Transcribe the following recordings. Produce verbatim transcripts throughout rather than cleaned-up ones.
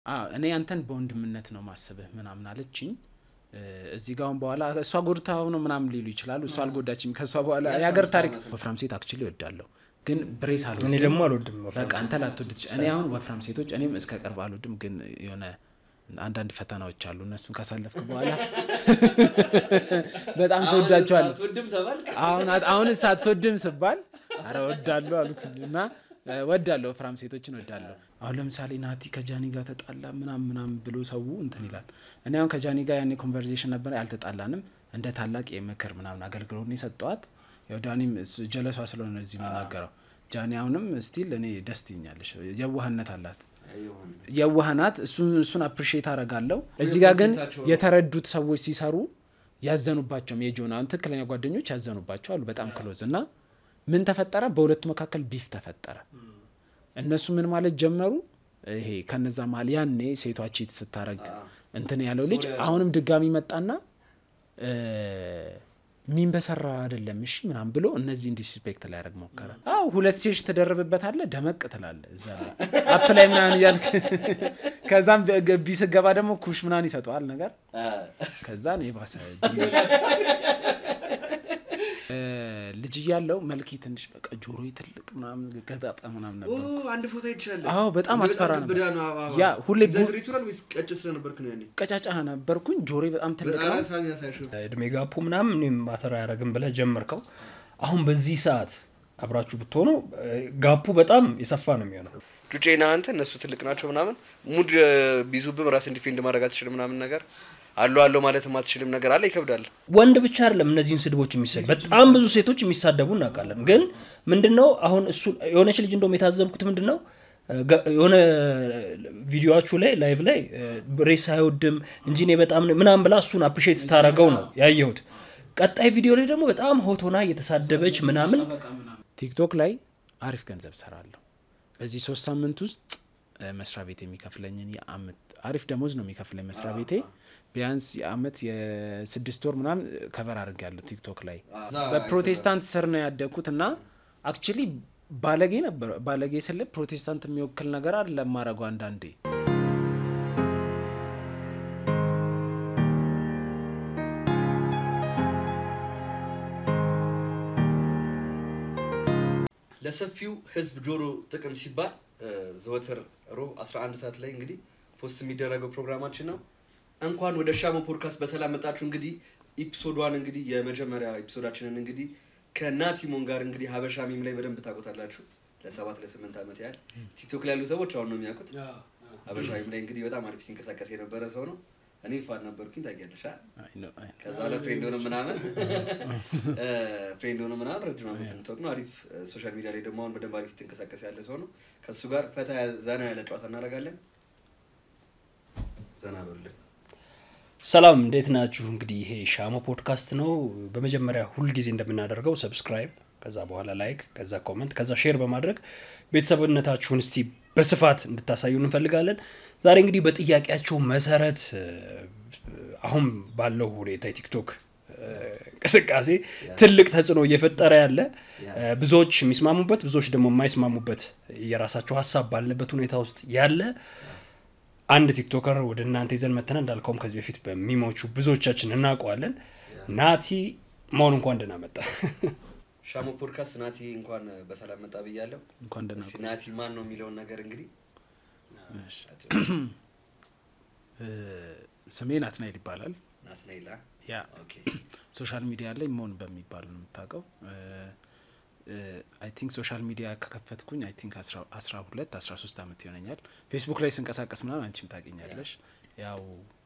አዎ እኔ አንተን በወንድምነት ነው ማስበህ ምናምን አለችኝ እዚህ ጋውን በኋላ እሷ ጎርታው ነው ምናምን ሊሉ ይችላል እሷ አልጎዳችም ከሷ በኋላ ያገር ታሪክ ወፍራም ሴት አክቹሊ ይወዳለሁ ግን ብሬስ አልወድም እኔ ደግሞ አልወድም በቃ አንተ ላትወድች እኔ አሁን ወፍራም ሴቶች እኔም እስከ ቅርብ አልወድም ግን የሆነ አንዳንድ ፈተናዎች አሉ እነሱን ካሳለፍኩ በኋላ በጣም ተወዳቸዋል አትወድም ተባልክ አሁን አሁን ሳትወድም ስባል አረ ወዳለሁ አልኩኝና ወዳለሁ ወፍራም ሴቶችን ወዳለሁ አሁን ለምሳሌ ናቲ ከጃኒ ጋር ተጣላ ምናም ምናም ብሎ ሰው እንትን ይላል እኔ አሁን ከጃኒ ጋር ያኔ ኮንቨርሴሽን ነበር ያልተጣላንም እንደ ታላቅ የምክር ምናምን አገልግሎት ነው የሰጠዋት ያው ዳኒም ጀለሷ ስለሆነ እዚህ መናገረው ጃኒ አሁንም ስቲል እኔ ደስተኛለሽ የዋህነት አላት የዋህናት እሱን እሱን አፕሪሺየት አረጋለሁ እዚህ ጋር ግን የተረዱት ሰዎች ሲሰሩ ያዘኑባቸው የጆናን ትክክለኛ ጓደኞች ያዘኑባቸው አሉ በጣም ክሎዝ እና ምን ተፈጠረ በሁለቱ መካከል ቢፍ ተፈጠረ እነሱ ምን ማለት ጀመሩ ይሄ ከነዛ ማል ያኔ ሴቷ ቺት ስታረግ እንትን ያለው ልጅ አሁንም ድጋሚ መጣና ምን በሰራ አይደለም እሺ ምናም ብሎ እነዚህ ዲስፔክት ላይ ያረግ ሞከረ አው ሁለት ሴሽ ተደረበበት አለ ደመቅ ተላለ እዛ ላይ አፕ ላይ ምናን ያልክ ከዛም ቢስገባ ደግሞ ኩሽ ምናን ይሰጣል ነገር ከዛን ይባሰ ልጅ ያለው መልኪ ትንሽ በቃ ጆሮይ ትልቅ ምናምን ገጣጣ ምናምን ነበር ኦ አንድ ፎቶ ይችላል አዎ በጣም አስፈራ ነበር ያ ሁሌ ዘሪቱራል ወይስ ቀጭ ስለነበርክ ነው ያኔ ቀጫጫ ነበርኩኝ ጆሮይ በጣም ትልቅ ነው አራሳኛ ሳይሹ እድሜ ጋፑ ምናምን ምንም ማተራ ያረግም ብለ ጀመርከው አሁን በዚህ ሰዓት አብራችሁ ብትሆኑ ጋፑ በጣም የሰፋ ነው የሚሆነው ጁጬና አንተ እነሱ ትልቅ ናቸው ምናምን ሙድ ቢዙብም ራስን ዲፌንድ ማድረግ አትችልም ምናምን ነገር አሉ አሉ ማለት ማትችልም ነገር አለ ይከብዳል ወንድ ብቻ አይደለም እነዚህን ስድቦች የሚሰድ በጣም ብዙ ሴቶች የሚሳደቡ እናቃለን ግን ምንድነው አሁን እሱ የሆነች ልጅ እንደውም የታዘብኩት ምንድነው የሆነ ቪዲዮአችሁ ላይ ላይቭ ላይ ብሬስ አይወድም እንጂ እኔ በጣም ምናምን ብላ እሱን አፕሪሺየት ስታረገው ነው ያየሁት ቀጣይ ቪዲዮ ላይ ደግሞ በጣም ሆቶና እየተሳደበች ምናምን ቲክቶክ ላይ አሪፍ ገንዘብ ሰራለሁ በዚህ ሶስት ሳምንት ውስጥ መስሪያ ቤት የሚከፍለኝን የአመት አሪፍ ደሞዝ ነው የሚከፍለኝ መስሪያ ቤቴ ቢያንስ የአመት የስድስት ወር ምናምን ከቨር አድርጋለሁ ቲክቶክ ላይ በፕሮቴስታንት ስር ነው ያደኩትና አክቹሊ ባለጌ ነበር ባለጌ ስለ ፕሮቴስታንት የሚወክል ነገር አይደለም ማረጋው አንዳንዴ ለሰፊው ህዝብ ጆሮ ጥቅም ሲባል ዘወትር ሮብ አስራ አንድ ሰዓት ላይ እንግዲህ ፖስት የሚደረገው ፕሮግራማችን ነው እንኳን ወደ ሻሞ ፖድካስት በሰላም መጣችሁ እንግዲህ ኤፒሶድ ዋን እንግዲህ የመጀመሪያ ኤፒሶዳችንን እንግዲህ ከናቲሞን ጋር እንግዲህ ሀበሻ ሚም ላይ በደንብ ታቆታላችሁ ለሰባት ለስምንት አመት ያህል ቲክቶክ ላይ ያሉ ሰዎች አሁን ነው የሚያውቁት ሀበሻ ሚም ላይ እንግዲህ በጣም አሪፍ ሲንቀሳቀስ የነበረ ሰው ነው እኔ ፋን ነበርኩኝ ታውቂያለሽ ከዛ ለፍሬንድ ሆነ ምናምን ፍሬንድ ሆነ ምናምን ረጅም አመት ነው አሪፍ ሶሻል ሚዲያ ላይ ደግሞ አሁን በደንብ አሪፍ ሲንቀሳቀስ ያለ ሰው ነው ከሱ ጋር ፈታ ዘና ያለ ጨዋታ እናደርጋለን ዘና በሉልን ሰላም እንዴት ናችሁ እንግዲህ ይሄ ሻሞ ፖድካስት ነው በመጀመሪያ ሁሉ ጊዜ እንደምናደርገው ሰብስክራይብ ከዛ በኋላ ላይክ ከዛ ኮሜንት ከዛ ሼር በማድረግ ቤተሰብነታችሁን እስቲ በስፋት እንድታሳዩን እንፈልጋለን ዛሬ እንግዲህ በጥያቄያችሁ መሰረት አሁን ባለው ሁኔታ ቲክቶክ እንቅስቃሴ ትልቅ ተጽዕኖ እየፈጠረ ያለ ብዙዎች የሚስማሙበት ብዙዎች ደግሞ የማይስማሙበት የራሳቸው ሐሳብ ባለበት ሁኔታ ውስጥ ያለ አንድ ቲክቶከር ወደ እናንተ ይዘን መተና እንዳልከውም ከዚህ በፊት በሚሞቹ ብዙዎቻችን እናውቀዋለን ናቲ ሞን እንኳን ደህና መጣ ሻሞ ፖድካስት ናቲ እንኳን በሰላም መጣ ብያለሁ እንኳን ደህና መጣ ናቲ ማን ነው የሚለው ነገር እንግዲህ እሺ ስሜ ናትናኤል ይባላል ናትናኤል ያ ኦኬ ሶሻል ሚዲያ ላይ ሞን በሚባል ነው የምታውቀው አይ ቲንክ ሶሻል ሚዲያ ከከፈትኩኝ አይ ቲንክ አስራ ሁለት አስራ ሶስት አመት ይሆነኛል ፌስቡክ ላይ ስንቀሳቀስ ምናምን አንቺም ታገኛለሽ ያው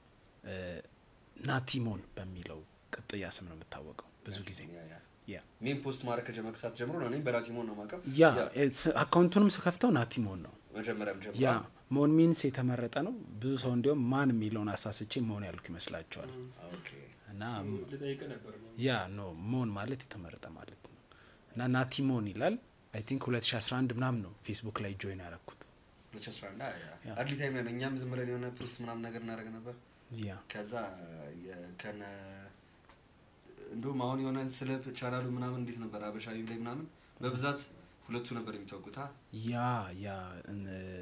ናቲሞን በሚለው ቅጥያ ስም ነው የምታወቀው ብዙ ጊዜ ያ ሜን ፖስት ማድረግ ከጀመርክ ሰዓት ጀምሮ ነው እኔ በናቲሞን ነው ማቀብ ያ አካውንቱንም ስከፍተው ናቲሞን ነው መጀመሪያም ጀምሮ ያ ሞን ሚንስ የተመረጠ ነው ብዙ ሰው እንደውም ማን የሚለውን አሳስቼ ሞን ያልኩ ይመስላችኋል ኦኬ እና ልጠይቅ ነበር ያ ኖ ሞን ማለት የተመረጠ ማለት ነው እና ናቲሞን ይላል አይ ቲንክ ሁለት ሺህ አስራ አንድ ምናምን ነው ፌስቡክ ላይ ጆይን ያረኩት ሁለት ሺህ አስራ አንድ ያ አርሊ ታይም ላይ እኛም ዝም ብለን የሆነ ፖስት ምናምን ነገር እናደርግ ነበር ያ ከዛ ከነ እንደውም አሁን የሆነ ስለ ቻናሉ ምናምን እንዴት ነበር ሀበሻ ሚም ላይ ምናምን በብዛት ሁለቱ ነበር የሚታወቁታ ያ ያ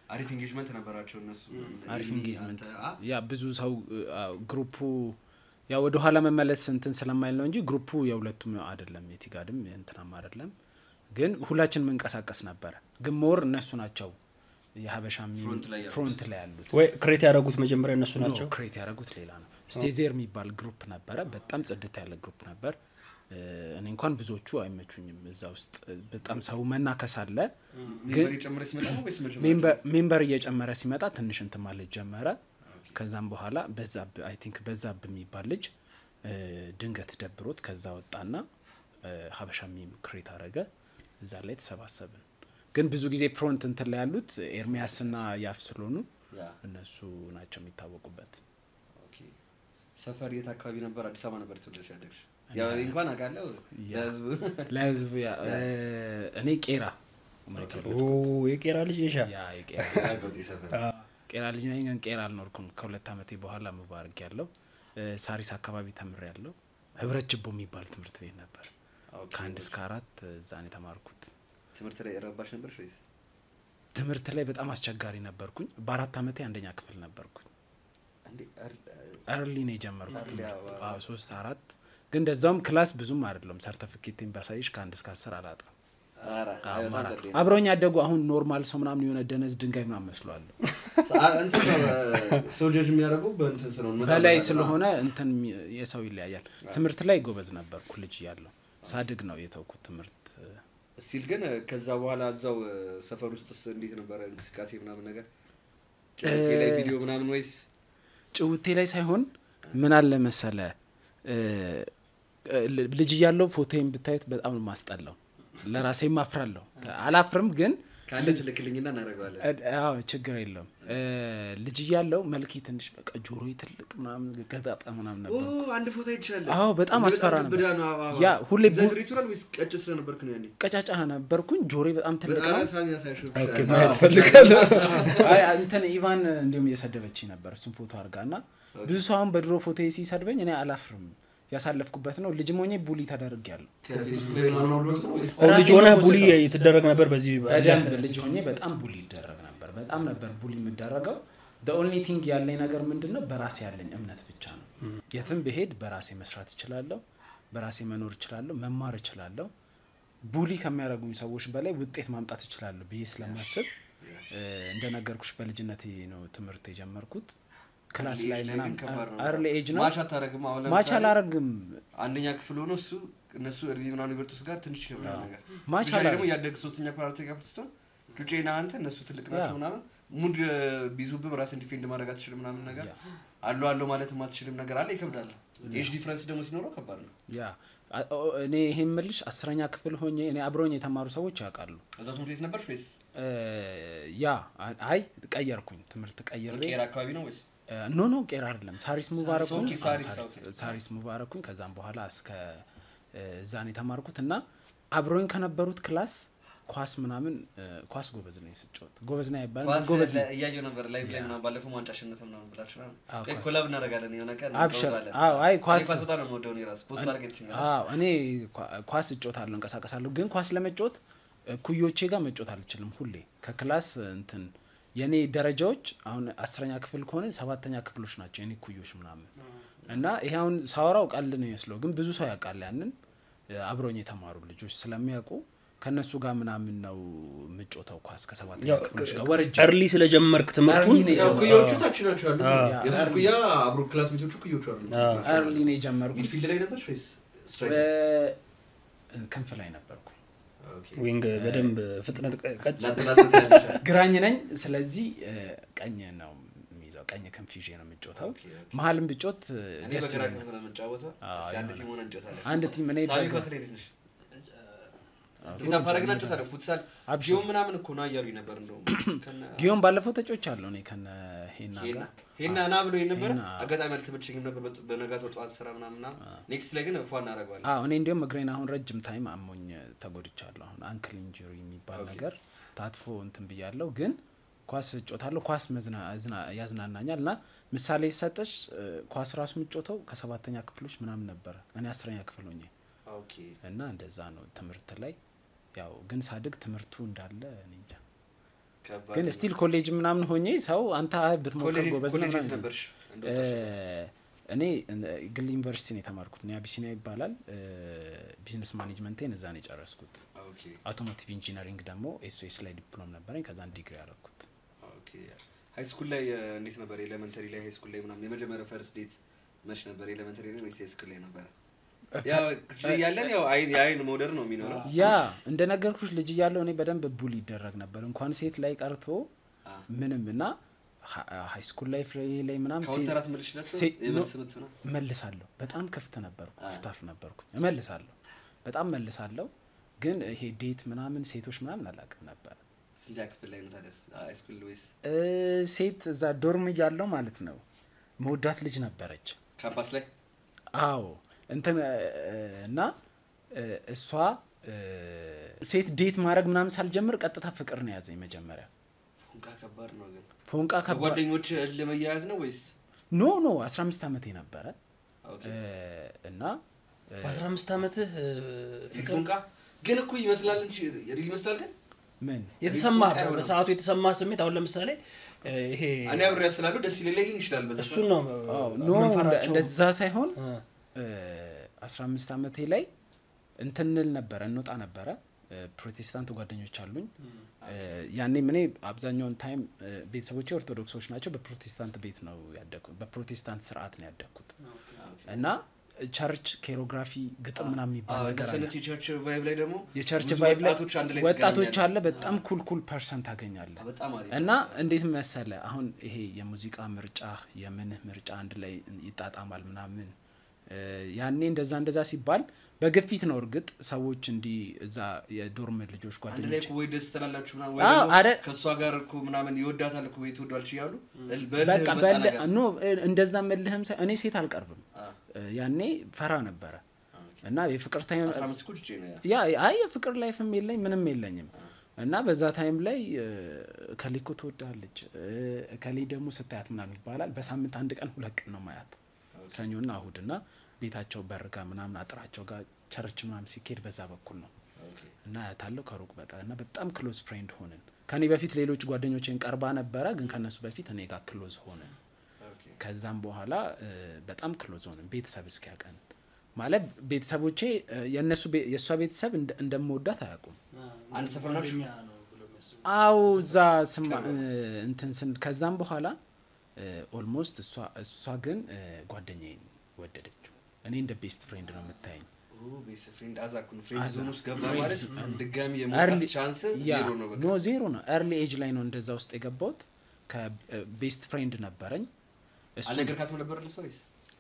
አሪፍ ኢንጌጅመንት ነበራቸው እነሱ አሪፍ ኢንጌጅመንት ያ ብዙ ሰው ግሩፑ ያ ወደ ኋላ መመለስ እንትን ስለማይል ነው እንጂ ግሩፑ የሁለቱም አይደለም የቲጋድም እንትናም አይደለም ግን ሁላችንም እንቀሳቀስ ነበር ግን ሞር እነሱ ናቸው የሀበሻም ፍሮንት ላይ ያሉት ወይ ክሬት ያደረጉት መጀመሪያ እነሱ ናቸው ክሬት ያደረጉት ሌላ ነው ስቴዘር የሚባል ግሩፕ ነበር በጣም ጽድት ያለ ግሩፕ ነበር እኔ እንኳን ብዙዎቹ አይመቹኝም እዛ ውስጥ በጣም ሰው መናከስ አለ ግን እየጨመረ ሲመጣ ነው ወይስ ሜምበር ሜምበር እየጨመረ ሲመጣ ትንሽ እንትን ማለት ጀመረ ከዛም በኋላ በዛብ አይ ቲንክ በዛብ የሚባል ልጅ ድንገት ደብሮት ከዛ ወጣና ሀበሻም ክሬት አደረገ እዛ ላይ ተሰባሰብን ግን ብዙ ጊዜ ፍሮንት እንትን ላይ ያሉት ኤርሚያስና ያፍስሎኑ እነሱ ናቸው የሚታወቁበት ኦኬ ሰፈር የት አካባቢ ነበር አዲስ አበባ ነበር ተወልደሽ ያደግሽ ያው እንኳን አቃለው ለህዝብ ለህዝብ ያ እኔ ቄራ ኦ የቄራ ልጅ ነሽ ያ የቄራ ቄራ ልጅ ነኝ ግን ቄራ አልኖርኩም ከሁለት አመቴ በኋላ ሙባረክ ያለው ሳሪስ አካባቢ ተምሬያለሁ ህብረት ጅቦ የሚባል ትምህርት ቤት ነበር ከአንድ እስከ አራት እዛ ነው ተማርኩት ትምህርት ላይ ረባሽ ነበር ወይስ ትምህርት ላይ በጣም አስቸጋሪ ነበርኩኝ በአራት አመቴ አንደኛ ክፍል ነበርኩኝ እንዴ አርሊ ነው የጀመርኩት አዎ ሶስት አራት ግን እንደዛውም ክላስ ብዙም አይደለም ሰርቲፊኬቲን ባሳይሽ ከአንድ እስከ አስር አላጣም አራ አብሮኝ ያደጉ አሁን ኖርማል ሰው ምናምን የሆነ ደነዝ ድንጋይ ምናምን መስሏል አንተ ሶልጀር የሚያደርጉ በእንትን ስለሆነ በላይ ስለሆነ እንትን የሰው ይለያያል ትምህርት ላይ ጎበዝ ነበርኩ ልጅ ያለው ሳድግ ነው የተውኩት ትምህርት ስቲል ግን ከዛ በኋላ እዛው ሰፈር ውስጥ እንዴት ነበር እንቅስቃሴ ምናምን ነገር ጭውቴ ላይ ቪዲዮ ምናምን ወይስ ጭውቴ ላይ ሳይሆን ምን አለ መሰለ ልጅ ያለው ፎቶዬን ብታዩት በጣም ማስጠላው ለራሴ ማፍራለሁ አላፍርም ግን ካለች ለክልኝና እናረጋለን አዎ ችግር የለም ልጅ ያለው መልኪ ትንሽ በቃ ጆሮዬ ትልቅ ምናምን ገጣጣ ምናምን ነበር ኦ አንድ ፎቶ ይችላል አዎ በጣም አስፈራ ነበር ያ ሁሌ ቡሪቱራል ወይስ ቀጭ ስለነበርኩ ነው ያኔ ቀጫጫ ነበርኩኝ ጆሮዬ በጣም ትልቅ ነው አራሳኛ ሳይሹ ኦኬ ማለት ፈልጋለሁ አይ እንትን ኢቫን እንደም እየሰደበችኝ ነበር እሱን ፎቶ አርጋና ብዙ ሰው አሁን በድሮ ፎቶ ሲሰድበኝ እኔ አላፍርም ያሳለፍኩበት ነው ልጅ ሞኝ ቡሊ ተደርጋለሁ ልጅ ሆነ ቡሊ የተደረገ ነበር በዚህ በደንብ ልጅ ሆኜ በጣም ቡሊ ይደረግ ነበር በጣም ነበር ቡሊ የሚደረገው the only thing ያለኝ ነገር ምንድነው በራሴ ያለኝ እምነት ብቻ ነው የትም በሄድ በራሴ መስራት እችላለሁ በራሴ መኖር እችላለሁ መማር እችላለሁ ቡሊ ከሚያደርጉኝ ሰዎች በላይ ውጤት ማምጣት እችላለሁ ብዬ ስለማስብ እንደነገርኩሽ በልጅነቴ ነው ትምህርት የጀመርኩት ክላስ ላይ ለና early age ነው ማቻ ታረግም አሁን ማቻ ላረግም አንደኛ ክፍል ሆኖ እሱ እነሱ እርቢ ምናምን ይበርቱስ ጋር ትንሽ ይከብዳል ነገር ማቻ ደግሞ ያደግ ሶስተኛ ፓርቲ ጋር ፍትስቶን ጁጄና አንተ እነሱ ትልቅ ናቸው ምናምን ሙድ ቢዙብም ራስን ዲፌንድ ማድረግ አትችልም ምናምን ነገር አሉ አሉ ማለት ማትችልም ነገር አለ ይከብዳል ኤጅ ዲፈረንስ ደግሞ ሲኖረው ከባድ ነው ያ እኔ ይሄን መልሽ አስረኛ ክፍል ሆኜ እኔ አብሮኝ የተማሩ ሰዎች ያውቃሉ እዛው ትምህርት ቤት ነበር ወይስ ያ አይ ቀየርኩኝ ትምህርት ቀየሬ ቄራ አካባቢ ነው ወይስ ኖ ኖ ቄራ አይደለም ሳሪስ ሙባረኩኝ ሳሪስ ሙባረኩኝ ከዛም በኋላ እስከ ዛኔ ተማርኩትና አብሮኝ ከነበሩት ክላስ ኳስ ምናምን ኳስ ጎበዝ ነኝ ስጫወት ጎበዝ ነኝ አይባልም ጎበዝ ነኝ ያያየው ነበር ላይቭ ላይ ምናምን ባለፈው ዋንጫ አሸነፈም ምናምን ብላችሁ ነው ኮላብ እናደርጋለን የሆነ ቀን አብሽር አዎ አይ ኳስ ኳስ በጣም ነው የምወደው እኔ ራስ ፖስት አድርገሽኝ አዎ እኔ ኳስ እጫወታለሁ እንቀሳቀሳለሁ ግን ኳስ ለመጫወት ኩዮቼ ጋር መጫወት አልችልም ሁሌ ከክላስ እንትን የኔ ደረጃዎች አሁን አስረኛ ክፍል ከሆነ ሰባተኛ ክፍሎች ናቸው የኔ ኩዮች ምናምን እና ይሄ አሁን ሳወራው ቃል ነው ይመስለው ግን ብዙ ሰው ያውቃል ያንን አብሮኝ የተማሩ ልጆች ስለሚያውቁ ከነሱ ጋር ምናምን ነው ምጮታው ኳስ ከሰባተኛ ክፍሎች ጋር ወርጅ early ስለጀመርክ ትምህርቱን ኩዮቹ ታች ናቸው አሉ የስኩያ አብሮ ክላስ ሜቶቹ ኩዮቹ አሉ early ነው የጀመርኩት ሚድፊልድ ላይ ነበር ወይስ ስትራይክ ክንፍ ላይ ነበርኩ ዊንግ በደንብ ፍጥነት ቀጭ ግራኝ ነኝ ስለዚህ ቀኝ ነው የሚይዘው ቀኝ ክንፊሽ ነው የምጮታው መሀልም ብጮት ደስ ይላል ነው የምንጫወተው አንድ ቲም ሆነን እንጫወታለን አንድ ቲም እኔ ሳሚ ኮስሌት ነሽ ዲታ ፓራግናቸው ታዲያ ፉትሳል ጊዮን ምናምን እኮ ነው ያያሉ ነበር እንደው ከነ ጊዮን ባለፈው ተጫውቻለሁ እኔ ከነ ሄና ጋር ሄና ና ብሎ ነበር አጋጣሚ አልተመቸኝም ነበር በነጋታው ጧት ስራ ምናምን ኔክስት ላይ ግን ፏን እናደርጋለን አዎ እኔ እንደውም እግሬን አሁን ረጅም ታይም አሞኝ ተጎድቻለሁ አሁን አንክል ኢንጁሪ የሚባል ነገር ታጥፎ እንትን ብያለሁ ግን ኳስ ጮታለሁ ኳስ መዝና ያዝናናኛልና ምሳሌ ይሰጥሽ ኳስ ራሱ ምጮተው ከሰባተኛ ክፍሎች ምናምን ነበር እኔ አስረኛ ክፍል ሆኜ ኦኬ እና እንደዛ ነው ትምህርት ላይ ያው ግን ሳድግ ትምህርቱ እንዳለ እኔ እንጃ ግን ስቲል ኮሌጅ ምናምን ሆኜ ሰው አንተ ብትሞክር ጎበዝ ነው ኮሌጅ ነበርሽ እኔ ግል ዩኒቨርሲቲ ነው የተማርኩት ነው አቢሲኒያ ይባላል ቢዝነስ ማኔጅመንትን እዛ ነው የጨረስኩት ኦኬ አውቶሞቲቭ ኢንጂነሪንግ ደግሞ ኤስኦኤስ ላይ ዲፕሎማ ነበረኝ ከዛን ዲግሪ አደረኩት ኦኬ ሃይ ስኩል ላይ እንዴት ነበር ኤሌመንተሪ ላይ ሃይ ስኩል ላይ ምናምን የመጀመሪያ ፈርስት ዴት መች ነበር ኤሌመንተሪ ላይ ወይስ ሃይ ስኩል ላይ ነበር ያው ያለን ያው አይን አይን ሞደር ነው የሚኖረው ያ እንደነገርኩሽ ልጅ ያለው እኔ በደንብ ቡል ይደረግ ነበር እንኳን ሴት ላይ ቀርቶ ምንም እና ሃይ ስኩል ላይ ፍሬ ላይ ምናምን ካውንተራት መልሽ ለሰ መልሳለሁ በጣም ከፍተ ነበር ስታፍ ነበርኩኝ እመልሳለሁ በጣም መልሳለሁ ግን ይሄ ዴት ምናምን ሴቶች ምናምን አላቀም ነበር ስንት ያክፍል ላይ ነው ታዲያስ ሃይ ስኩል ወይስ ሴት እዛ ዶርም ያለው ማለት ነው መውዳት ልጅ ነበረች ካምፓስ ላይ አዎ እንትን እና እሷ ሴት ዴት ማድረግ ምናምን ሳልጀምር ቀጥታ ፍቅር ነው ያዘኝ መጀመሪያ ፎንቃ ከባድ ነው ግን ፎንቃ ከባድ ጓደኞች ለመያዝ ነው ወይስ ኖ ኖ አስራ አምስት አመቴ ነበር ኦኬ እና በ15 አመት ፍቅር ፎንቃ ግን እኮ ይመስላል እንጂ ሪል ይመስላል ግን ምን የተሰማ በሰዓቱ የተሰማ ስሜት አሁን ለምሳሌ ይሄ እኔ አብሬ ያስላሉ ደስ ይለኝ ይችላል በዛ እሱ ነው ኖ እንደዛ ሳይሆን አስራ አምስት አመቴ ላይ እንትንል ነበር እንወጣ ነበር ፕሮቴስታንት ጓደኞች አሉኝ ያኔ ምን አብዛኛውን ታይም ቤተሰቦቼ ኦርቶዶክሶች ናቸው በፕሮቴስታንት ቤት ነው ያደኩት በፕሮቴስታንት ስርዓት ነው ያደኩት እና ቸርች ኬሮግራፊ ግጥም ምናምን የሚባል ነገር አለ የቸርች ቫይብ ላይ ደግሞ የቸርች ቫይብ ላይ ወጣቶች አለ በጣም ኩል ኩል ፐርሰንት አገኛለህ እና እንዴት መሰለ አሁን ይሄ የሙዚቃ ምርጫ የምንህ ምርጫ አንድ ላይ ይጣጣማል ምናምን ያኔ እንደዛ እንደዛ ሲባል በግፊት ነው እርግጥ ሰዎች እንዲ እዛ የዶርም ልጆች ጓደኞች አንድ ላይ ወይ ደስ ተላላችሁ ምናምን ወይ ደግሞ ከሷ ጋር እኮ ምናምን ይወዳታል እኮ ወይ ትወዳልሽ ይያሉ በቃ በል ኖ እንደዛ መልህም እኔ ሴት አልቀርብም ያኔ ፈራ ነበር እና የፍቅር ታይም አስራ አምስት ኩጭ ነው ያ አይ የፍቅር ላይፍም የለኝ ምንም የለኝም እና በዛ ታይም ላይ ከሊኮ ተወዳለች ከሊ ደግሞ ስታያት ምናምን ይባላል በሳምንት አንድ ቀን ሁለት ቀን ነው ማያት ሰኞና እሁድና ቤታቸው በርጋ ምናምን አጥራቸው ጋር ቸርች ምናምን ሲኬድ በዛ በኩል ነው እና ያታለው ከሩቅ በጣም እና በጣም ክሎዝ ፍሬንድ ሆነን ከኔ በፊት ሌሎች ጓደኞቼን ቀርባ ነበር ግን ከነሱ በፊት እኔ ጋር ክሎዝ ሆነን ከዛም በኋላ በጣም ክሎዝ ሆነን ቤተሰብ እስኪያቀን ማለት ቤተሰቦቼ የነሱ የሷ ቤተሰብ እንደምወዳት አያውቁም አንድ ሰፈር ነው አው ዛ ስማ እንትን ስን ከዛም በኋላ ኦልሞስት እሷ እሷ ግን ጓደኛዬን ወደደችው እኔ እንደ ቤስት ፍሬንድ ነው የምታየኝ ኦ ቤስት ፍሬንድ አዛኩን ፍሬንድ ዞን ውስጥ ገባ ማለት ድጋሚ የሞት ቻንስ ዜሮ ነው በቃ ኖ ዜሮ ነው early age ላይ ነው እንደዛ ውስጥ የገባሁት ከቤስት ፍሬንድ ነበረኝ እሱ አለገርካት ነበር ለሰውይስ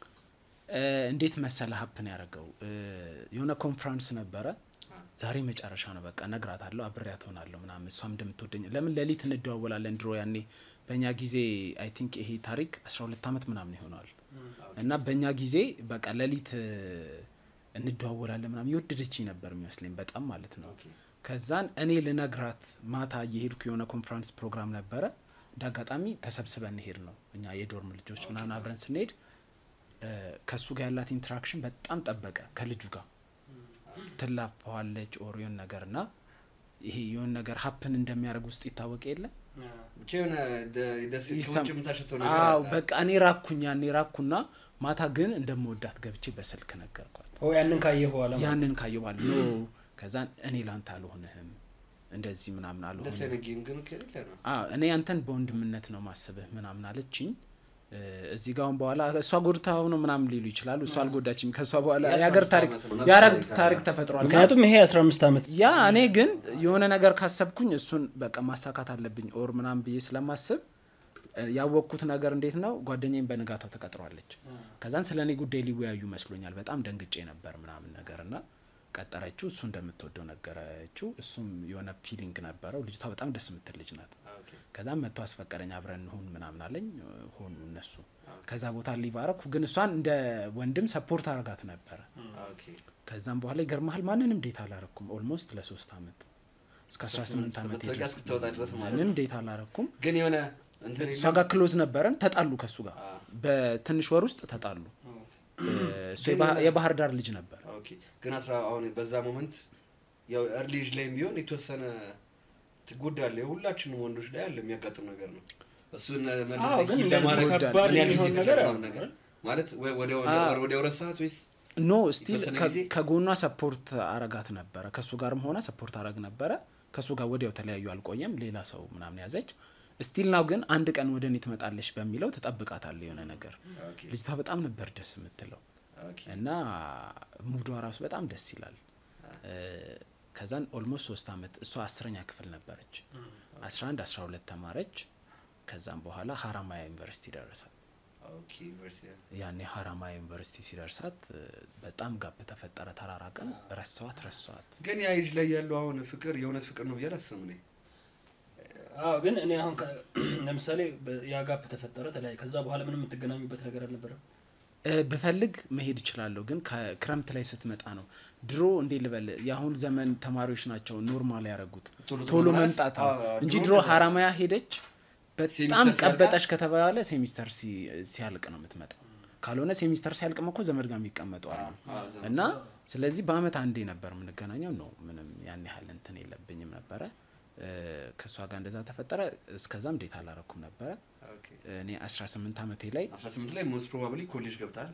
እንዴት መሰለ ሀፕን ያረጋው የሆነ ኮንፈረንስ ነበረ ዛሬ መጨረሻ ነው በቃ ነግራታለሁ አብሬያት ሆናለሁ ምናምን እሷም እንደምትወደኝ ለምን ለሊት እንደዋወላለን ድሮ ያኔ በእኛ ጊዜ አይ ቲንክ ይሄ ታሪክ አስራ ሁለት አመት ምናምን ይሆናል እና በእኛ ጊዜ በቃ ለሊት እንደዋወላለን ምናምን ይወደደችኝ ነበር የሚመስለኝ በጣም ማለት ነው ከዛን እኔ ለነግራት ማታ እየሄድኩ የሆነ ኮንፈረንስ ፕሮግራም ነበረ ዳጋጣሚ ተሰብስበን ሄድ ነው እኛ የዶርም ልጆች ምናምን አብረን ስንሄድ ከሱ ጋር ያላት ኢንተራክሽን በጣም ጠበቀ ከልጁ ጋር ትላፋዋለች ኦሪዮን ነገርና ይሄ የሆነ ነገር ሀፕን እንደሚያደርግ ውስጥ ይታወቅ የለ ጀነ ደስ ይሰምጭም ታሽተው ነገር አው በቃ እኔ ራኩኛ እኔ ራኩና ማታ ግን እንደምወዳት ገብቼ በስልክ ነገርኳት ኦ ያንን ካየሁ በኋላ ያንን ካየሁ በኋላ ነው ከዛን እኔ ላንተ አልሆነህም እንደዚህ ምናምን አልሆነ ደስ የነገም ግን ከሌለ ነው አዎ እኔ አንተን በወንድምነት ነው ማስበህ ምናምን አለችኝ እዚህ ጋውን በኋላ እሷ ጎድታው ነው ምናምን ሊሉ ይችላል እሷ አልጎዳችም ከሷ በኋላ ያገር ታሪክ ያረግ ታሪክ ተፈጥሯል ምክንያቱም ይሄ አስራ አምስት አመት ያ እኔ ግን የሆነ ነገር ካሰብኩኝ እሱን በቃ ማሳካት አለብኝ ኦር ምናምን ብዬ ስለማስብ ያወቅኩት ነገር እንዴት ነው ጓደኛዬን በንጋታው ተቀጥሯለች ከዛን ስለኔ ጉዳይ ሊወያዩ መስሎኛል በጣም ደንግጬ ነበር ምናምን ነገርና ቀጠረችው እሱ እንደምትወደው ነገረችው እሱም የሆነ ፊሊንግ ነበረው ልጅቷ በጣም ደስ የምትል ልጅ ናት ከዛም መጥቶ አስፈቀደኝ አብረን ሆን ምናምን አለኝ ሆኑ እነሱ ከዛ ቦታ ሊቫረኩ ግን እሷን እንደ ወንድም ሰፖርት አረጋት ነበር ኦኬ ከዛም በኋላ ይገርማል ማንንም ዴት አላረኩም ኦልሞስት ለሶስት አመት እስከ አስራ ስምንት አመት ድረስ ምንም ዴት አላረኩም ግን የሆነ እንትን እሷ ጋር ክሎዝ ነበረን ተጣሉ ከሱ ጋር በትንሽ ወር ውስጥ ተጣሉ እሱ የባህር ዳር ልጅ ነበር ኦኬ ግን አስራ አሁን በዛ ሞመንት ያው early age ላይ ቢሆን የተወሰነ ትጎዳለህ ሁላችንም ወንዶች ላይ ያለ የሚያጋጥም ነገር ነው እሱን አዎ፣ መልሰህ ግን ሂል ለማድረግ ከባድ ምን ያህል ጊዜ የሚሆን ነገር ፈጀ አለ። ነገር ማለት ወይ ወዲያው ወዲያው ረሳት ወይስ ኖ ስቲል የተወሰነ ጊዜ? ከጎኗ ሰፖርት አረጋት ነበረ ከሱ ጋርም ሆነ ሰፖርት አረግ ነበረ ከሱ ጋር ወዲያው ተለያዩ አልቆየም ሌላ ሰው ምናምን ያዘች ስቲል ናው ግን አንድ ቀን ወደ እኔ ትመጣለች በሚለው ተጠብቃታለህ የሆነ ነገር ኦኬ ልጅቷ በጣም ነበር ደስ የምትለው ኦኬ እና ሙዷ ራሱ በጣም ደስ ይላል ከዛን ኦልሞስት ሶስት አመት እሷ አስረኛ ክፍል ነበረች አስራ አንድ አስራ ሁለት ተማረች ከዛም በኋላ ሀራማያ ዩኒቨርሲቲ ደረሳት ኦኬ ዩኒቨርሲቲ ያኔ ሀራማያ ዩኒቨርሲቲ ሲደርሳት በጣም ጋብ ተፈጠረ ተራራቀን ረሳዋት ረሳዋት ግን ያ ልጅ ላይ ያለው አሁን ፍቅር የእውነት ፍቅር ነው ብዬ አላስብም እኔ አዎ ግን እኔ አሁን ለምሳሌ ያ ጋፕ ተፈጠረ ተለያየ ከዛ በኋላ ምንም የምትገናኙበት ነገር አልነበረም በፈልግ መሄድ ይችላል ግን ከክረምት ላይ ስትመጣ ነው ድሮ እንዴ ልበል ያሁን ዘመን ተማሪዎች ናቸው ኖርማል ያረጉት ቶሎ መምጣት እንጂ ድሮ ሀራማያ ሄደች በጣም ቀበጠሽ ከተባለ ሴሚስተር ሲያልቅ ነው የምትመጣው ካልሆነ ሴሚስተር ሲያልቅም እኮ ዘመድ ጋር የሚቀመጡ አሉ እና ስለዚህ በአመት አንዴ ነበር የምንገናኘው ነው ምንም ያን ያህል እንትን የለብኝም ነበር ከሷ ጋር እንደዛ ተፈጠረ እስከዛም ዴት አላረኩም ነበር ኦኬ እኔ አስራ ስምንት አመቴ ላይ አስራ ስምንት ላይ ሞስት ፕሮባብሊ ኮሌጅ ገብታል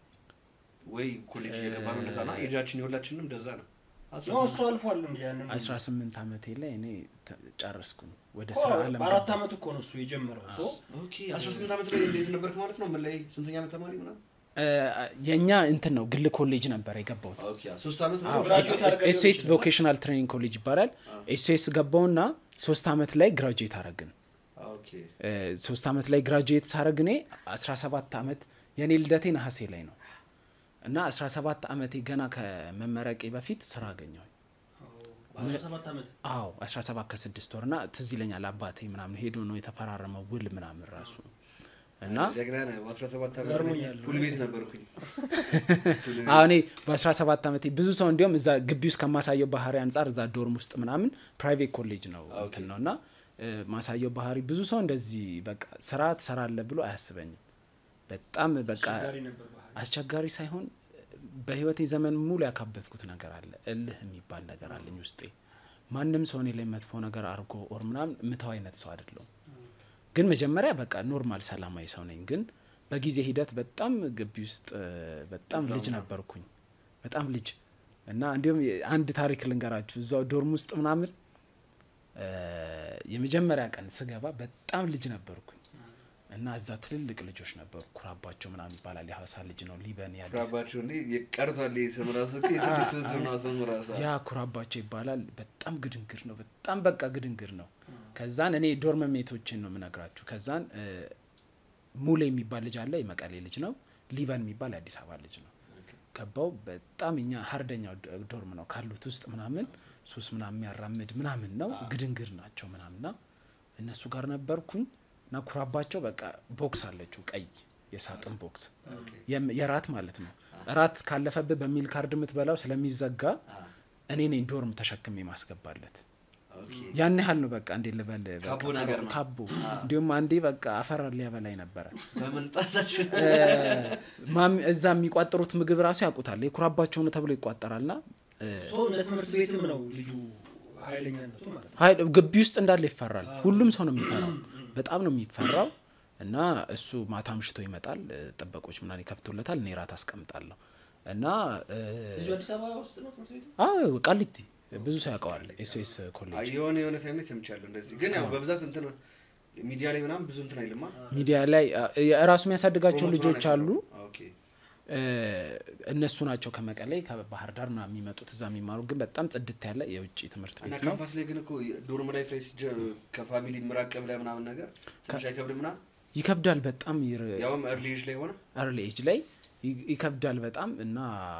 ወይ ኮሌጅ እየገባ ነው እንደዛ ነው ኤጃችን የሁላችንም እንደዛ ነው ነው እሱ አልፏል እንዴ ያንን አስራ ስምንት አመቴ ላይ እኔ ጨረስኩ ወደ ስራ ዓለም አራት አመት እኮ ነው እሱ የጀመረው ሶ ኦኬ አስራ ስምንት አመት ላይ እንዴት ነበርክ ማለት ነው ምን ላይ ስንተኛ አመት ተማሪ ምናምን የኛ እንትን ነው ግል ኮሌጅ ነበር የገባሁት ኦኬ ሶስት አመት አዎ፣ ግራጁዌት አድርገን ኤስኤስ ቮኬሽናል ትሬኒንግ ኮሌጅ ይባላል ኤስኤስ ገባውና ሶስት አመት ላይ ግራጁዌት አረግን ኦኬ ሶስት አመት ላይ ግራጁዌት ሳረግኔ አስራ ሰባት አመት የኔ ልደቴ ነሐሴ ላይ ነው እና አስራ ሰባት አመቴ ገና ከመመረቄ በፊት ስራ አገኘሁ አስራ ሰባት አመት አዎ አስራ ሰባት ከስድስት ወርና ትዝ ይለኛል አባቴ ምናምን ሄዶ ነው የተፈራረመው ውል ምናምን ራሱ እና ጀግና ነህ በአስራ ሰባት አመት ሁሉ ቤት ነበርኩኝ አሁን በአስራ ሰባት አመቴ ብዙ ሰው እንዲያውም እዛ ግቢ ውስጥ ከማሳየው ባህሪ አንፃር እዛ ዶርም ውስጥ ምናምን ፕራይቬት ኮሌጅ ነው እንትን ነውና ማሳየው ባህሪ ብዙ ሰው እንደዚህ በቃ ስራ ተሰራለ ብሎ አያስበኝም በጣም በቃ አስቸጋሪ ሳይሆን በህይወቴ ዘመን ሙሉ ያካበትኩት ነገር አለ እልህ የሚባል ነገር አለኝ ውስጤ ማንንም ሰው እኔ ላይ መጥፎ ነገር አርጎ ኦር ምናምን ምታው አይነት ሰው አይደለም ግን መጀመሪያ በቃ ኖርማል ሰላማዊ ሰው ነኝ ግን በጊዜ ሂደት በጣም ግቢ ውስጥ በጣም ልጅ ነበርኩኝ በጣም ልጅ እና እንዲሁም አንድ ታሪክ ልንገራችሁ እዛው ዶርም ውስጥ ምናምን የመጀመሪያ ቀን ስገባ በጣም ልጅ ነበርኩኝ እና እዛ ትልልቅ ልጆች ነበሩ ኩራባቸው ምናምን ይባላል የሐዋሳ ልጅ ነው ሊበን ያለው ኩራባቸው እንዴ የቀርቷል የሰምራስ ከየትክስ ሰምና ሰምራስ ያ ኩራባቸው ይባላል በጣም ግድንግር ነው በጣም በቃ ግድንግር ነው ከዛን እኔ ዶርም ሜቶችን ነው ምነግራችሁ ከዛን ሙሌ የሚባል ልጅ አለ የመቀሌ ልጅ ነው ሊበን የሚባል አዲስ አበባ ልጅ ነው ገባው በጣም እኛ ሀርደኛው ዶርም ነው ካሉት ውስጥ ምናምን ሶስት ምናምን ያራምድ ምናምን ነው ግድንግር ናቸው ምናምንና እነሱ ጋር ነበርኩኝ እና ኩራባቸው በቃ ቦክስ አለችው ቀይ የሳጥን ቦክስ የራት ማለት ነው ራት ካለፈበት በሚል ካርድ ምትበላው ስለሚዘጋ እኔ ነኝ ዶርም ተሸክሜ ማስገባለት ያን ያህል ነው በቃ እንዴ ልበል ካቦ ነገር ነው ካቦ እንዲሁም አንዴ በቃ አፈር ሊያበላይ ነበር በመንጣታሽ ማም እዛ የሚቋጠሩት ምግብ ራሱ ያውቁታል የኩራባቸው ነው ተብሎ ይቋጠራልና ሶ ለትምህርት ቤትም ነው ልጁ ኃይለኛነቱ ማለት ነው ኃይል ግቢ ውስጥ እንዳለ ይፈራል ሁሉም ሰው ነው የሚፈራው በጣም ነው የሚፈራው እና እሱ ማታ ምሽቶ ይመጣል ጥበቆች ምናን ይከፍቱለታል እኔ ራት አስቀምጣለሁ እና ልጁ አዲስ አበባ ውስጥ ነው ትምህርት ቤቱ አዎ ቃሊቲ ብዙ ሰው ያውቀዋል ኤስኤስ ኮሌጅ አይዮን የሆነ ሳይመት ሰምቻለሁ እንደዚህ ግን ያው በብዛት እንትን ሚዲያ ላይ ምናምን ብዙ እንትን አይልማ ሚዲያ ላይ ራሱ የሚያሳድጋቸው ልጆች አሉ ኦኬ እነሱ ናቸው ከመቀሌ ከባህር ዳር ነው የሚመጡት እዛ የሚማሩ ግን በጣም ጽድት ያለ የውጪ ትምህርት ቤት ነው እና ካምፓስ ላይ ግን እኮ ዶርም ላይ ፍሬስ ከፋሚሊ ምራቀብ ላይ ምናምን ነገር ትንሽ አይከብድምና ይከብዳል በጣም ያውም early age ላይ ሆነ early age ላይ ይከብዳል በጣም እና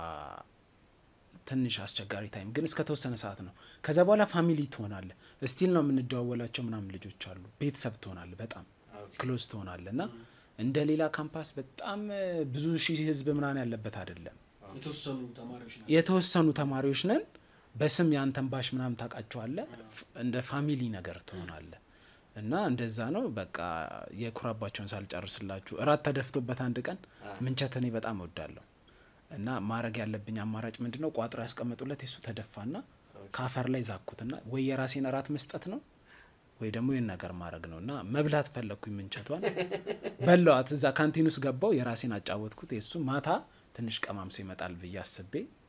ትንሽ አስቸጋሪ ታይም ግን እስከ ተወሰነ ሰዓት ነው ከዛ በኋላ ፋሚሊ ትሆናለ ስቲል ነው የምንደዋወላቸው ምናምን ልጆች አሉ ቤተሰብ ትሆናለ በጣም ክሎዝ ትሆናለና እንደ ሌላ ካምፓስ በጣም ብዙ ሺህ ህዝብ ምናን ያለበት አይደለም የተወሰኑ ተማሪዎች ነን የተወሰኑ ተማሪዎች ነን በስም ያንተን ባሽ ምናምን ታቃቸዋለ እንደ ፋሚሊ ነገር ትሆናለ እና እንደዛ ነው በቃ የኩራባቸውን ሳልጨርስላችሁ እራት ተደፍቶበት አንድ ቀን ምንቸተኔ በጣም ወዳለሁ እና ማረግ ያለብኝ አማራጭ ምንድነው ቋጥራ ያስቀመጡለት እሱ ተደፋና ካፈር ላይ ዛኩትና ወይ የራሴን እራት መስጠት ነው ወይ ደግሞ የሆነ ነገር ማድረግ ነውና መብላት ፈለኩኝ ምንቸቷን በላዋት እዛ ካንቲን ውስጥ ገባው የራሴን አጫወትኩት እሱ ማታ ትንሽ ቀማምሶ ይመጣል ብዬ አስቤ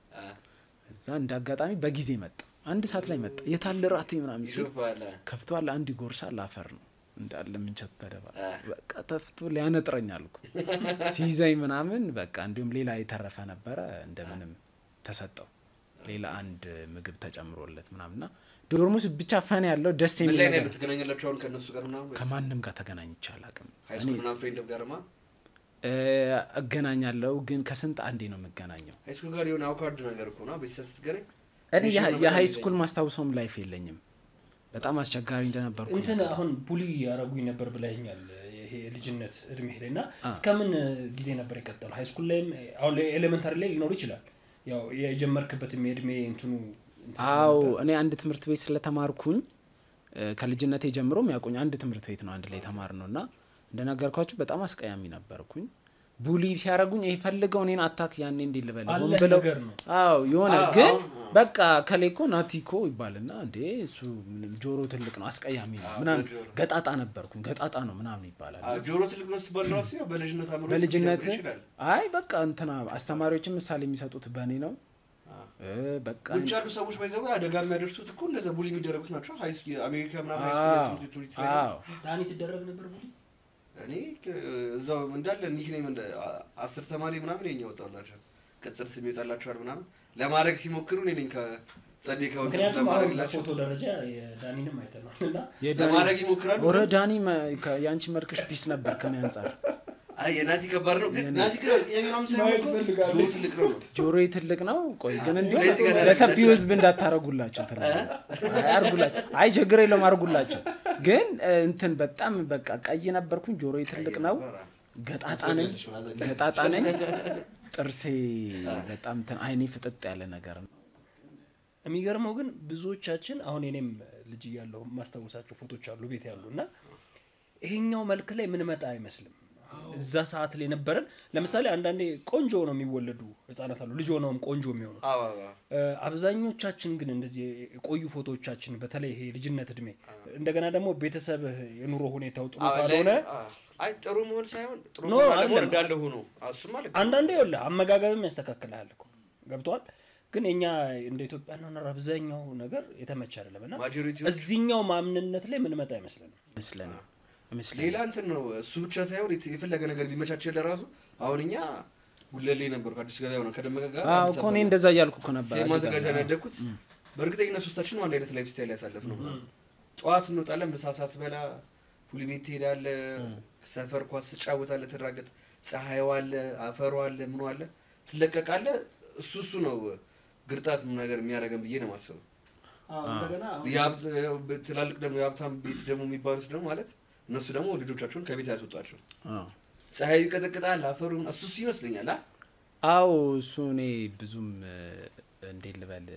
እዛ እንዳጋጣሚ በጊዜ መጣ አንድ ሰዓት ላይ መጣ የታለ ራቴ ምናምን ሲል ከፍቷል አንድ ይጎርሳል አፈር ነው እንዳለ ምንቸቱ ተደባ በቃ ተፍቶ ሊያነጥረኝ አልኩ ሲይዘኝ ምናምን በቃ እንዲሁም ሌላ የተረፈ ነበረ እንደምንም ተሰጠው ሌላ አንድ ምግብ ተጨምሮለት ምናምንና ዶርሙስ ብቻ ፈን ያለው ደስ የሚል ነገር ለኔ ተገናኘላችሁ አሁን ከነሱ ጋር ምናምን ከማንንም ጋር ተገናኝቻ አላቅም ሃይስኩል ምናምን ፍሬንድ ጋርማ እ አገናኛለሁ ግን ከስንት አንዴ ነው መገናኘው ሃይስኩል ጋር የሆነ አውካርድ ነገር እኮ ነው ቤተሰብ ስትገናኝ እኔ የሃይስኩል ማስታወሰውም ላይፍ የለኝም በጣም አስቸጋሪ እንደነበርኩ እንትን አሁን ቡሊ ያረጉኝ ነበር ብለኛል ይሄ ልጅነት እድሜ ሄደና እስከምን ጊዜ ነበር የቀጠለው ሃይስኩል ላይም አሁን ኤሌመንታሪ ላይ ሊኖር ይችላል ያው የጀመርክበት እድሜ እንትኑ አው እኔ አንድ ትምህርት ቤት ስለተማርኩኝ ከልጅነቴ ጀምሮም ያቆኝ አንድ ትምህርት ቤት ነው አንድ ላይ ተማርነውና እንደነገርኳችሁ በጣም አስቀያሚ ነበርኩኝ ቡሊ ሲያረጉኝ ይፈልገው እኔን አታክ ያኔ እንዴ ልበለው ብለው አው የሆነ ግን በቃ ከሌኮ ናቲኮ ይባልና እንዴ እሱ ጆሮ ትልቅ ነው አስቀያሚ ነው ምናምን ገጣጣ ነበርኩኝ ገጣጣ ነው ምናምን ይባላል ጆሮ ትልቅ ነው ሲባልራሱ ያው በልጅነት አምሮ በልጅነት አይ በቃ እንትና አስተማሪዎችም ምሳሌ የሚሰጡት በኔ ነው እ በቃ ወንቻሉ ሰዎች ባይዘው አደጋ የሚያደርሱት እኮ እንደዛ ቡሊ የሚደረጉት ናቸው ሃይስ አሜሪካ ምናምን ሃይስኩል ትምህርት ቤት አዎ ዳኒ ትደረግ ነበር ቡሊ እኔ እዛው እንዳለ ኒክኔም እንደ አስር ተማሪ ምናምን የኛ ወጣላችሁ ቅጽል ስም ይወጣላችኋል ምናምን ለማድረግ ሲሞክሩ እኔ ነኝ ከጸዴ ካውንተር ለማድረግላችሁ ፎቶ ደረጃ የዳኒንም አይተናልና ለማድረግ ይሞክራሉ ወረ ዳኒ ያንቺ መልክሽ ፒስ ነበር ከኔ አንፃር አይ የናቲ ከባድ ነው ግን ናቲ ግን የኛም ሳይሆን ጆሮ ትልቅ ነው ጆሮ ትልቅ ነው ቆይ ግን እንዴ ለሰፊው ህዝብ እንዳታረጉላችሁ ተላላ አይ አርጉላችሁ አይ ችግር የለም አርጉላችሁ ግን እንትን በጣም በቃ ቀይ ነበርኩኝ ጆሮ ትልቅ ነው ገጣጣ ነኝ ገጣጣ ነኝ ጥርሴ በጣም እንትን አይኔ ፍጥጥ ያለ ነገር ነው የሚገርመው ግን ብዙዎቻችን አሁን እኔም ልጅ ያለው ማስተዋወሳቸው ፎቶዎች አሉ ቤት ያሉና ይሄኛው መልክ ላይ ምን መጣ አይመስልም እዛ ሰዓት ላይ ነበርን ለምሳሌ አንዳንዴ ቆንጆ ነው የሚወለዱ ህፃናት አሉ ልጅ ሆነውም ቆንጆ የሚሆኑ አዎ አብዛኞቻችን ግን እንደዚህ የቆዩ ፎቶዎቻችን በተለይ ይሄ ልጅነት እድሜ እንደገና ደግሞ ቤተሰብ የኑሮ ሁኔታው ጥሩ ካልሆነ አይ ጥሩ መሆን ሳይሆን ጥሩ ነው እንዳለ ሆኖ አስማ ለካ አንዳንዴ ይኸውልህ አመጋገብም ያስተካክላል እኮ ገብቷል ግን እኛ እንደ ኢትዮጵያ ነው አብዛኛው ነገር የተመቸ አይደለምና እዚህኛው ማምንነት ላይ ምን መጣ አይመስልንም መስለና ሌላ እንትን ነው እሱ ብቻ ሳይሆን የፈለገ ነገር ቢመቻቸል ለራሱ አሁንኛ ሁለሌ ነበር አዲስ ገበያው ነው ከደመቀ ጋር አዎ እኮ እኔ እንደዛ ያልኩ እኮ ነበር የማዘጋጃ ያደኩት በእርግጠኝነት ሶስታችን አንድ አይነት ላይፍ ስታይል ያሳለፍነው ጧት እንወጣለን በሳሳት በላ ሁሉ ቤት ሄዳለ ሰፈር ኳስ ተጫወታለ ተራገጥ ፀሐይው አለ አፈሩ አለ ምን አለ ትለቀቃለ እሱ እሱ ነው ግርጣት ምን ነገር የሚያረጋም ብዬ ነው ማሰብ አዎ እንደገና ያ ትላልቅ ደግሞ ያብታም ቤት ደግሞ የሚባሉት ደግሞ ማለት እነሱ ደግሞ ልጆቻቸውን ከቤት ያስወጣቸው አዎ ፀሐይ ይቀጠቅጣል አፈሩን እሱ ይመስለኛል አዎ እሱ እኔ ብዙም እንዴ ልበል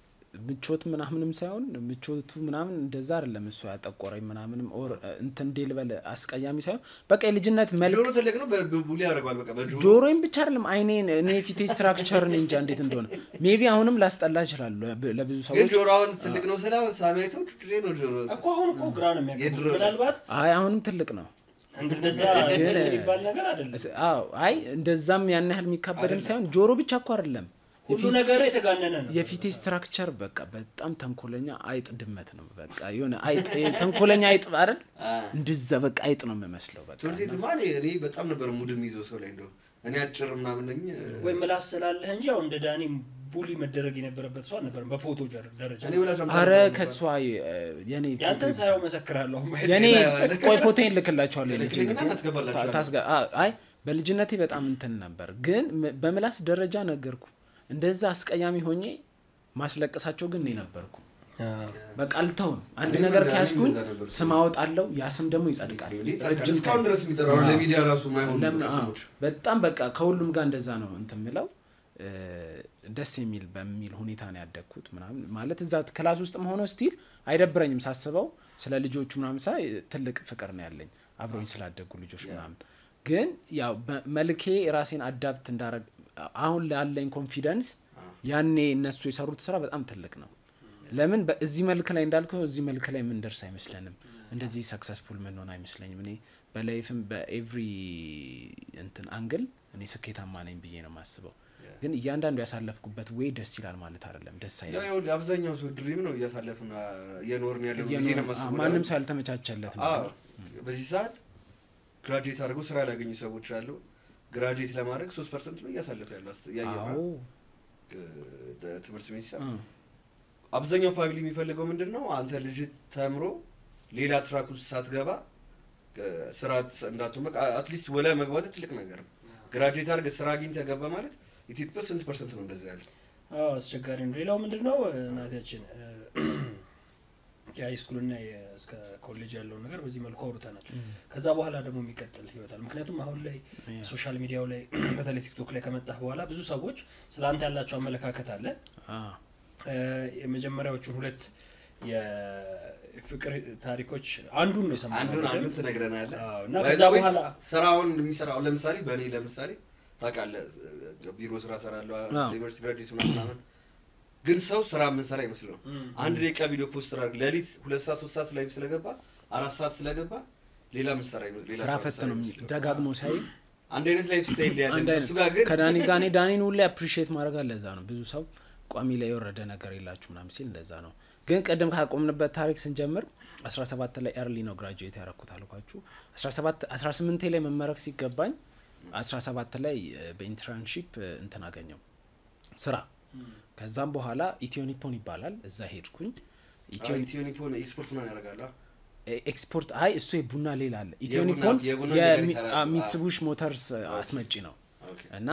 ምቾት ምናምንም ሳይሆን ምቾቱ ምናምን እንደዛ አይደለም እሱ ያጠቆረኝ ምናምንም ኦር እንትን እንዴ ልበል አስቀያሚ ሳይሆን በቃ የልጅነት መልክ ጆሮ ትልቅ ነው በቡሊ ያረጋል በቃ በጆሮ ጆሮዬን ብቻ አይደለም አይኔን እኔ ፊቴ ስትራክቸር እንጃ እንዴት እንደሆነ ሜቢ አሁንም ላስጠላ ይችላል ለብዙ ሰዎች ግን ጆሮውን ትልቅ ነው ሰላም ሳሜቱ ትሬ ነው ጆሮ እኮ አሁን እኮ ግራ ነው የሚያቀርበው ምናልባት አይ አሁንም ትልቅ ነው እንደዛ ይባል ነገር አይደለም አዎ አይ እንደዛም ያን ያህል የሚካበድም ሳይሆን ጆሮ ብቻ እኮ አይደለም ሁሉ ነገር የተጋነነ ነው የፊቴ ስትራክቸር በቃ በጣም ተንኮለኛ አይጥ ድመት ነው በቃ የሆነ አይጥ ተንኮለኛ አይጥ አይደል እንደዛ በቃ አይጥ ነው የሚመስለው በቃ ትርሲት ማን እኔ በጣም ነበር ሙድም ይዘው ሰው ላይ እንደው እኔ አጭር ምናምን ነኝ ወይ ምላስ ስላለህ እንጂ አሁን እንደ ዳኒ ቡሊ መደረግ የነበረበት ሰው ነበር በፎቶ ደረጃ እኔ ወላጅ አረ ከሷ የኔ ያንተን ሳይው መሰክራለሁ የኔ ቆይ ፎቶን ልክላችኋለሁ ልጅነቴ ታስጋ አይ በልጅነቴ በጣም እንትን ነበር ግን በምላስ ደረጃ ነገርኩ እንደዛ አስቀያሚ ሆኜ ማስለቀሳቸው ግን ነው ነበርኩ በቃ አልተውም አንድ ነገር ካስኩኝ ስም አወጣለሁ ያ ስም ደግሞ ይጸድቃል ረጅም እስካሁን ድረስ የሚጠራው ለሚዲያ ራሱ ማይሆን ስሞች በጣም በቃ ከሁሉም ጋር እንደዛ ነው እንትን ምለው ደስ የሚል በሚል ሁኔታ ነው ያደኩት ምናምን ማለት እዛ ክላስ ውስጥ ሆኖ ስቲል አይደብረኝም ሳስበው ስለ ልጆቹ ምናምን ሳይ ትልቅ ፍቅር ነው ያለኝ አብሮኝ ስላደጉ ልጆች ምናምን ግን ያው መልኬ ራሴን አዳፕት እንዳረግ አሁን ላለኝ ኮንፊደንስ ያኔ እነሱ የሰሩት ስራ በጣም ትልቅ ነው ለምን በዚህ መልክ ላይ እንዳልከው እዚህ መልክ ላይ ምን ደርስ አይመስለንም እንደዚህ ሰክሰስፉል ምን ሆነ አይመስለኝም እኔ በላይፍም በኤቭሪ እንትን አንግል እኔ ስኬታማ ነኝ ብዬ ነው ማስበው ግን እያንዳንዱ ያሳለፍኩበት ወይ ደስ ይላል ማለት አይደለም ደስ አይልም ያው አብዛኛው ሰው ድሪም ነው እያሳለፈና የኖርን ያለው ብዬ ነው ማስበው ማንም ሳልተመቻቸለት ነበር በዚህ ሰዓት ግራጁዌት አድርጎ ስራ ያገኙ ሰዎች አሉ ግራጁዌት ለማድረግ ሶስት ፐርሰንት ነው እያሳለፈ ያለው ያያው ትምህርት ሚኒስትር አብዛኛው ፋሚሊ የሚፈልገው ምንድነው አንተ ልጅ ተምሮ ሌላ ትራክ ውስጥ ሳትገባ ስራት እንዳትመጣ አትሊስት ወላ መግባት ትልቅ ነገር ነው ግራጁዌት አድርገህ ስራ አግኝተህ ገባ ማለት ኢትዮጵያ ስንት ፐርሰንት ነው እንደዛ ያለው አዎ አስቸጋሪ ነው ሌላው ምንድነው እናታችን የሃይ ስኩልና እስከ ኮሌጅ ያለው ነገር በዚህ መልኩ አውርተናል ከዛ በኋላ ደግሞ የሚቀጥል ህይወታል ምክንያቱም አሁን ላይ ሶሻል ሚዲያው ላይ በተለይ ቲክቶክ ላይ ከመጣህ በኋላ ብዙ ሰዎች ስላንተ ያላቸው አመለካከት አለ አዎ የመጀመሪያዎቹ ሁለት የፍቅር ታሪኮች አንዱን ነው ሰማው አንዱን አንዱን ትነግረናለህ አዎ እና ከዛ በኋላ ስራውን የሚሰራው ለምሳሌ በእኔ ለምሳሌ ታውቃለህ ቢሮ ስራ ሰራለሁ ዩኒቨርሲቲ ግራጁዌት ምናምን ግን ሰው ስራ ምን ሰራ ይመስለው አንድ ደቂቃ ቪዲዮ ፖስት አድርግ ለሊት ሁለት ሰዓት ሶስት ሰዓት ላይ ስለገባ አራት ሰዓት ስለገባ ሌላ ምን ሰራ ይመስለው ሌላ ስራ ፈት ነው ደጋግሞ ሳይ አንድ አይነት ላይፍ ስታይል ያለው እሱ ጋር ግን ከዳኒ ጋኔ ዳኒን ሁሉ አፕሪሺየት ማድረግ አለ እዛ ነው ብዙ ሰው ቋሚ ላይ ወረደ ነገር የላችሁ ምናምን ሲል እንደዛ ነው ግን ቀደም ካቆምንበት ታሪክ ስንጀምር አስራ ሰባት ላይ ኤርሊ ነው ግራጁዌት ያረኩት አልኳችሁ አስራ ሰባት አስራ ስምንት ላይ መመረቅ ሲገባኝ አስራ ሰባት ላይ በኢንተርንሺፕ እንትን አገኘው ስራ ከዛም በኋላ ኢትዮኒፖን ይባላል እዛ ሄድኩኝ ኢትዮኒፖን ኤክስፖርት ነው ያደርጋል ኤክስፖርት አይ እሱ የቡና ሌላ አለ ኢትዮኒፖን የሚትሱቢሺ ሞተርስ አስመጪ ነው እና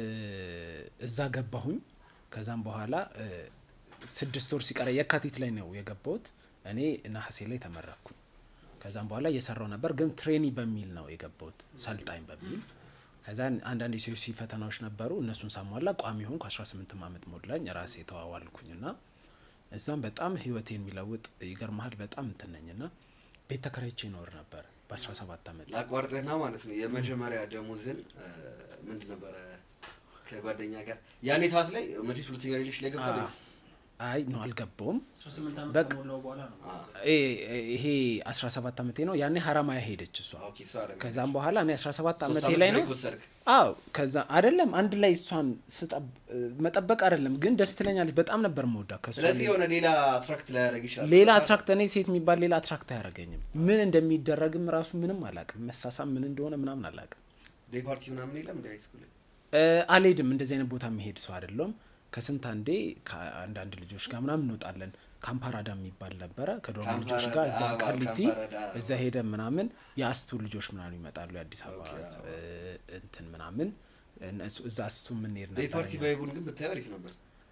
እዛ ገባሁኝ ከዛም በኋላ ስድስት ወር ሲቀር የካቲት ላይ ነው የገባሁት እኔ ነሐሴ ላይ ተመረኩኝ ከዛም በኋላ እየሰራው ነበር ግን ትሬኒ በሚል ነው የገባሁት ሰልጣኝ በሚል ከዛን አንድ አንድ ሲሲ ፈተናዎች ነበሩ እነሱን ሳሟላ ቋሚ ሆንኩ አስራ ስምንት አመት ሞላኝ ራሴ ተዋዋልኩኝና እዛም በጣም ህይወቴን የሚለውጥ ይገርማል በጣም እንተነኝና ቤት ተከራይቼ ኖር ነበር በ17 አመት ላቋርጠና ማለት ነው የመጀመሪያ ደሞዝን ምንድን ነበር ከጓደኛ ጋር ያኔ ታስ ላይ መቼስ ሁለተኛ ሪሌሽን ላይ ገብታለህ አይ ነው አልገባውም አስራ ስምንት አመት ሞላው በኋላ ነው ይሄ አስራ ሰባት አመቴ ነው ያኔ ሐራማያ ሄደች እሷ ኦኬ ሳራ ከዛም በኋላ እኔ አስራ ሰባት አመቴ ላይ ነው አዎ ከዛ አይደለም አንድ ላይ እሷን ስጠብ መጠበቅ አይደለም ግን ደስ ትለኛለች በጣም ነበር መወዳ ከሷ ስለዚህ የሆነ ሌላ አትራክት ላይ ያረግ ይችላል ሌላ አትራክት እኔ ሴት የሚባል ሌላ አትራክት አያረገኝም ምን እንደሚደረግም ራሱ ምንም አላውቅም መሳሳም ምን እንደሆነ ምናምን አላውቅም ዴይ ፓርቲ ምናምን የለም እንደ ሃይ ስኩል አልሄድም እንደዚህ አይነት ቦታ መሄድ ሰው አይደለም ከስንት አንዴ ከአንዳንድ ልጆች ጋር ምናምን እንወጣለን ካምፓራዳ የሚባል ነበር ከዶርም ልጆች ጋር እዛ ቃሊቲ እዛ ሄደ ምናምን ያስቱ ልጆች ምናምን ይመጣሉ የአዲስ አበባ እንትን ምናምን እዛ አስቱ ምን ሄድ ነበር ዴይ ፓርቲ ባይቡን ግን በታሪክ አሪፍ ነበር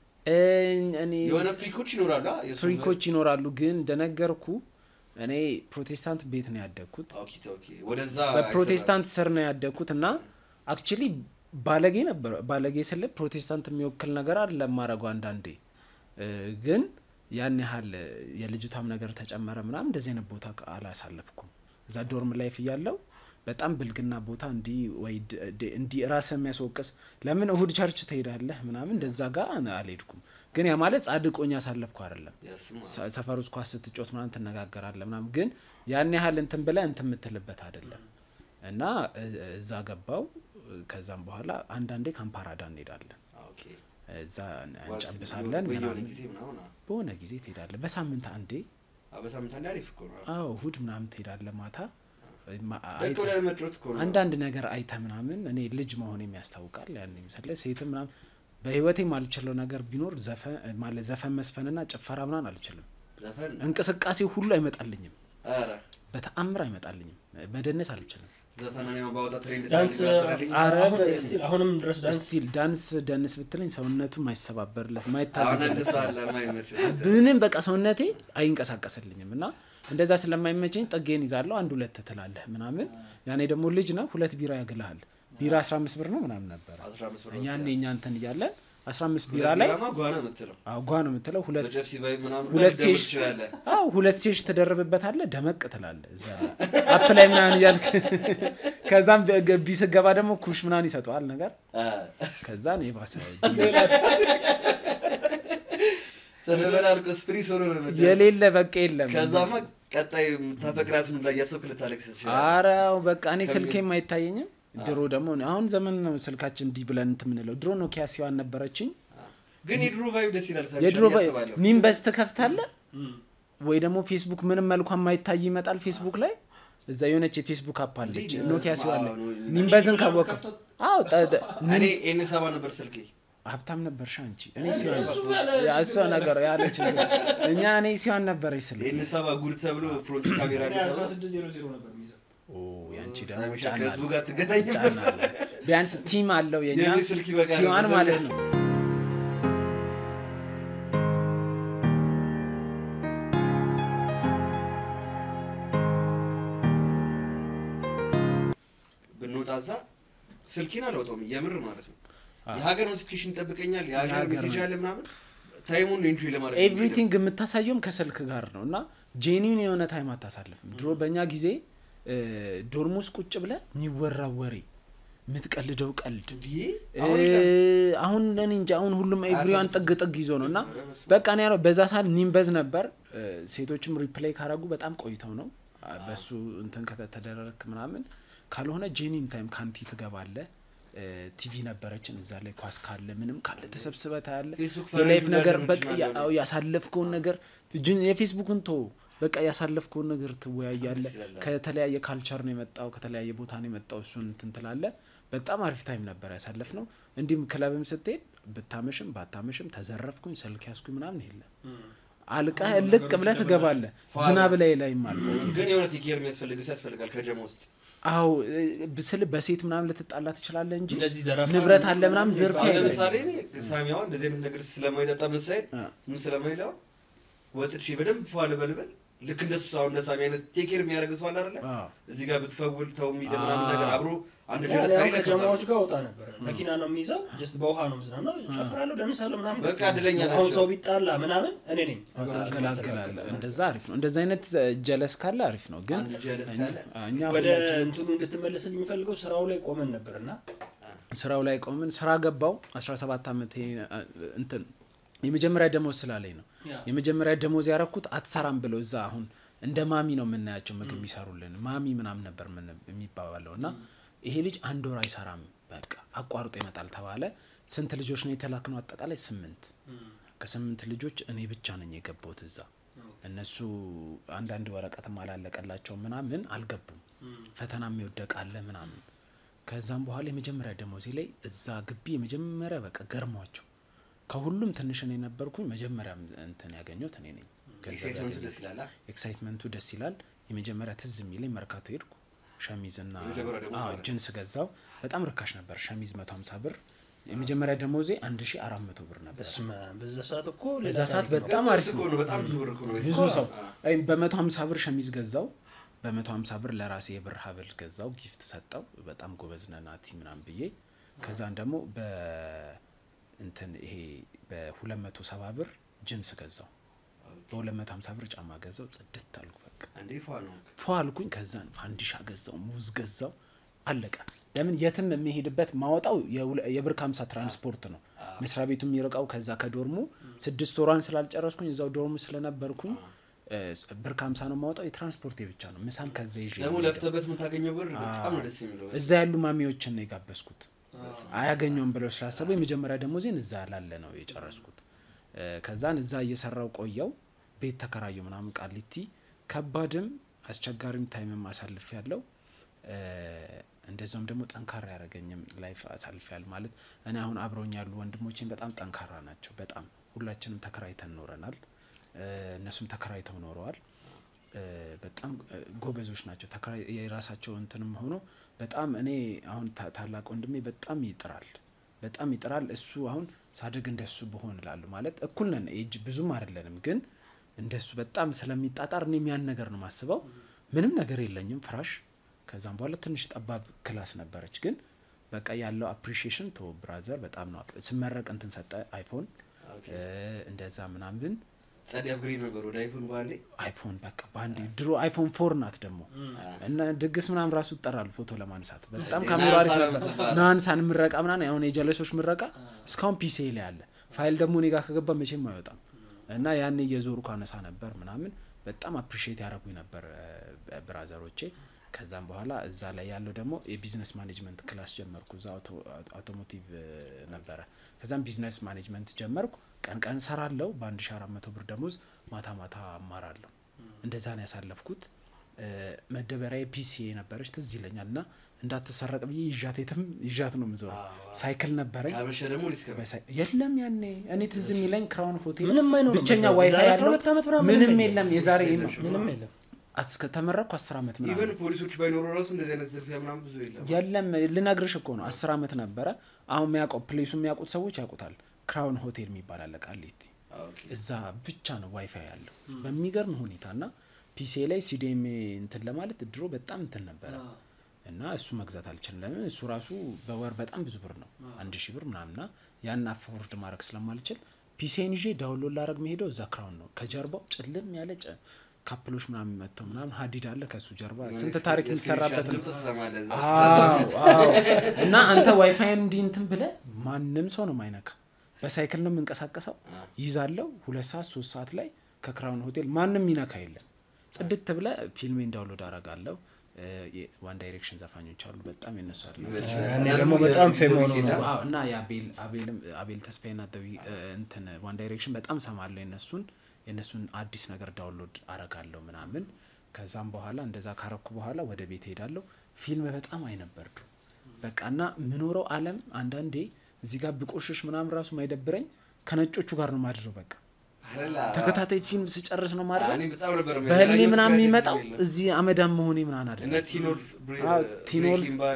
እኔ የሆነ ፍሪኮች ይኖራሉ ፍሪኮች ይኖራሉ ግን እንደነገርኩ እኔ ፕሮቴስታንት ቤት ነው ያደግኩት ኦኬ ኦኬ ወደዛ በፕሮቴስታንት ስር ነው ያደግኩትና አክቹሊ ባለጌ ነበር ባለጌ ስለ ፕሮቴስታንት የሚወክል ነገር አይደለም ማረጋው አንዳንዴ ግን ያን ያህል የልጅታም ነገር ተጨመረ ምናምን እንደዚህ አይነት ቦታ አላሳለፍኩም እዛ ዶርም ላይፍ ያለው በጣም ብልግና ቦታ እንዲ ወይ እንዲ ራስ የሚያስወቅስ ለምን እሁድ ቸርች ትሄዳለህ ምናምን እንደዛ ጋር አልሄድኩም ግን ያ ማለት ጻድቆኛ ሳለፍኩ አይደለም ሰፈር ውስጥ ኳስ ስትጮት ምናምን ተነጋገራለህ ምናምን ግን ያን ያህል እንትን ብለ እንትን ምትልበት አይደለም እና እዛ ገባው ከዛም በኋላ አንድ አንዴ ካምፓራዳ እንሄዳለን ኦኬ እዛ አንጨብሳለን ምናምን በሆነ ጊዜ ትሄዳለህ በሳምንት አንዴ በሳምንት አንዴ አሪፍ እኮ ነው አዎ እሁድ ምናምን ትሄዳለህ ማታ አይተህ ለመጥሮት እኮ ነው አንድ አንድ ነገር አይተህ ምናምን እኔ ልጅ መሆኔ የሚያስታውቃል ያን ይመስላል ሴት ምናምን በህይወቴ ማልችለው ነገር ቢኖር ዘፈን ማለት ዘፈን መስፈንና ጭፈራ ምናምን አልችልም ዘፈን እንቅስቃሴ ሁሉ አይመጣልኝም አረ በተአምር አይመጣልኝም መደነስ አልችልም ዘፈናኔው ባወጣ ትሬንድ ዳንስ አረብ ስቲል አሁንም ድረስ ዳንስ ስቲል ዳንስ ዳንስ ብትለኝ ሰውነቱ ማይሰባበርለት ማይታዘዝለት ስለማይመች ምንም በቃ ሰውነቴ አይንቀሳቀስልኝም እና እንደዛ ስለማይመቸኝ ጠጌን ይዛለሁ አንድ ሁለት ተተላለህ ምናምን ያኔ ደግሞ ልጅ ነው ሁለት ቢራ ያግልሃል ቢራ አስራ አምስት ብር ነው ምናምን ነበር አስራ አምስት ብር ያኔ እኛ እንትን ይያለን አስራ አምስት ቢራ ላይ ጓና ምትለው አው ጓና ምትለው ሁለት በደፍሲ ባይ ምናምን ሁለት ሴሽ አው ሁለት ሴሽ ተደረበበታለህ ደመቅ ትላለህ እዛ አፕ ላይ ምናምን ያልክ ከዛም ቢስገባ ደግሞ ኩሽ ምናምን ይሰጣል ነገር ከዛን ይባሰ ሰለበላ አልቆ ስፕሪስ ሆኖ ነው መጀመሪያ የሌለ በቃ የለም ከዛማ ቀጣይ ተፈቅራቱን ላይ ያሰብክ ልታለቅስ ይችላል አራው በቃ እኔ ስልኬም አይታየኝም ድሮ ደግሞ አሁን ዘመን ነው ስልካችን ዲ ብለን እንትምንለው ድሮ ኖኪያ ሲዋን ነበረችኝ ግን የድሮ ቫይብ ደስ ይላል ሳይሆን የድሮ ቫይብ ኒምበስ ተከፍታለህ ወይ ደግሞ ፌስቡክ ምንም መልኩ የማይታይ ይመጣል ፌስቡክ ላይ እዛ የሆነች የፌስቡክ አፕ አለች ኖኪያ ሲዋን ኒምበዝን ካወቀው አው እኔ ኤን ሰባ ነበር ስልኬ ሀብታም ነበርሽ አንቺ እኔ ሲዋን ያሷ ነገር ያለች እኛ እኔ ሲዋን ነበር ስልኬ ኤን ሰባ ጉድ ተብሎ ፍሮንት ካሜራ ላይ አስራ ስድስት ዜሮ ዜሮ ነበር የሚይዘው ኦ ያንቺ ደግሞ ከህዝቡ ጋር ትገናኝ ቢያንስ ቲም አለው የኛ የኔ ስልክ ይበቃል ሲዋን ማለት ነው ብንወጣዛ ስልኬን አልወጣውም የምር ማለት ነው የሀገር ኖቲፊኬሽን ይጠብቀኛል የሀገር ሜሴጅ አለ ምናምን ታይሙን ኢንጆይ ለማድረግ ኤቭሪቲንግ የምታሳየውም ከስልክ ጋር ነው እና ጄኒን የሆነ ታይም አታሳልፍም ድሮ በእኛ ጊዜ ዶርሙስ ቁጭ ብለ የሚወራው ወሬ የምትቀልደው ቀልድ አሁን ለኔ እንጂ አሁን ሁሉም ኤቭሪዋን ጥግ ጥግ ይዞ ነውና በቃ ነው ያለው በዛ ሰዓት ኒምበዝ ነበር ሴቶችም ሪፕሌይ ካረጉ በጣም ቆይተው ነው በሱ እንትን ከተደረረክ ምናምን ካልሆነ ጄኒን ታይም ካንቲ ትገባለ ቲቪ ነበረችን እዛ ላይ ኳስ ካለ ምንም ካለ ተሰብስበ ታያለ የላይፍ ነገር በቃ ያው ያሳለፍከው ነገር የፌስቡክን ቶ በቃ ያሳለፍከው ነገር ትወያያለ ከተለያየ ካልቸር ነው የመጣው ከተለያየ ቦታ ነው የመጣው እሱን እንትን ትላለ በጣም አሪፍ ታይም ነበር ያሳለፍነው እንዲም ክለብም ስትሄድ ብታመሽም ባታመሽም ተዘረፍኩኝ ስልክ ያስኩኝ ምናምን ይሄለ አልቃ ልቅ ብለ ትገባለ ዝናብ ላይ ላይ ማለት ግን የሆነ ቲኬር የሚያስፈልገው ያስፈልጋል ከጀማ ውስጥ አው በስለ በሴት ምናምን ልትጣላ ትችላለህ እንጂ ንብረት አለ ምናምን ዝርፊያ አይደለም ለምሳሌ ሳሚያው እንደዚህ አይነት ነገር ስለማይጠጣ ምን ሳይል ምን ስለማይለው ወጥቼ በደንብ ፏል በልበል ልክ እንደሱ ሳው እንደ ሳሚ አይነት ቴኬር የሚያደርግ ሰው አለ አይደል እዚህ ጋር ብትፈውል ተው የሚል ምናምን ነገር አብሮ አንድ ጀለስ ካሪ ከጀማዎች ጋር ወጣ ነበር መኪና ነው የሚይዘው ጀስት በውሃ ነው ምዝናናው ጨፍራለሁ ደምሳለሁ ምናምን በቃ አድለኛ ነው አሁን ሰው ቢጣላ ምናምን እኔ ነኝ ተገላገላለ እንደዛ አሪፍ ነው እንደዛ አይነት ጀለስ ካለ አሪፍ ነው ግን እኛ ወደ እንትኑ እንድትመለስ የሚፈልገው ስራው ላይ ቆመን ነበርና ስራው ላይ ቆመን ስራ ገባው አስራ ሰባት አመት እንትን የመጀመሪያ ደሞዝ ስላለኝ ነው የመጀመሪያ ደሞዝ ያረኩት አትሰራም ብለው እዛ አሁን እንደ ማሚ ነው የምናያቸው ምግብ የሚሰሩልን ማሚ ምናምን ነበር ምን የሚባባለውና ይሄ ልጅ አንድ ወር አይሰራም በቃ አቋርጦ ይመጣል ተባለ ስንት ልጆች ነው የተላክነው አጠቃላይ ስምንት ከስምንት ልጆች እኔ ብቻ ነኝ የገባሁት እዛ እነሱ አንድ አንድ ወረቀት ማላለቀላቸው ምናምን አልገቡም ፈተናም ይወደቃለ ምናምን ከዛም በኋላ የመጀመሪያ ደሞዜ ላይ እዛ ግቢ የመጀመሪያ በቃ ገርሟቸው ከሁሉም ትንሽ እኔ ነበርኩኝ መጀመሪያ እንትን ያገኘሁት እኔ ነኝ ኤክሳይትመንቱ ደስ ይላል ኤክሳይትመንቱ ደስ ይላል የመጀመሪያ ትዝ የሚለኝ መርካቶ ሄድኩ ሸሚዝና አዎ ጂንስ ገዛው በጣም ርካሽ ነበር ሸሚዝ መቶ ሃምሳ ብር የመጀመሪያ ደሞዜ አንድ ሺህ አራት መቶ ብር ነበር በዛ ሰዓት እኮ ለዛ ሰዓት በጣም አሪፍ ነው በጣም ብዙ ብር ነው ብዙ ሰው አይ በመቶ ሃምሳ ብር ሸሚዝ ገዛው በመቶ ሃምሳ ብር ለራሴ የብር ሀብል ገዛው ጊፍት ሰጠው በጣም ጎበዝ ነናቲ ምናምን ብዬ ከዛን ደግሞ በ እንትን ይሄ በ270 ብር ጂንስ ገዛው በ250 ብር ጫማ ገዛው ጽድት አልኩ በቃ እንዴ ፋኑ ፋልኩኝ ከዛን ፋንዲሻ ገዛው ሙዝ ገዛው አለቀ ለምን የትም የሚሄድበት ማወጣው የብር ሃምሳ ትራንስፖርት ነው መስሪያ ቤቱ የሚርቀው ከዛ ከዶርሙ ስድስት ወራን ስላልጨረስኩኝ እዛው ዶርሙ ስለነበርኩኝ ብር ሃምሳ ነው ማወጣው የትራንስፖርት ብቻ ነው ምሳም ከዛ ይዤ ደግሞ ለፍተበት ምን ታገኘው ብር በጣም ደስ የሚለው እዛ ያሉ ማሚዎችን ነው የጋበስኩት አያገኘውም ብለው ስላሰቡ የመጀመሪያ ደሞዜን እዛ ያላለ ነው የጨረስኩት ከዛን እዛ እየሰራው ቆየው ቤት ተከራየው ምናምን ቃሊቲ ከባድም አስቸጋሪም ታይምም አሳልፍ ያለው እንደዛም ደግሞ ጠንካራ ያረገኝም ላይፍ አሳልፍ ያል ማለት እኔ አሁን አብሮኝ ያሉ ወንድሞቼን በጣም ጠንካራ ናቸው በጣም ሁላችንም ተከራይተን ኖረናል እነሱም ተከራይተው ኖረዋል በጣም ጎበዞች ናቸው ተከራይ የራሳቸው እንትንም ሆኖ በጣም እኔ አሁን ታላቅ ወንድሜ በጣም ይጥራል በጣም ይጥራል እሱ አሁን ሳደግ እንደሱ በሆን ይላል ማለት እኩል ነን ኤጅ ብዙም አይደለንም ግን እንደሱ በጣም ስለሚጣጣር እኔ ያን ነገር ነው ማስበው ምንም ነገር የለኝም ፍራሽ ከዛም በኋላ ትንሽ ጠባብ ክላስ ነበረች ግን በቃ ያለው አፕሪሺዬሽን ቶ ብራዘር በጣም ነው ስመረቅ እንትን ሰጠ አይፎን እንደዛ ምናምን ጸዲ አፕግሬድ ነበር ወደ አይፎን ባንዴ አይፎን በቃ ባንዴ ድሮ አይፎን ፎር ናት ደግሞ እና ድግስ ምናምን ራሱ ተጠራል ፎቶ ለማንሳት በጣም ካሜራ አሪፍ ነበር ናንሳን ምረቃ ምናምን አሁን የጀለሶች ምረቃ እስካሁን ፒሲ ላይ አለ ፋይል ደግሞ እኔ ጋር ከገባ መቼም አይወጣም እና ያን እየዞሩ ካነሳ ነበር ምናምን በጣም አፕሪሺየት ያደርጉኝ ነበር ብራዘሮቼ ከዛም በኋላ እዛ ላይ ያለው ደግሞ የቢዝነስ ማኔጅመንት ክላስ ጀመርኩ እዛ አውቶሞቲቭ ነበረ ከዛም ቢዝነስ ማኔጅመንት ጀመርኩ ቀን ቀን ሰራለው በ1400 ብር ደሞዝ ማታ ማታ አማራለሁ እንደዛ ነው ያሳለፍኩት መደበሪያ ፒሲ ነበርሽ ትዝ ይለኛልና እንዳትሰረቅ ብዬ ይዣቴትም ይዣት ነው ምዞር ሳይክል ነበረኝ አበሸ ደግሞ ሊስከ የለም ያኔ እኔ ትዝ የሚለኝ ክራውን ሆቴል ብቸኛ ዋይፋይ ያለው ምንም የለም የዛሬ ምንም የለም አስከ ተመረኩ አስር አመት ምናምን ኢቨን ፖሊሶች ባይኖሩ ራሱ እንደዚህ አይነት ዝርፊያ ምናምን ብዙ የለም የለም ልነግርሽ እኮ ነው አስር አመት ነበረ አሁን የሚያውቀው ፕሌሱ የሚያውቁት ሰዎች ያውቁታል ክራውን ሆቴል የሚባል አለ ቃሊቲ እዛ ብቻ ነው ዋይፋይ ያለው በሚገርም ሁኔታና ፒሲ ላይ ሲዲኤም እንትን ለማለት ድሮ በጣም እንትን ነበረ እና እሱ መግዛት አልችልም ለምን እሱ ራሱ በወር በጣም ብዙ ብር ነው አንድ ሺህ ብር ምናምንና ያን አፎርድ ማድረግ ስለማልችል ፒሲን ይዤ ዳውንሎድ ላደርግ መሄደው እዛ ክራውን ነው ከጀርባው ጭልም ያለ ካፕሎች ምናምን መጥተው ምናምን ሀዲድ አለ ከሱ ጀርባ ስንት ታሪክ የሚሰራበት ነው አዎ አዎ እና አንተ ዋይፋይ እንዲንትን ብለ ማንንም ሰው ነው ማይነካ በሳይክል ነው መንቀሳቀሰው ይዛለው ሁለት ሰዓት ሶስት ሰዓት ላይ ከክራውን ሆቴል ማንንም ይነካ የለም ጽድት ብለ ፊልሜን ዳውንሎድ አደርጋለሁ ዋን ዳይሬክሽን ዘፋኞች አሉ በጣም ይነሳሉ እኔ ደግሞ በጣም ፌም ሆኖ ነው አዎ እና ያቤል አቤልም አቤል ተስፋዬና ደዊ እንትን ዋን ዳይሬክሽን በጣም ሰማለሁ እነሱን የነሱን አዲስ ነገር ዳውንሎድ አረጋለሁ ምናምን ከዛም በኋላ እንደዛ ካረኩ በኋላ ወደ ቤት ሄዳለሁ ፊልም በጣም አይነበርዱ በቃና ምኖረው ዓለም አንዳንዴ እዚህ ጋር ብቆሽሽ ምናምን ራሱ ማይደብረኝ ከነጮቹ ጋር ነው ማድረው በቃ ተከታታይ ፊልም ሲጨርስ ነው ማለት እኔ በጣም ነበር በህልሜ ምናምን የሚመጣው እዚህ አመዳም መሆኔ ምናምን አይደለም እነ ቲኖል ቲኖል ባድ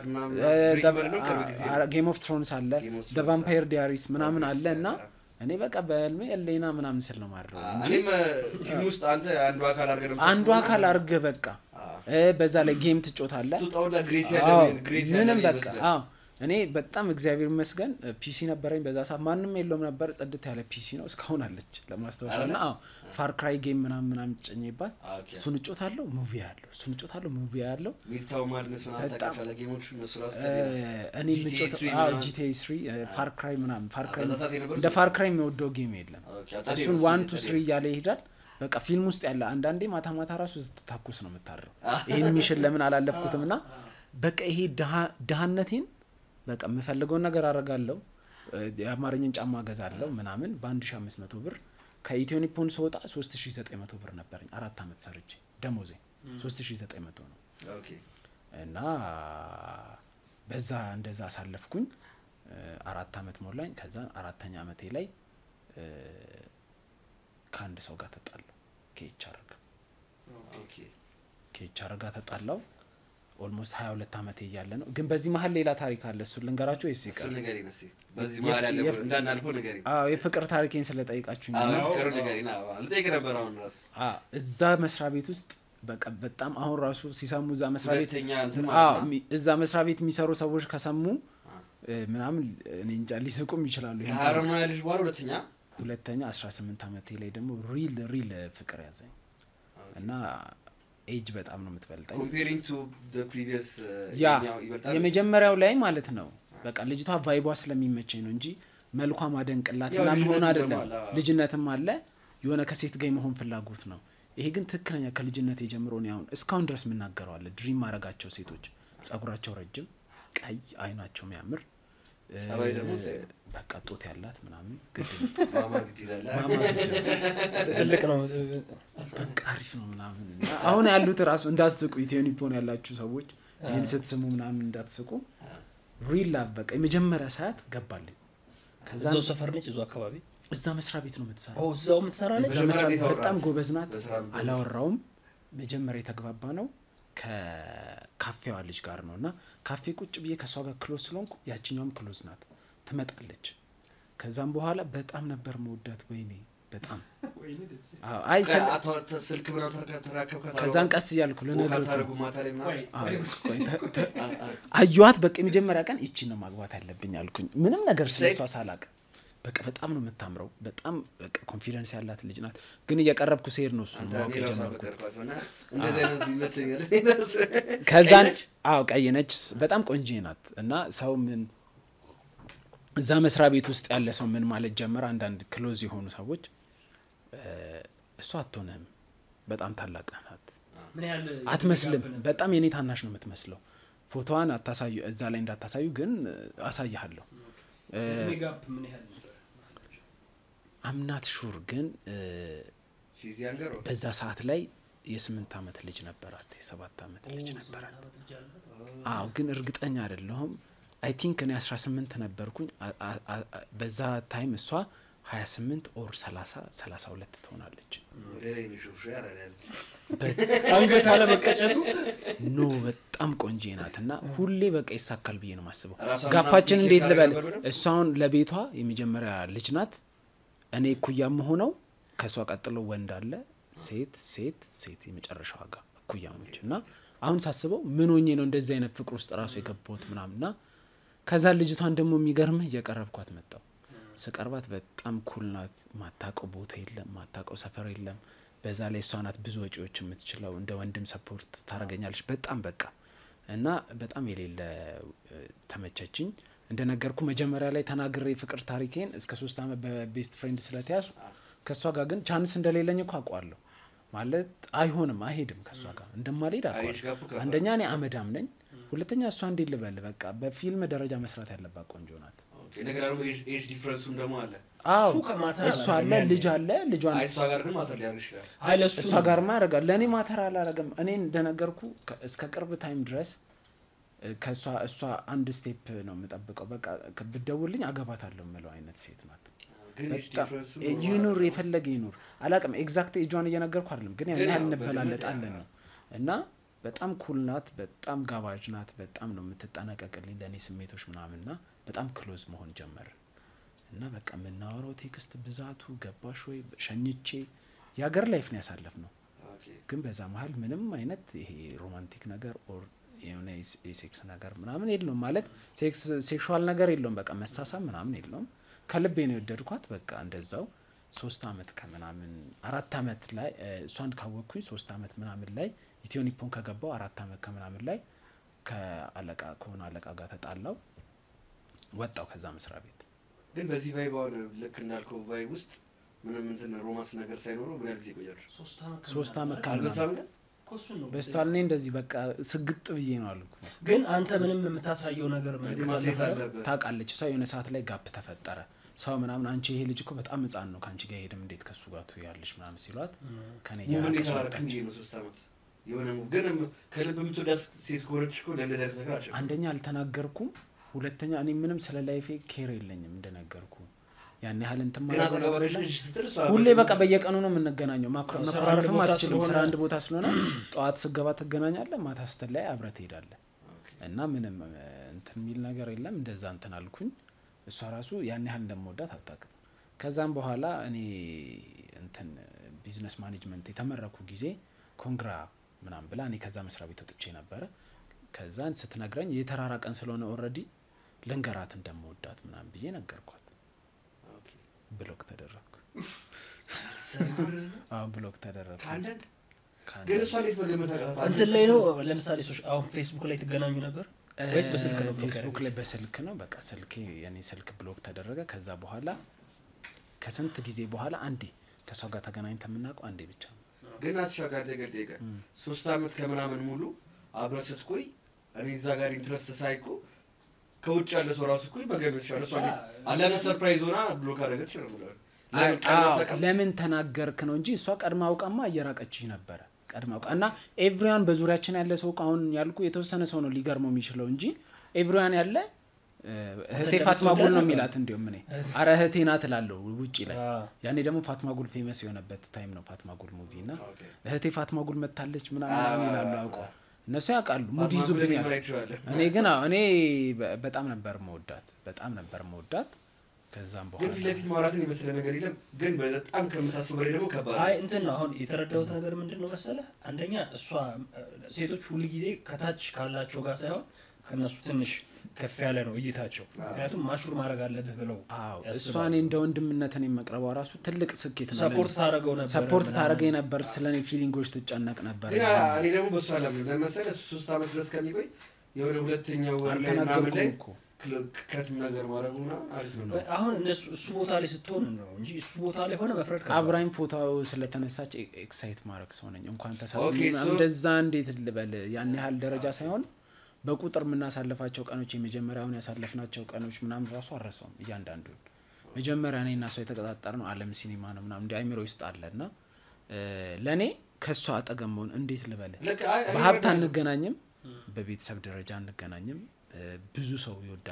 ምናምን ጌም ኦፍ ትሮንስ አለ ዘ ቫምፓየር ዲያሪስ ምናምን አለና እኔ በቃ በህልሜ ኤሌና ምናምን ስል ነው ማድረው እኔም ፊልም ውስጥ አንተ አንዱ አካል አርገህ አንዱ አካል አርገህ በቃ በዛ ላይ ጌም ትጮታለህ ቱጣውላ ግሬስ ያለ ግሬስ ያለ ምንም በቃ አዎ እኔ በጣም እግዚአብሔር ይመስገን ፒሲ ነበረኝ በዛ ሰዓት ማንንም የለውም ነበር ጽድት ያለ ፒሲ ነው እስካሁን አለች ለማስተዋወሻና አዎ ፋር ክራይ ጌም ምናምን ምናምን ጭኝባት እሱን እጮታለሁ ሙቪ ያለው እሱን እጮታለሁ ሙቪ ያለው ሚልታው ማድነስ ምናምን ታውቃለህ ጌሞች መስራት እኔ ምጮታው አዎ ጂቲኤ ስሪ ፋር ክራይ ምናምን ፋር ክራይ እንደ ፋር ክራይ የሚወደው ጌም የለም እሱን ዋን ቱ ስሪ ያለ ይሄዳል በቃ ፊልም ውስጥ ያለ አንዳንዴ ማታ ማታ ራሱ ተታኩስ ነው የምታረው ይሄን ሚሽን ለምን አላለፍኩትምና በቃ ይሄ ደሃነቴን በቃ የምፈልገው ነገር አረጋለሁ የአማርኛን ጫማ ገዛለሁ ምናምን በ1500 ብር ከኢትዮኒፖን ስወጣ ሶስት ሺህ ዘጠኝ መቶ ብር ነበርኝ አራት አመት ሰርቼ ደሞዜ ሶስት ሺህ ዘጠኝ መቶ ነው ኦኬ እና በዛ እንደዛ አሳለፍኩኝ አራት አመት ሞላኝ ከዛ አራተኛ አመቴ ላይ ከአንድ ሰው ጋር ተጣላሁ ከኤችአር ጋር ኦኬ ከኤችአር ጋር ተጣላሁ ኦልሞስት ሃያ ሁለት አመት ይያለ ነው ግን በዚህ መሃል ሌላ ታሪክ አለ እሱ ልንገራችሁ እሺ እሱ ንገሪኝ እስቲ በዚህ መሃል ያለ እንዳናልፈው ንገሪኝ አዎ የፍቅር ታሪኬን ስለጠይቃችሁኝ አዎ ፍቅር ንገሪኝ አዎ አልጠይቅ ነበር አሁን ራስ አዎ እዛ መስሪያ ቤት ውስጥ በቃ በጣም አሁን ራሱ ሲሰሙ እዛ መስሪያ ቤት አዎ እዛ መስሪያ ቤት የሚሰሩ ሰዎች ከሰሙ ምናምን እኔ እንጃ ሊስቁም ይችላሉ ይሄን አረማ ልጅ ባለው ሁለተኛ ሁለተኛ አስራ ስምንት አመቴ ላይ ደግሞ ሪል ሪል ፍቅር ያዘኝ እና ኤጅ በጣም ነው የምትበልጣኝ comparing to the previous ያ የመጀመሪያው ላይ ማለት ነው በቃ ልጅቷ ቫይቧ ስለሚመቸኝ ነው እንጂ መልኳ ማደንቅላት ምናምን ሆነ አይደለም ልጅነትም አለ የሆነ ከሴት ጋር መሆን ፍላጎት ነው ይሄ ግን ትክክለኛ ከልጅነት የጀምሮ ነው ያው እስካሁን ድረስ ምናገረው አለ ድሪም ማረጋቸው ሴቶች ጸጉራቸው ረጅም ቀይ አይናቸው የሚያምር ሰባይ ደግሞ በቃ ጦት ያላት ምናምን ግድ ማማ ግድ ይላል ማማ ግድ ትልቅ ነው በቃ አሪፍ ነው ምናምን አሁን ያሉት ራሱ እንዳትስቁ ኢትዮኒፖን ያላችሁ ሰዎች ይሄን ስትስሙ ምናምን እንዳትስቁ ሪል ላቭ በቃ የመጀመሪያ ሰዓት ገባልኝ ከዛ እዛው ሰፈር ነች እዛው አካባቢ እዛ መስሪያ ቤት ነው የምትሰራው ኦ እዛው የምትሰራለች እዛ መስሪያ ቤት በጣም ጎበዝ ናት አላወራውም መጀመሪያ የተግባባ ነው ከካፌዋ ልጅ ጋር ነውና ካፌ ቁጭ ብዬ ከሷ ጋር ክሎዝ ስለሆንኩ ያቺኛውም ክሎዝ ናት ትመጣለች ከዛም በኋላ በጣም ነበር መወዳት ወይኔ በጣም ወይኔ ደስ አዎ አይ ስልክ ብለው ተራከብ ከተራ ከዛን ቀስ ይያልኩ ለነገሩ ታረጉ ማታ ላይ ማለት አዩዋት በቃ የመጀመሪያ ቀን እቺ ነው ማግባት ያለብኝ አልኩኝ ምንም ነገር ስለሷ ሳላቀ በቃ በጣም ነው የምታምረው በጣም በቃ ኮንፊደንስ ያላት ልጅ ናት ግን እየቀረብኩ ሲሄድ ነው እሱ ነው ከጀመርኩት እንደዚህ አይነት ይመቸኛል ከዛን አዎ ቀይ ነች በጣም ቆንጆ ናት እና ሰው ምን እዛ መስሪያ ቤት ውስጥ ያለ ሰው ምን ማለት ጀመረ አንዳንድ ክሎዝ የሆኑ ሰዎች እሷ አትሆንም በጣም ታላቅ ናት ምን ያህል አትመስልም በጣም የኔ ታናሽ ነው የምትመስለው ፎቶዋን አታሳዩ እዛ ላይ እንዳታሳዩ ግን አሳያለሁ ሜጋፕ ምን ያህል I'm not sure ግን she's younger በዛ ሰዓት ላይ የስምንት አመት ልጅ ነበራት የሰባት አመት ልጅ ነበራት አዎ ግን እርግጠኛ አይደለሁም I think እኔ አስራ ስምንት ነበርኩኝ በዛ ታይም እሷ ሃያ ስምንት ኦር ሰላሳ ሰላሳ ሁለት ትሆናለች ወደኔ ሹፍ ያራዳል አንገት አለ መቀጨቱ ኖ በጣም ቆንጆ ናትና ሁሌ በቃ ይሳካል ብዬ ነው ማስበው ጋፓችን እንዴት ልበል እሷን ለቤቷ የመጀመሪያ ልጅ ናት እኔ ኩያም ሆነው ከሷ ቀጥሎ ወንድ አለ ሴት ሴት ሴት የመጨረሻው ጋር ኩያሞችና አሁን ሳስበው ምን ሆኜ ነው እንደዚህ አይነት ፍቅር ውስጥ ራሱ የገባሁት ምናምንና ከዛ ልጅቷን ደሞ የሚገርም እየቀረብኳት መጣው ስቀርባት በጣም ኩል ናት ማታቀው ቦታ የለም ማታቀው ሰፈር የለም በዛ ላይ እሷ ናት ብዙ ወጪዎች የምትችለው እንደ ወንድም ሰፖርት ታረጋኛለች በጣም በቃ እና በጣም የሌለ ተመቸችኝ እንደነገርኩ መጀመሪያ ላይ ተናግሬ ፍቅር ታሪኬን እስከ ሶስት አመት በቤስት ፍሬንድ ስለተያዙ ከሷ ጋር ግን ቻንስ እንደሌለኝ እኮ አውቃለሁ ማለት አይሆንም አይሄድም ከሷ ጋር እንደማልሄድ አውቃለሁ አንደኛ እኔ አመዳም ነኝ ሁለተኛ እሷ እንዴት ልበል በቃ በፊልም ደረጃ መስራት ያለባት ቆንጆ ናት ነገራው ኤጅ ዲፈረንሱም ደግሞ አለ አው እሷ አለ ልጅ አለ ልጇን አይ እሷ ጋር ግን ማተር ሊያርግ ይችላል አይ ለሱ እሷ ጋር ማረጋ ለኔ ማተር አላረጋም እኔ እንደነገርኩ እስከ ቅርብ ታይም ድረስ ከሷ እሷ አንድ ስቴፕ ነው የምጠብቀው በቃ ብደውልኝ አገባታለሁ ማለት አይነት ሴት ናት ግን ኤጅ ዲፈረንሱ ይኑር የፈለገ ይኑር አላቀም ኤግዛክት ኤጇን እየነገርኩ አይደለም ግን ያን ያህል እንበላለጣለን ነው እና በጣም ኩል ናት በጣም ጋባዥ ናት በጣም ነው የምትጠነቀቅልኝ ለኔ ስሜቶች ምናምንና በጣም ክሎዝ መሆን ጀመረ እና በቃ ምናወራው ቴክስት ብዛቱ ገባሽ ወይ ሸኝቼ ያገር ላይፍ ነው ያሳለፍነው ግን በዛ መሃል ምንም አይነት ይሄ ሮማንቲክ ነገር ኦር የሆነ ሴክስ ነገር ምናምን የለውም ማለት ሴክስ ሴክሹዋል ነገር የለውም በቃ መሳሳም ምናምን የለውም ከልቤ ነው የወደድኳት በቃ እንደዛው ሶስት አመት ከመናምን አራት አመት ላይ እሷን ካወኩኝ ሶስት አመት ምናምን ላይ ኢትዮኒፖን ከገባው አራት አመት ከመናምን ላይ ከአለቃ ከሆነ አለቃ ጋር ተጣላው ወጣው ከዛ መስሪያ ቤት ግን በዚህ ቫይብ አሁን ልክ እንዳልከው ቫይብ ውስጥ ምንም እንትን ሮማንስ ነገር ሳይኖር ምን ያህል ጊዜ ቆያችሁ ሶስት አመት ሶስት አመት ካልበዛም ኮሱን ነው በስታል ነኝ እንደዚህ በቃ ስግጥ ብዬ ነው አልኩ ግን አንተ ምንም የምታሳየው ነገር ምንም አለበት ታቃለች ሰው የሆነ ሰዓት ላይ ጋፕ ተፈጠረ ሰው ምናምን አንቺ ይሄ ልጅ እኮ በጣም ህፃን ነው ካንቺ ጋር ሄደም እንዴት ከሱ ጋር ትያለሽ ምናምን ሲሏት ከኔ ጋር ምን ይተራረከኝ ነው ሶስት አመት የሆነ ግን ከልብ የምትወዳስ ሴት ኮረች እኮ ለእንደዚህ አይነት ነገር አልችልም አንደኛ አልተናገርኩም ሁለተኛ እኔ ምንም ስለ ላይፌ ኬር የለኝም እንደነገርኩ ያን ያህል እንትን ማለት ነው ሁሌ በቃ በየቀኑ ነው የምንገናኘው ማከራረፍም አትችልም ስራ አንድ ቦታ ስለሆነ ጧት ስገባ ትገናኛለህ ማታ ስትላይ አብረህ ትሄዳለህ እና ምንም እንትን ሚል ነገር የለም እንደዛ እንትን አልኩኝ እሷ ራሱ ያን ያህል እንደምወዳት አታውቅም ከዛም በኋላ እኔ እንትን ቢዝነስ ማኔጅመንት የተመረኩ ጊዜ ኮንግራ ምናምን ብላ እኔ ከዛ መስሪያ ቤት ወጥቼ ነበር ከዛን ስትነግረኝ የተራራቀን ስለሆነ ኦሬዲ ለንገራት እንደምወዳት ምናምን ብዬ ነገርኳት ኦኬ ብሎክ ተደረኩ ሰይብር አዎ ብሎክ ተደረኩ ካንደንት ግን እሷ እንዴት መገመት አቃታት እንትን ላይ ነው ለምሳሌ ሶሽ አሁን ፌስቡክ ላይ ትገናኙ ነበር ወይስ በስልክ ነው ፌስቡክ ላይ በስልክ ነው በቃ ስልኬ የኔ ስልክ ብሎክ ተደረገ ከዛ በኋላ ከስንት ጊዜ በኋላ አንዴ ከሷ ጋር ተገናኝተን የምናውቀው አንዴ ብቻ ግን አትሻጋር ተገልጠይቀ ሶስት አመት ከመናምን ሙሉ አብረህ ስትቆይ እኔ እዛ ጋር ኢንትረስት ሳይኮ ከውጭ ያለ ሰው ራሱ እኮ መገመት ይችላል እሷ እንዴት አላለ ሰርፕራይዝ ሆና ብሎክ አደረገች ነው ማለት ለምን ተናገርክ ነው እንጂ እሷ ቀድማ አውቃማ እየራቀችኝ ነበር ቀድማ አውቃ እና ኤቭሪዋን በዙሪያችን ያለ ሰው አሁን ያልኩ የተወሰነ ሰው ነው ሊገርመው የሚችለው እንጂ ኤቭሪዋን ያለ እህቴ ፋትማ ጉል ነው የሚላት እንደውም እኔ አረ እህቴ ናት እላለሁ ውጪ ላይ ያኔ ደግሞ ፋትማ ጉል ፌመስ የሆነበት ታይም ነው ፋትማ ጉል ሙቪ እና እህቴ ፋትማ ጉል መታለች ምናምን ይላሉ አውቀው እነሱ ያውቃሉ ሙዲ ዙብኛል እኔ ግን እኔ በጣም ነበር መወዳት በጣም ነበር መወዳት ከዛም በኋላ ግን ለፊት ማውራትን ይመስል ነገር የለም ግን በጣም ከመታሰብ በላይ ደግሞ ከባድ አይ እንትን ነው አሁን የተረዳሁት ነገር ምንድነው መሰለ አንደኛ እሷ ሴቶች ሁሉ ጊዜ ከታች ካላቸው ጋር ሳይሆን ከነሱ ትንሽ ከፍ ያለ ነው እይታቸው ምክንያቱም ማሹር ማድረግ አለብህ ብለው አዎ እሷ እኔ እንደ ወንድምነትን የመቅረባው ራሱ ትልቅ ስኬት ነው ሰፖርት ታረጋው ነበር ሰፖርት ታረጋይ ነበር ስለኔ ፊሊንጎች ትጨነቅ ነበር ግን እኔ ደግሞ በሷ አለም ለምሳሌ ሶስት አመት ድረስ ከሚቆይ የሆነ ሁለተኛው ወር ላይ ምናምን ላይ ከት ነገር ማረጉና አሪፍ ነው አሁን እነሱ እሱ ቦታ ላይ ስትሆን ነው እንጂ እሱ ቦታ ላይ ሆነ መፍረድ ካለ አብራኝ ፎቶው ስለተነሳች ኤክሳይት ማረክ ሰው ነኝ እንኳን ተሳስበን እንደዛ እንዴት ልበል ያን ያህል ደረጃ ሳይሆን በቁጥር ምናሳልፋቸው ቀኖች የመጀመሪያውን ያሳለፍናቸው ቀኖች ምናምን ራሱ አረሳውም እያንዳንዱ መጀመሪያ እኔና ሰው የተቀጣጣርነው ዓለም ሲኒማ ነው ምናምን እንደ አይምሮ ውስጥ አለና ለኔ ከሷ አጠገመውን እንዴት ልበል በሀብት አንገናኝም በቤተሰብ ደረጃ አንገናኝም ብዙ ሰው ይወዳል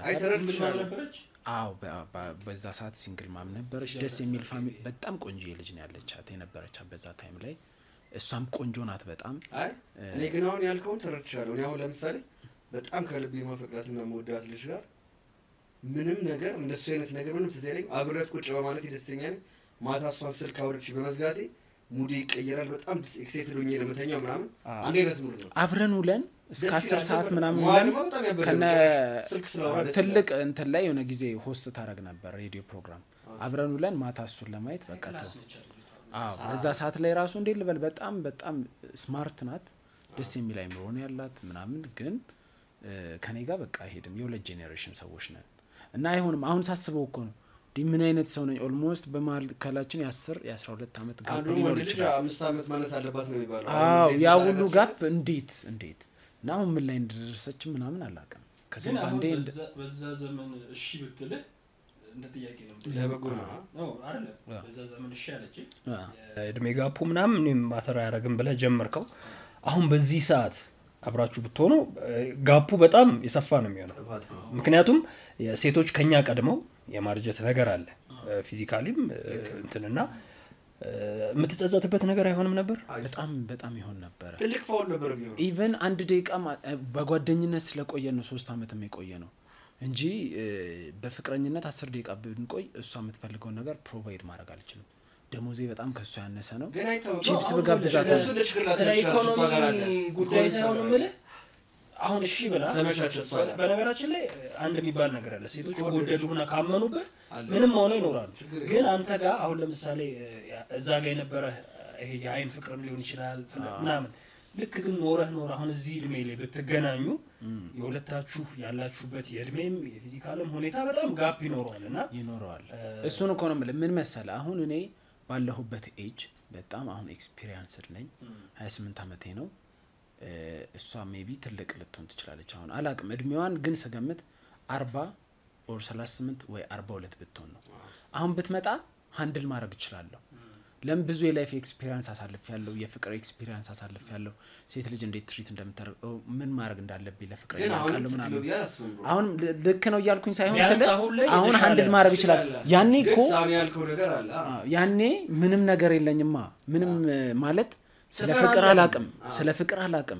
አው በዛ ሰዓት ሲንግል ማም ነበርሽ ደስ የሚል ፋሚሊ በጣም ቆንጆ ልጅ ነው ያለቻት የነበረች በዛ ታይም ላይ እሷም ቆንጆ ናት በጣም አይ እኔ ግን አሁን ያልከውን ተረድቻለሁ እኔ አሁን ለምሳሌ በጣም ከልቤ ማፈቅራትና መወዳት ልጅ ጋር ምንም ነገር እንደሱ አይነት ነገር ምንም ተዘለኝ አብረት ቁጭ በማለት ደስተኛ ነኝ ማታ እሷን ስልክ አውርቼ በመዝጋቴ ሙዲ ይቀየራል በጣም ኤክሳይትድ ሆኜ ለመተኛው ምናምን አንድ አይነት ሙድ ነው አብረን ውለን እስከ አስር ሰዓት ምናምን ውለን ከነ ትልቅ እንትን ላይ የሆነ ጊዜ ሆስት ታረግ ነበር ሬዲዮ ፕሮግራም አብረን ውለን ማታ እሱን ለማየት በቃ ተው አዎ በዛ ሰዓት ላይ ራሱ እንዴ ልበል በጣም በጣም ስማርት ናት ደስ የሚል አይምሮ ነው ያላት ምናምን ግን ከኔ ጋር በቃ ሄድም የሁለት ጄኔሬሽን ሰዎች ነን እና አይሆንም አሁን ሳስበው እኮ ነው ዲምን አይነት ሰው ነኝ ኦልሞስት በማል ካላችን የ10 የ12 አመት ጋፕ ሊኖር ይችላል አምስት አመት ማለት አለባት ነው የሚባለው አዎ ያ ሁሉ ጋፕ እንዴት እንዴት ናው ምን ላይ እንደደረሰች ምናምን አላቀም ከስንት አንዴ በዛ ዘመን እሺ ብትል እንደ ጥያቄ ነው ለበጎ ነው ነው አይደል በዛ ዘመን እሺ አለች እድሜ ጋፑ ምናምን ማተራ ያረግም ብለ ጀመርከው አሁን በዚህ ሰዓት አብራችሁ ብትሆኑ ጋፑ በጣም የሰፋ ነው የሚሆነው ምክንያቱም ሴቶች ከኛ ቀድመው የማርጀት ነገር አለ ፊዚካሊም እንትንና ምትጸጸትበት ነገር አይሆንም ነበር በጣም በጣም ይሆን ነበር ትልቅ ፋውል ነበር የሚሆነው ኢቭን አንድ ደቂቃ በጓደኝነት ስለቆየን ነው ሶስት አመት የቆየ ነው እንጂ በፍቅረኝነት አስር ደቂቃ ብንቆይ እሷ የምትፈልገው ነገር ፕሮቫይድ ማድረግ አልችልም ደሞዜ በጣም ከሷ ያነሰ ነው ቺፕስ በጋብዛት ስለ ኢኮኖሚ ጉዳይ ሳይሆን ማለት አሁን እሺ ብላ ተመቻቸ ሷላ በነገራችን ላይ አንድ የሚባል ነገር አለ ሴቶች ወደዱና ካመኑበት ምንም ሆነ ይኖራሉ ግን አንተ ጋር አሁን ለምሳሌ እዛ ጋር የነበረ ይሄ የአይን ፍቅርም ሊሆን ይችላል ምናምን ልክ ግን ኖረህ ኖር አሁን እዚህ እድሜ ላይ ብትገናኙ የሁለታችሁ ያላችሁበት የእድሜም የፊዚካልም ሁኔታ በጣም ጋፕ ይኖራልና ይኖራል እሱን እኮ ነው ምን መሰለ አሁን እኔ ባለሁበት ኤጅ በጣም አሁን ኤክስፒሪየንስድ ነኝ ሃያ ስምንት አመቴ ነው እሷ ሜቢ ትልቅ ልትሆን ትችላለች አሁን አላቅም እድሜዋን ግን ሰገምት አርባ ኦር ሰላሳ ስምንት ወይ አርባ ሁለት ብትሆን ነው አሁን ብትመጣ ሃንድል ማድረግ ይችላል ለም ብዙ የላይፍ ኤክስፒሪየንስ አሳልፍ ያለው የፍቅር ኤክስፒሪየንስ አሳልፍ ያለው ሴት ልጅ እንዴት ትሪት እንደምታረግ ምን ማድረግ እንዳለብኝ ለፍቅር ያቃለው ምናምን አሁን ልክ ነው ያልኩኝ ሳይሆን ስለ አሁን ሃንድል ማድረግ ይችላል ያኔ እኮ ሳሚ ያልከው ነገር አለ ያኔ ምንም ነገር የለኝማ ምንም ማለት ስለ ፍቅር አላቅም ስለ ፍቅር አላቅም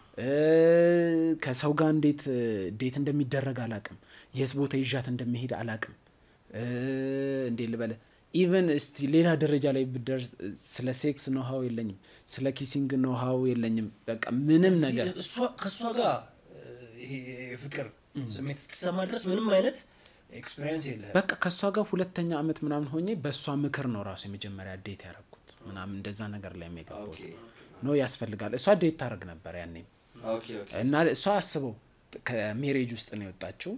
ከሰው ጋር እንዴት ዴት እንደሚደረግ አላቅም የስ ቦታ ይዣት እንደሚሄድ አላቅም እንዴ ልበለ ኢቭን እስቲ ሌላ ደረጃ ላይ ብደርስ ስለ ሴክስ ነው ሃው የለኝም ስለ ኪሲንግ ነው ሃው የለኝም በቃ ምንም ነገር እሷ ከሷ ጋር ይሄ ፍቅር ስሜት እስኪሰማ ድረስ ምንም አይነት ኤክስፒሪየንስ የለም በቃ ከሷ ጋር ሁለተኛ አመት ምናምን ሆኜ በሷ ምክር ነው ራሱ የመጀመሪያ ዴት ያረኩት ምናምን እንደዛ ነገር ላይ የሚገባው ነው ያስፈልጋል እሷ ዴት ታረግ ነበር ያኔ ኦኬ ኦኬ እና እሷ አስበው ከሜሬጅ ውስጥ ነው የወጣችው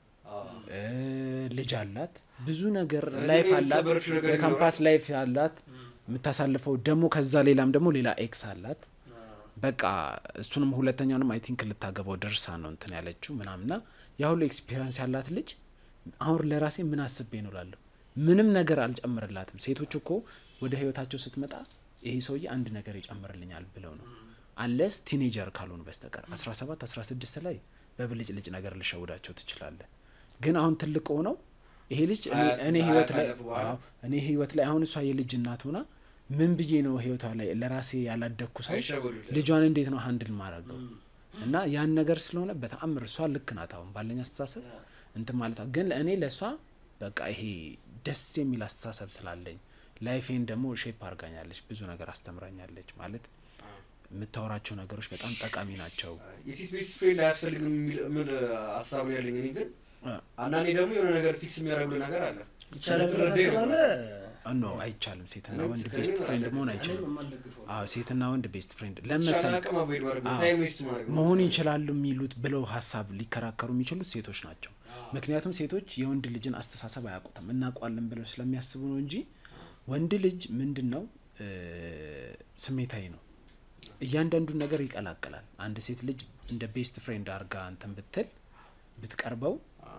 ልጅ አላት ብዙ ነገር ላይፍ አላት በካምፓስ ላይፍ አላት የምታሳልፈው ደሞ ከዛ ሌላም ደሞ ሌላ ኤክስ አላት በቃ እሱንም ሁለተኛውንም አይ ቲንክ ልታገባው ደርሳ ነው እንትን ያለችው ምናምንና ያ ሁሉ ኤክስፒሪየንስ ያላት ልጅ አሁን ለራሴ ምን አስቤ ነው ላለው ምንም ነገር አልጨምርላትም ሴቶች እኮ ወደ ህይወታቸው ስትመጣ ይሄ ሰውዬ አንድ ነገር ይጨምርልኛል ብለው ነው አንለስ ቲኔጀር ካልሆኑ በስተቀር አስራ ሰባት አስራ ስድስት ላይ በብልጭ ልጅ ነገር ልሸውዳቸው ትችላለህ ግን አሁን ትልቅ ሆነው ይሄ ልጅ እኔ እኔ ህይወት ላይ እኔ ህይወት ላይ አሁን እሷ የልጅ እናት ሆና ምን ብዬ ነው ህይወቷ ላይ ለራሴ ያላደኩ ሰው ልጇን እንዴት ነው ሃንድል ማረጋው እና ያን ነገር ስለሆነ በተአምር እሷ ልክ ናት አሁን ባለኛ አስተሳሰብ እንትን ማለት ግን እኔ ለሷ በቃ ይሄ ደስ የሚል አስተሳሰብ ስላለኝ ላይፌን ደግሞ ሼፕ አርጋኛለች ብዙ ነገር አስተምራኛለች ማለት የምታወራቸው ነገሮች በጣም ጠቃሚ ናቸው የሲስ ቤስ ፍሬንድ አያስፈልግም ምን ሐሳብ ያለኝ እኔ ግን አንዳንዴ ደግሞ የሆነ ነገር ፊክስ የሚያደርጉ ነገር አለ ይቻላል ተሰማለ ኖ አይቻልም ሴትና ወንድ ቤስት ፍሬንድ መሆን አይቻልም አዎ ሴትና ወንድ ቤስት ፍሬንድ ለምሳሌ መሆን ይችላል የሚሉት ብለው ሐሳብ ሊከራከሩ የሚችሉት ሴቶች ናቸው ምክንያቱም ሴቶች የወንድ ልጅን አስተሳሰብ አያውቁትም እናቋለን ብለው ስለሚያስቡ ነው እንጂ ወንድ ልጅ ምንድነው ስሜታዊ ነው እያንዳንዱ ነገር ይቀላቀላል አንድ ሴት ልጅ እንደ ቤስት ፍሬንድ አርጋ አንተን ብትል ብትቀርበው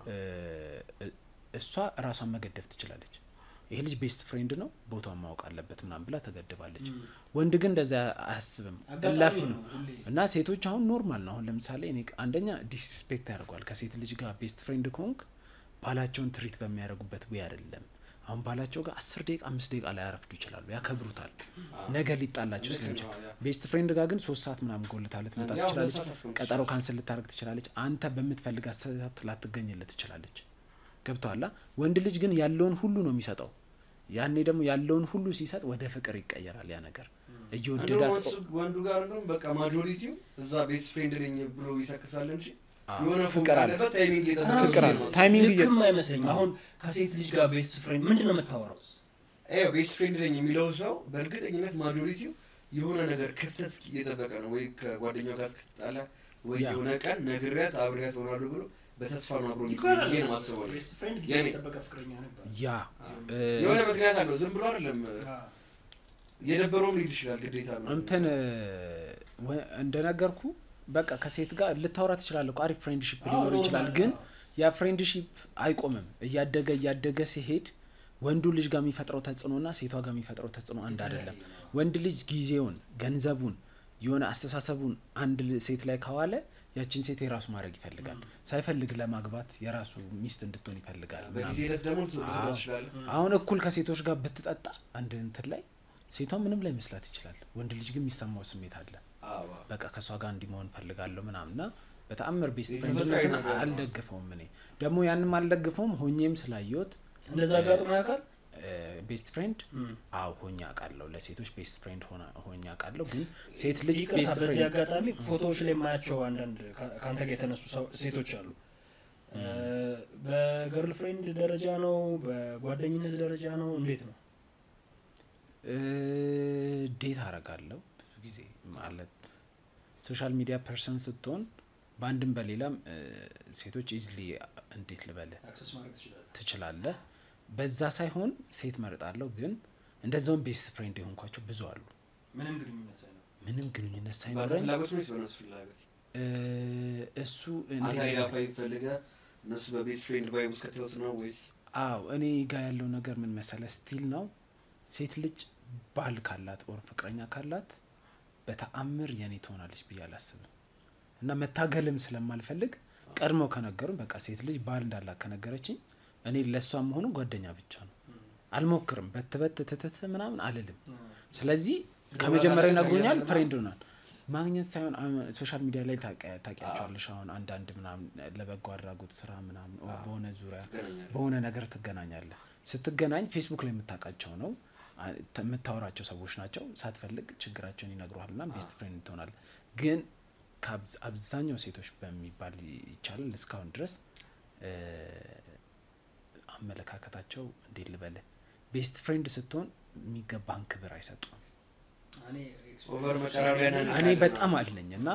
እሷ ራሷን መገደፍ ትችላለች ይሄ ልጅ ቤስት ፍሬንድ ነው ቦታውን ማወቅ አለበት ምናምን ብላ ተገደባለች ወንድ ግን እንደዛ አያስብም እላፊ ነው እና ሴቶች አሁን ኖርማል ነው አሁን ለምሳሌ እኔ አንደኛ ዲስሪስፔክት ያደርጋል ከሴት ልጅ ጋር ቤስት ፍሬንድ ኮንክ ባላቸውን ትሪት በሚያደርጉበት ወይ አይደለም አሁን ባላቸው ጋር አስር ደቂቃ አምስት ደቂቃ ላይ ያረፍዱ ይችላሉ ያከብሩታል ነገ ሊጣላችሁ ስለሚችል ቤስት ፍሬንድ ጋር ግን ሶስት ሰዓት ምናምን ጎልታለት መጣ ትችላለች ቀጠሮ ካንሰል ልታረግ ትችላለች አንተ በመትፈልጋት ሰዓት ላትገኝለት ትችላለች ገብቷላ ወንድ ልጅ ግን ያለውን ሁሉ ነው የሚሰጠው ያኔ ደግሞ ያለውን ሁሉ ሲሰጥ ወደ ፍቅር ይቀየራል ያ ነገር እየወደዳት ወንዱ ጋር ነው በቃ ማጆሪቲው እዛ ቤስት ፍሬንድ ነኝ ብሎ ይሰክሳል እንጂ የሆነ ፍቅር አለ ታይሚንግ ፍቅር አለ ታይሚንግ ልክም አይመስለኝም አሁን ከሴት ልጅ ጋር ቤስት ፍሬንድ ምንድነው የምታወራው አይ ቤስት ፍሬንድ ነኝ የሚለው ሰው በእርግጠኝነት ማጆሪቲው የሆነ ነገር ክፍተት እየጠበቀ ነው ወይ ከጓደኛው ጋር እስክትጣላ ወይ የሆነ ቀን ነግሬያት አብሬያት ሆናለሁ ብሎ በተስፋ ነው አብሮ የሚቆይ ነው ማሰብ ነው ቤስት ፍሬንድ ጊዜ ተጠበቀ ፍቅረኛ ነበር ያ የሆነ ምክንያት አለው ዝም ብሎ አይደለም የነበረው ሊድ ይችላል ግዴታ ነው እንትን እንደነገርኩ በቃ ከሴት ጋር ልታወራ ትችላለህ እኮ አሪፍ ፍሬንድሺፕ ሊኖር ይችላል ግን ያ ፍሬንድሺፕ አይቆምም እያደገ እያደገ ሲሄድ ወንዱ ልጅ ጋር የሚፈጥረው ተጽኖና ሴቷ ጋር የሚፈጥረው ተጽኖ አንድ አይደለም ወንድ ልጅ ጊዜውን ገንዘቡን የሆነ አስተሳሰቡን አንድ ሴት ላይ ካዋለ ያቺን ሴት የራሱ ማድረግ ይፈልጋል ሳይፈልግ ለማግባት የራሱ ሚስት እንድትሆን ይፈልጋል በጊዜለት ደግሞ ትወጣለች አሁን እኩል ከሴቶች ጋር ብትጠጣ አንድ እንትን ላይ ሴቷ ምንም ላይ መስላት ይችላል ወንድ ልጅ ግን የሚሰማው ስሜት አለ በቃ ከሷ ጋር እንዲመሆን ፈልጋለሁ ምናምንና በተአምር ቤስት ፍሬንድነትን አልደግፈውም እኔ ደግሞ ያንንም አልደግፈውም ሆኜም ስላየሁት እንደዛ ጋጥሞ ያውቃል ቤስት ፍሬንድ አው ሆኛ አቃለው ለሴቶች ቤስት ፍሬንድ ሆና ሆኛ አቃለው ግን ሴት ልጅ ቤስት ፍሬንድ ያጋጣሚ ፎቶዎች ላይ ማያቸው አንዳንድ ካንተ ጋር የተነሱ ሴቶች አሉ በገርል ፍሬንድ ደረጃ ነው በጓደኝነት ደረጃ ነው እንዴት ነው ዴት አረጋለሁ ብዙ ጊዜ ማለት ሶሻል ሚዲያ ፐርሰን ስትሆን ባንድም በሌላም ሴቶች ኢዝሊ እንዴት ልበለ አክሰስ ማድረግ ትችላለህ በዛ ሳይሆን ሴት መርጣለሁ ግን እንደዛው ቤስት ፍሬንድ የሆንኳቸው ብዙ አሉ ምንም ግንኙነት ሳይኖር ምንም ግንኙነት ሳይኖር ፍላጎት ነው ስለነሱ ፍላጎት እሱ እንዴ ያፋይ ፈልጋ እነሱ በቤስት ፍሬንድ ቫይብ ውስጥ ከተውት ነው ወይስ አው እኔ ጋር ያለው ነገር ምን መሰለ ስቲል ነው ሴት ልጅ ባል ካላት ኦር ፍቅረኛ ካላት በተአምር የኔ ትሆናለች ብዬ አላስብም እና መታገልም ስለማልፈልግ ቀድሞ ከነገሩን በቃ ሴት ልጅ ባል እንዳላት ከነገረችኝ እኔ ለሷም ሆኖ ጓደኛ ብቻ ነው አልሞክርም በተበት ተተተ ምናምን አልልም ስለዚህ ከመጀመሪያ ነግሩኛል ፍሬንድ ሆናል ማግኘት ሳይሆን ሶሻል ሚዲያ ላይ ታቂያቸዋለሽ አሁን አንድ አንድ ምናምን ለበጎ አድራጎት ስራ ምናምን በሆነ ዙሪያ በሆነ ነገር ትገናኛለህ ስትገናኝ ፌስቡክ ላይ የምታውቃቸው ነው የምታወራቸው ሰዎች ናቸው ሳትፈልግ ችግራቸውን ይነግሩሃልና ቤስት ፍሬንድ ትሆናለህ ግን አብዛኛው ሴቶች በሚባል ይቻላል እስካሁን ድረስ አመለካከታቸው እንዴት ልበለ ቤስት ፍሬንድ ስትሆን የሚገባን ክብር አይሰጡም እኔ ኦቨር መቀራረቢያ ነን እኔ በጣም አለኝና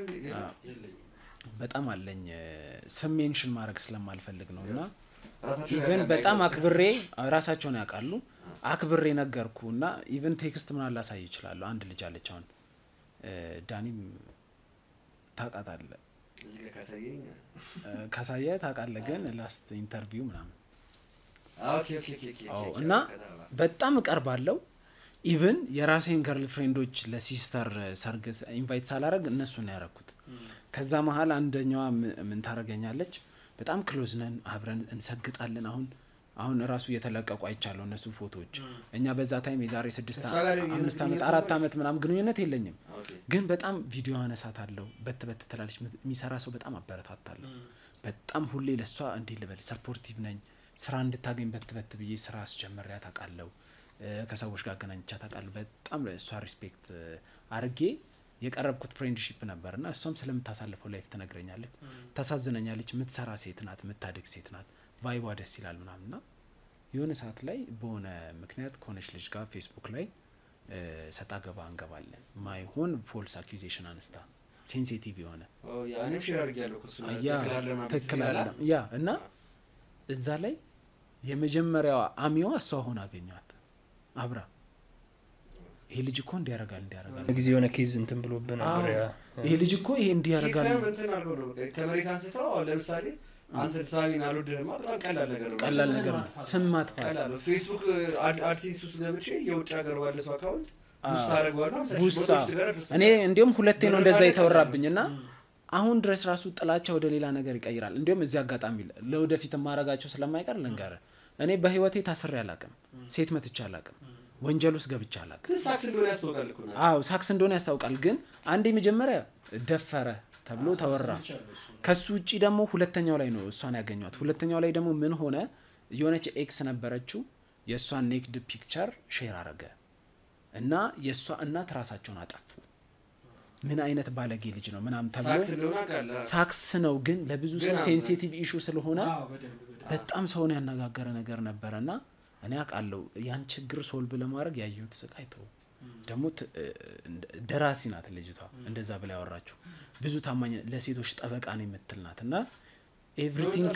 በጣም አለኝ ስም ሜንሽን ማድረግ ስለማልፈልግ ነውና ኢቨን በጣም አክብሬ ራሳቸውን ያውቃሉ አክብሬ ነገርኩና ኢቨን ቴክስት ምን አላሳይ ይችላል አንድ ልጅ አለች አሁን ዳኒም ታቃታለ እዚህ ከሳየኝ ከሳየ ታቃለ ግን ላስት ኢንተርቪው ምናምን ኦኬ ኦኬ ኦኬ ኦ እና በጣም ቀርባለው ኢቨን የራሴን ገርል ፍሬንዶች ለሲስተር ሰርግ ኢንቫይት ሳላረግ እነሱ ነው ያረኩት ከዛ መሃል አንደኛዋ ምን ታረጋኛለች በጣም ክሎዝ ነን አብረን እንሰግጣለን አሁን አሁን ራሱ የተለቀቁ አይቻለው እነሱ ፎቶዎች እኛ በዛ ታይም የዛሬ ስድስት አምስት አመት አራት አመት ምናም ግንኙነት የለኝም ግን በጣም ቪዲዮ አነሳታለሁ በትበት ተላልሽ የሚሰራ ሰው በጣም አበረታታለሁ በጣም ሁሌ ለሷ እንዴ ልበል ሰፖርቲቭ ነኝ ስራ እንድታገኝ በትበት ብዬ ስራ አስጀመሪያ ታቃለው ከሰዎች ጋር ገናኝቻ ታቃለው በጣም ለሷ ሪስፔክት አርጌ የቀረብኩት ፍሬንድሺፕ ነበርና እሷም ስለምታሳልፈው ላይፍ ተነግረኛለች ታሳዝነኛለች ምትሰራ ሴት ናት ምታድግ ሴት ናት ቫይቧ ደስ ይላል ምናምንና የሆነ ሰዓት ላይ በሆነ ምክንያት ከሆነች ልጅ ጋር ፌስቡክ ላይ ሰጣ ገባ እንገባለን ማይሆን ፎልስ አኪዩዜሽን አንስታ ሴንሲቲቭ የሆነ ያ እኔም ሼር አድርጌያለሁ እኮ እሱን ትክክል ያ እና እዛ ላይ የመጀመሪያው አሚዋ እሷ ሆና አገኘኋት አብራ ይሄ ልጅ እኮ እንዲያረጋል እንዲያረጋል ጊዜ የሆነ ኬዝ እንትን ብሎብን ነበር ያ ይሄ ልጅ እኮ ይሄ እንዲያረጋል እንትን አድርገው ነው በቃ ከመሬት አንስተው ለምሳሌ አንተ ሳሚን አልወደህም በጣም ቀላል ነገር ነው ቀላል ነገር ነው ስም ማጥፋት ቀላል ፌስቡክ አርቲስት ውስጥ ገብቼ የውጭ ሀገር ባለ ሰው አካውንት ውስጥ አደረገዋለሁ ውስጥ እኔ እንዲያውም ሁለቴ ነው እንደዛ የተወራብኝና አሁን ድረስ ራሱ ጥላቻ ወደ ሌላ ነገር ይቀይራል እንዲያውም እዚህ አጋጣሚ ለወደፊት ማረጋቸው ስለማይቀር ለንጋረ እኔ በህይወቴ ታስሬ አላቅም ሴት መትቼ አላቅም ወንጀል ውስጥ ገብቼ አላቅም ሳክስ እንደሆነ ያስታውቃል እኮ ነው አዎ ሳክስ እንደሆነ ያስታውቃል ግን አንዴ መጀመሪያ ደፈረ ተብሎ ተወራ ከሱ ውጪ ደግሞ ሁለተኛው ላይ ነው እሷን ያገኘዋት ሁለተኛው ላይ ደግሞ ምን ሆነ የሆነች ኤክስ ነበረችው የሷን ኔክድ ፒክቸር ሼር አረገ እና የሷ እናት ራሳቸውን አጠፉ ምን አይነት ባለጌ ልጅ ነው ምናም ተብሎ ሳክስ ነው ግን ለብዙ ሰው ሴንሲቲቭ ኢሹ ስለሆነ በጣም ሰውን ያነጋገረ ነገር ነበርና እኔ አቃለው ያን ችግር ሶልቭ ለማድረግ ያየሁት ስቃይቶ ደሞ ደራሲ ናት ልጅቷ እንደዛ ብላ ያወራችሁ ብዙ ታማኝ ለሴቶች ጠበቃ ነው የምትልናትና ኤቭሪቲንግ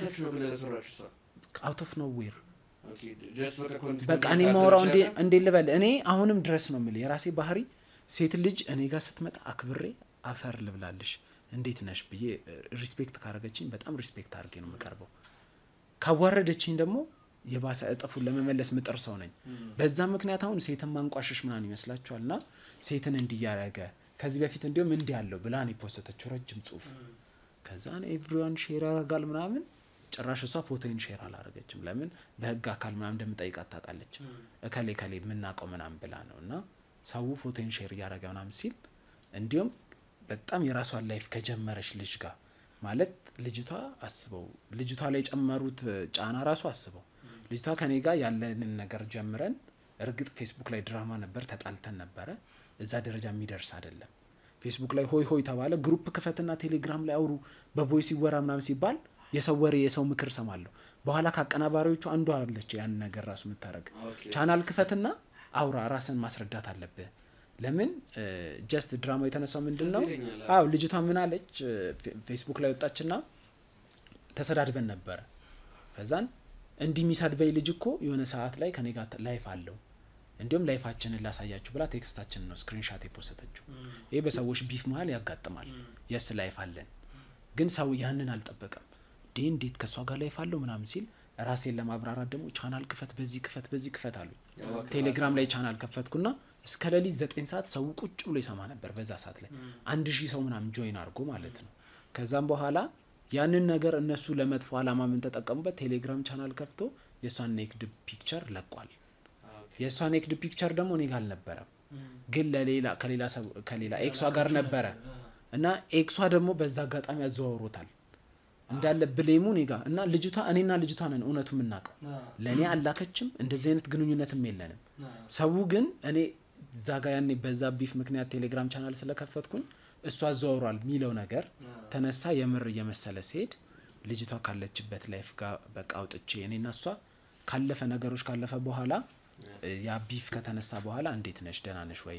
አውት ኦፍ ኖዌር ኦኬ ጀስት በቃ ኮንቲኒው በቃ እኔ ማውራው እንዴ እንዴ ልበል እኔ አሁንም ድረስ ነው የምልህ የራሴ ባህሪ ሴት ልጅ እኔ ጋር ስትመጣ አክብሬ አፈር ልብላልሽ እንዴት ነሽ ብዬ ሪስፔክት ካረገችኝ በጣም ሪስፔክት አድርጌ ነው የምቀርበው ካዋረደችኝ ደግሞ የባሰ እጥፉን ለመመለስ ምጥር ሰው ነኝ በዛ ምክንያት አሁን ሴትን ማንቋሽሽ ምናን ይመስላችኋልና ሴትን እንዲያረገ ከዚህ በፊት እንዲያውም እንዲ ያለው ብላን የፖስተችው ረጅም ጽሁፍ ከዛ ነው ኤቭሪዋን ሼር ያረጋል ምናምን ጭራሽ እሷ ፎቶን ሼር አላረገችም ለምን በህግ አካል ምናምን እንደምጠይቃት ታውቃለች እከሌ ከሌ ምናቀው ምናምን ብላ ነውና ሰው ፎቶን ሼር ያረጋ ምናምን ሲል እንዲያውም በጣም የራሷን ላይፍ ከጀመረች ልጅ ጋር ማለት ልጅቷ አስበው ልጅቷ ላይ ጨመሩት ጫና ራሱ አስበው ልጅቷ ከኔ ጋር ያለንን ነገር ጀምረን እርግጥ ፌስቡክ ላይ ድራማ ነበር ተጣልተን ነበር እዛ ደረጃ የሚደርስ አይደለም ፌስቡክ ላይ ሆይ ሆይ ተባለ ግሩፕ ክፈትና ቴሌግራም ላይ አውሩ በቮይስ ይወራ ምናምን ሲባል የሰው ወሬ የሰው ምክር ሰማለሁ በኋላ ካቀናባሪዎቹ አንዱ አለች ያን ነገር ራሱ ምታረግ ቻናል ክፈትና አውራ ራስን ማስረዳት አለበት ለምን ጀስት ድራማ የተነሳው ምንድነው አው ልጅቷ ምን አለች ፌስቡክ ላይ ወጣችና ተሰዳድበን ነበር ከዛን እንዲ ሚሳድበይ ልጅ እኮ የሆነ ሰዓት ላይ ከኔ ጋር ላይፍ አለው እንዲሁም ላይፋችንን ላሳያችሁ ብላ ቴክስታችንን ነው ስክሪንሾት የፖስተችው ይሄ በሰዎች ቢፍ መሃል ያጋጥማል የስ ላይፍ አለን ግን ሰው ያንን አልጠበቀም ዴ እንዴት ከሷ ጋር ላይፍ አለው ምናምን ሲል ራሴን ለማብራራት ደግሞ ቻናል ክፈት በዚህ ክፈት በዚህ ክፈት አሉ ቴሌግራም ላይ ቻናል ከፈትኩና እስከ ለሊት ዘጠኝ ሰዓት ሰው ቁጭ ብሎ ይሰማ ነበር በዛ ሰዓት ላይ አንድ ሺህ ሰው ምናምን ጆይን አድርጎ ማለት ነው ከዛም በኋላ ያንን ነገር እነሱ ለመጥፎ አላማ ምን ተጠቀሙበት ቴሌግራም ቻናል ከፍቶ የሷን ኔክድ ፒክቸር ለቋል የሷን ኔክድ ፒክቸር ደግሞ እኔ ጋር አልነበረም ግን ለሌላ ከሌላ ሰው ከሌላ ኤክሷ ጋር ነበረ እና ኤክሷ ደግሞ በዛ አጋጣሚ ያዘዋውሮታል እንዳለ ብሌሙ ኔጋ እና ልጅቷ እኔና ልጅቷ ነን እውነቱ ምናቀው ለኔ አላከችም እንደዚህ አይነት ግንኙነትም የለንም ሰው ግን እኔ ዛጋ ያኔ በዛ ቢፍ ምክንያት ቴሌግራም ቻናል ስለከፈትኩኝ እሷ አዘዋውሯል ሚለው ነገር ተነሳ የምር የመሰለ ሲሄድ ልጅቷ ካለችበት ላይፍ ጋር በቃ አውጥቼ እኔና እሷ ካለፈ ነገሮች ካለፈ በኋላ ያ ቢፍ ከተነሳ በኋላ እንዴት ነሽ ደና ነሽ ወይ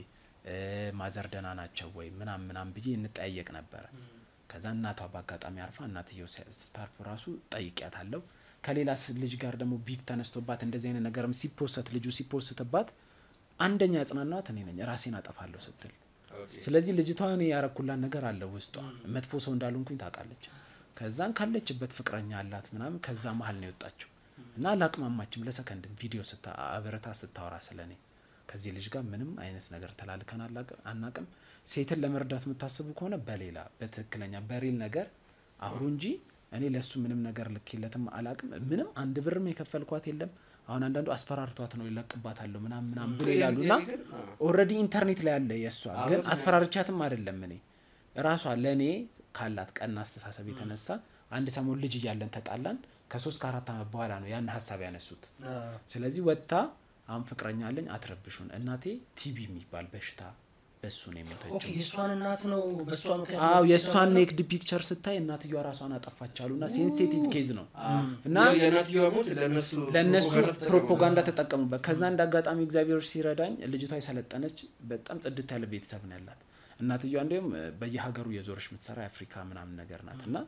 ማዘር ደና ናቸው ወይ ምናም ምናም ብዬ እንጠያየቅ ነበር ከዛ እናቷ ባጋጣሚ አርፋ እናትየው ስታርፍ ራሱ ጠይቂያታለሁ ከሌላ ልጅ ጋር ደግሞ ቢፍ ተነስቶባት እንደዚህ አይነት ነገርም ሲፖስት ልጁ ሲፖስትባት አንደኛ ያጽናናት እኔ ነኝ ራሴን አጠፋለሁ ስትል ስለዚህ ልጅቷ እኔ ያረኩላት ነገር አለ ውስጧ መጥፎ ሰው እንዳልሆንኩኝ ታውቃለች ከዛን ካለችበት ፍቅረኛ አላት ምናምን ከዛ መሃል ነው የወጣችው እና ላቅማማችም ለሰከንድ ቪዲዮ ስታ አብረታ ስታወራ ስለኔ ከዚህ ልጅ ጋር ምንም አይነት ነገር ተላልከና አናቀም ሴትን ለመርዳት የምታስቡ ከሆነ በሌላ በትክክለኛ በሪል ነገር አሁን እንጂ እኔ ለሱ ምንም ነገር ልክለትም አላቅም ምንም አንድ ብርም የከፈልኳት የለም አሁን አንዳንዱ አስፈራርቷት ነው ይለቅባታለሁ ምናም ምናም ብለ ይላሉና ኦሬዲ ኢንተርኔት ላይ ያለ የሷ ግን አስፈራርቻትም አይደለም እኔ ራሷ ለኔ ካላት ቀና አስተሳሰብ የተነሳ አንድ ሰሞን ልጅ ይያለን ተጣላን ከሶስት ከአራት አመት በኋላ ነው ያን ሐሳብ ያነሱት ስለዚህ ወጣ አሁን ፍቅረኛ አለኝ አትረብሹን እናቴ ቲቢ የሚባል በሽታ እሱ ነው የሞተችው ኦኬ የሷን እናት ነው በሷ ምክንያት አው የሷን ኔክድ ፒክቸር ስታይ እናትየዋ ራሷን አጠፋቻሉና ሴንሲቲቭ ኬዝ ነው እና የናትየዋ ሞት ለነሱ ለነሱ ፕሮፓጋንዳ ተጠቀሙበት ከዛ እንዳጋጣሚ እግዚአብሔር ሲረዳኝ ልጅቷ የሰለጠነች በጣም ጽድት ያለ ቤተሰብ ነው ያላት እናትየዋ እንደም በየሀገሩ የዞርሽ ምትሰራ አፍሪካ ምናምን ነገር ናትና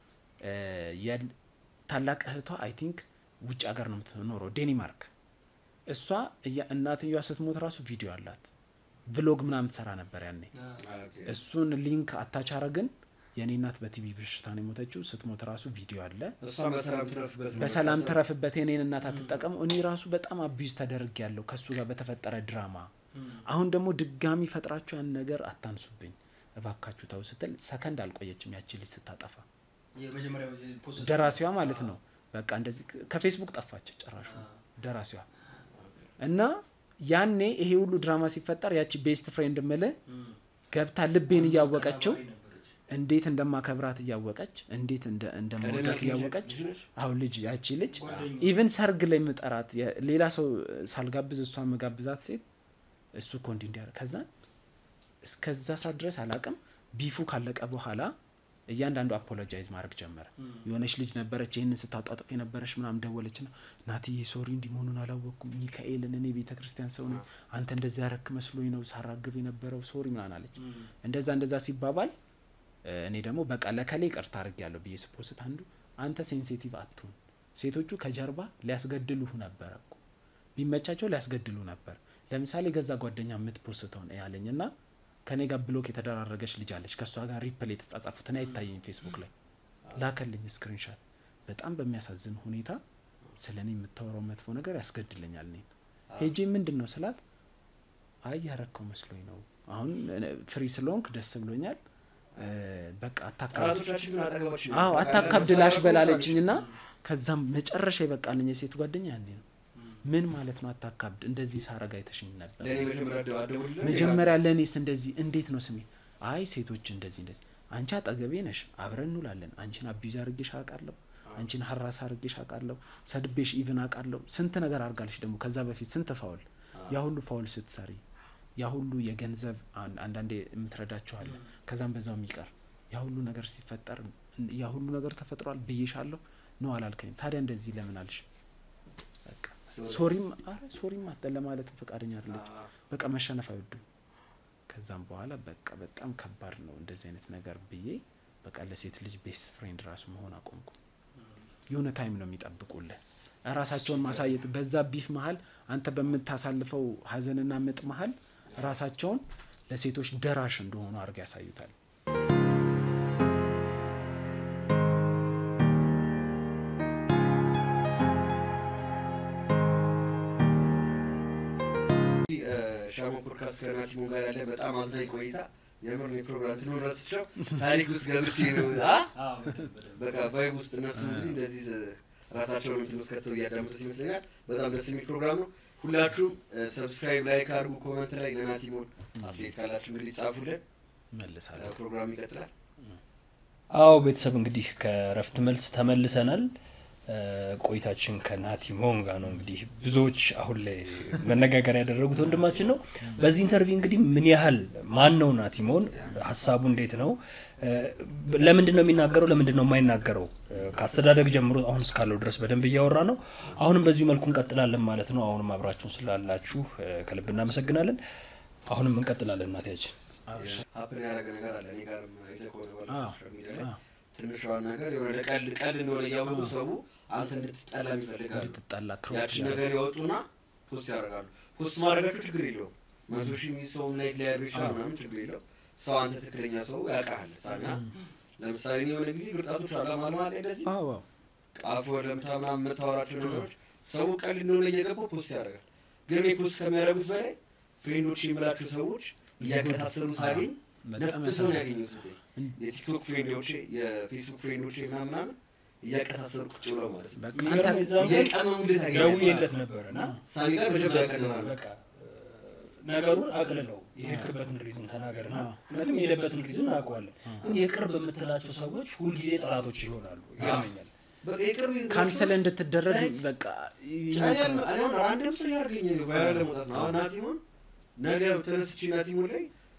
ታላቅ እህቷ አይ ቲንክ ውጭ ሀገር ነው የምትኖረው ዴንማርክ እሷ እናትየዋ ስትሞት ራሱ ቪዲዮ አላት ቭሎግ ምናምን ተሰራ ነበር ያኔ እሱን ሊንክ አታች አረግን የኔ እናት በቲቪ በሽታ ነው የሞተችው ስትሞት ራሱ ቪዲዮ አለ እሷ በሰላም ተረፍበት በሰላም ተረፍበት የኔን እናት አትጠቀም እኔ ራሱ በጣም አቢዩዝ ተደርግ ያለው ከሱ ጋር በተፈጠረ ድራማ አሁን ደግሞ ድጋሚ ፈጥራችሁ ያን ነገር አታንሱብኝ እባካችሁ ታው ስትል ሰከንድ አልቆየችም ያቺ ልጅ ስታጠፋ የመጀመሪያው ፖስት ደራሲዋ ማለት ነው በቃ እንደዚህ ከፌስቡክ ጠፋች ጭራሹ ደራሲዋ እና ያኔ ይሄ ሁሉ ድራማ ሲፈጠር ያቺ ቤስት ፍሬንድ መለ ገብታ ልቤን ያወቀችው እንዴት እንደማከብራት ያወቀች እንዴት እንደ እንደሞዳት ያወቀች አው ልጅ ያቺ ልጅ ኢቭን ሰርግ ላይ መጠራት ሌላ ሰው ሳልጋብዝ እሷን መጋብዛት ሴት እሱ ኮንዲ እንዲያር ከዛ እስከዛ ሰዓት ድረስ አላቀም ቢፉ ካለቀ በኋላ እያንዳንዱ አፖሎጃይዝ ማድረግ ጀመረ የሆነች ልጅ ነበረች ይሄንን ስታጣጥፍ የነበረች ምናም ደወለችና ናቲዬ ሶሪ እንዲሞኑን አላወቅኩም ሚካኤልን እኔ ቤተክርስቲያን ሰው ነኝ አንተ እንደዛ ያረክ መስሎኝ ነው ሳራግብ የነበረው ሶሪ ምናን አለች እንደዛ እንደዛ ሲባባል እኔ ደግሞ በቃ ለከሌ ይቅርታ አርጋለሁ ብዬ ስፖስት አንዱ አንተ ሴንሲቲቭ አትሁን ሴቶቹ ከጀርባ ሊያስገድሉህ ነበርኩ ቢመቻቸው ሊያስገድሉ ነበር ለምሳሌ ገዛ ጓደኛ ምትፖስተው ነው ያለኝና ከኔ ጋር ብሎክ የተደራረገች ልጅ አለች ከሷ ጋር ሪፕል የተጻጻፉት እና ይታየኝ ፌስቡክ ላይ ላከልኝ ስክሪንሾት በጣም በሚያሳዝን ሁኔታ ስለኔ የምታወራው መጥፎ ነገር ያስገድልኛል ነኝ ሄጂ ምንድነው ስላት አይ ያረከው መስሎኝ ነው አሁን ፍሪ ስለሆንክ ደስ ብሎኛል በቃ አታካብድ አዎ አታካብድላሽ በላለችኝና ከዛም መጨረሻ ይበቃልኝ የሴት ጓደኛ ያንዴ ነው ምን ማለት ነው አታካብድ እንደዚህ ሳረጋ አይተሽኝ ነበር መጀመሪያ ለኔስ እንደዚህ እንዴት ነው ስሜ አይ ሴቶች እንደዚህ እንደዚህ አንቺ አጠገቤ ነሽ አብረን እንውላለን አንቺን አቢዩዝ አርግሽ አቃለሁ አንቺን ሐራስ አርግሽ አቃለሁ ሰድቤሽ ኢቭን አቃለሁ ስንት ነገር አርጋልሽ ደግሞ ከዛ በፊት ስንት ፋውል ያ ሁሉ ፋውል ስትሰሪ ያ ሁሉ የገንዘብ አንዳንዴ የምትረዳቸው አለ ከዛም በዛው የሚቀር ያ ሁሉ ነገር ሲፈጠር ያ ሁሉ ነገር ተፈጥሯል ብዬሻለሁ ነው አላልከኝ ታዲያ እንደዚህ ለምን አልሽ በቃ ሶሪም አረ ሶሪም አጥለ ማለት ፈቃደኛ አይደለች በቃ መሸነፍ አይወድም ከዛም በኋላ በቃ በጣም ከባድ ነው እንደዚህ አይነት ነገር ብዬ በቃ ለሴት ልጅ ቤስት ፍሬንድ ራሱ መሆን አቆምኩ የሆነ ታይም ነው የሚጠብቁልህ ራሳቸውን ማሳየት በዛ ቢፍ መሃል አንተ በመታሳልፈው ሀዘንና ምጥ መሃል ራሳቸውን ለሴቶች ደራሽ እንደሆኑ አርጋ ያሳዩታል ሻሞ ፖድካስት ከናቲሞ ጋር ያለ በጣም አዝናኝ ቆይታ የምር ነው ፕሮግራም ትኖር ረስቸው ታሪክ ውስጥ ገብቼ ነው አ በቃ ቫይብ ውስጥ እነሱ እንደዚህ ራሳቸውን እንትመስከተው ያዳምጡት ይመስለኛል በጣም ደስ የሚል ፕሮግራም ነው ሁላችሁም ሰብስክራይብ ላይክ አድርጉ ኮሜንት ላይ ለናቲሞ አስተያየት ካላችሁ እንግዲህ ጻፉልን መልሳለሁ ፕሮግራም ይቀጥላል አው ቤተሰብ እንግዲህ ከረፍት መልስ ተመልሰናል ቆይታችን ከናቲሞን ጋር ነው እንግዲህ ብዙዎች አሁን ላይ መነጋገር ያደረጉት ወንድማችን ነው በዚህ ኢንተርቪው እንግዲህ ምን ያህል ማን ነው ናቲሞን ሐሳቡ እንዴት ነው ለምንድን ነው የሚናገረው ለምንድን ነው የማይናገረው ካስተዳደግ ጀምሮ አሁን እስካለው ድረስ በደንብ እያወራ ነው አሁንም በዚህ መልኩ እንቀጥላለን ማለት ነው አሁንም አብራችሁን ስላላችሁ ከልብ እናመሰግናለን አሁንም እንቀጥላለን ናቲያችን ሀፕን ያደረገ ነገር አለ እኔ ጋርም አይተኮነ ወላ ትንሽዋን ነገር የሆነ ቀል ቀል እንደሆነ ያውቁ ሰው አንተ እንድትጠላ ይፈልጋሉ እንድትጠላ ያቺ ነገር ያወጡና ፖስት ያደርጋሉ ፖስት ማድረጋቸው ችግር የለውም መቶ ሺህ ሰው ላይ ሊያርሽ ምናምን ችግር የለውም ሰው አንተ ትክክለኛ ሰው ያውቃል ሳና ለምሳሌ ነው የሆነ ጊዜ ግርጣቶች አላማል ማለት እንደዚህ አዎ አፎ ለምታምና መታወራቸው ነገሮች ሰው ቀል እንደሆነ እየገባው ፖስት ያደርጋል ግን ፖስት ከሚያደርጉት በላይ ፍሬንዶች የሚላቸው ሰዎች እያቀሳሰሩ ሳገኝ ነጥብ ያገኙት የቲክቶክ ፍሬንዶቼ የፌስቡክ ፍሬንዶቼ ምናምን ምናምን እያቀሳሰሩ ቁጭ ብለው ማለት ነው በቃ አንተ እየቀመሙ እንደታገኘ ደውዬለት ነበርና ሳሚ ጋር በጀብዳ ያቀናል በቃ ነገሩን አቅልለው የሄድክበትን ሪዝን ተናገርና ምክንያቱም የሄደበትን ሪዝን አውቀዋለሁ ግን የቅርብ የምትላቸው ሰዎች ሁሉ ጊዜ ጠላቶች ይሆናሉ ይገርመኛል በቃ የቅርብ ካንሰል እንድትደረግ በቃ ይሞክራል አሁን ራንደም ሰው ያርገኝ ነው ቫይራል ለመውጣት ነው ናቲሞን ነገ ተነስቺ ናቲሞን ላይ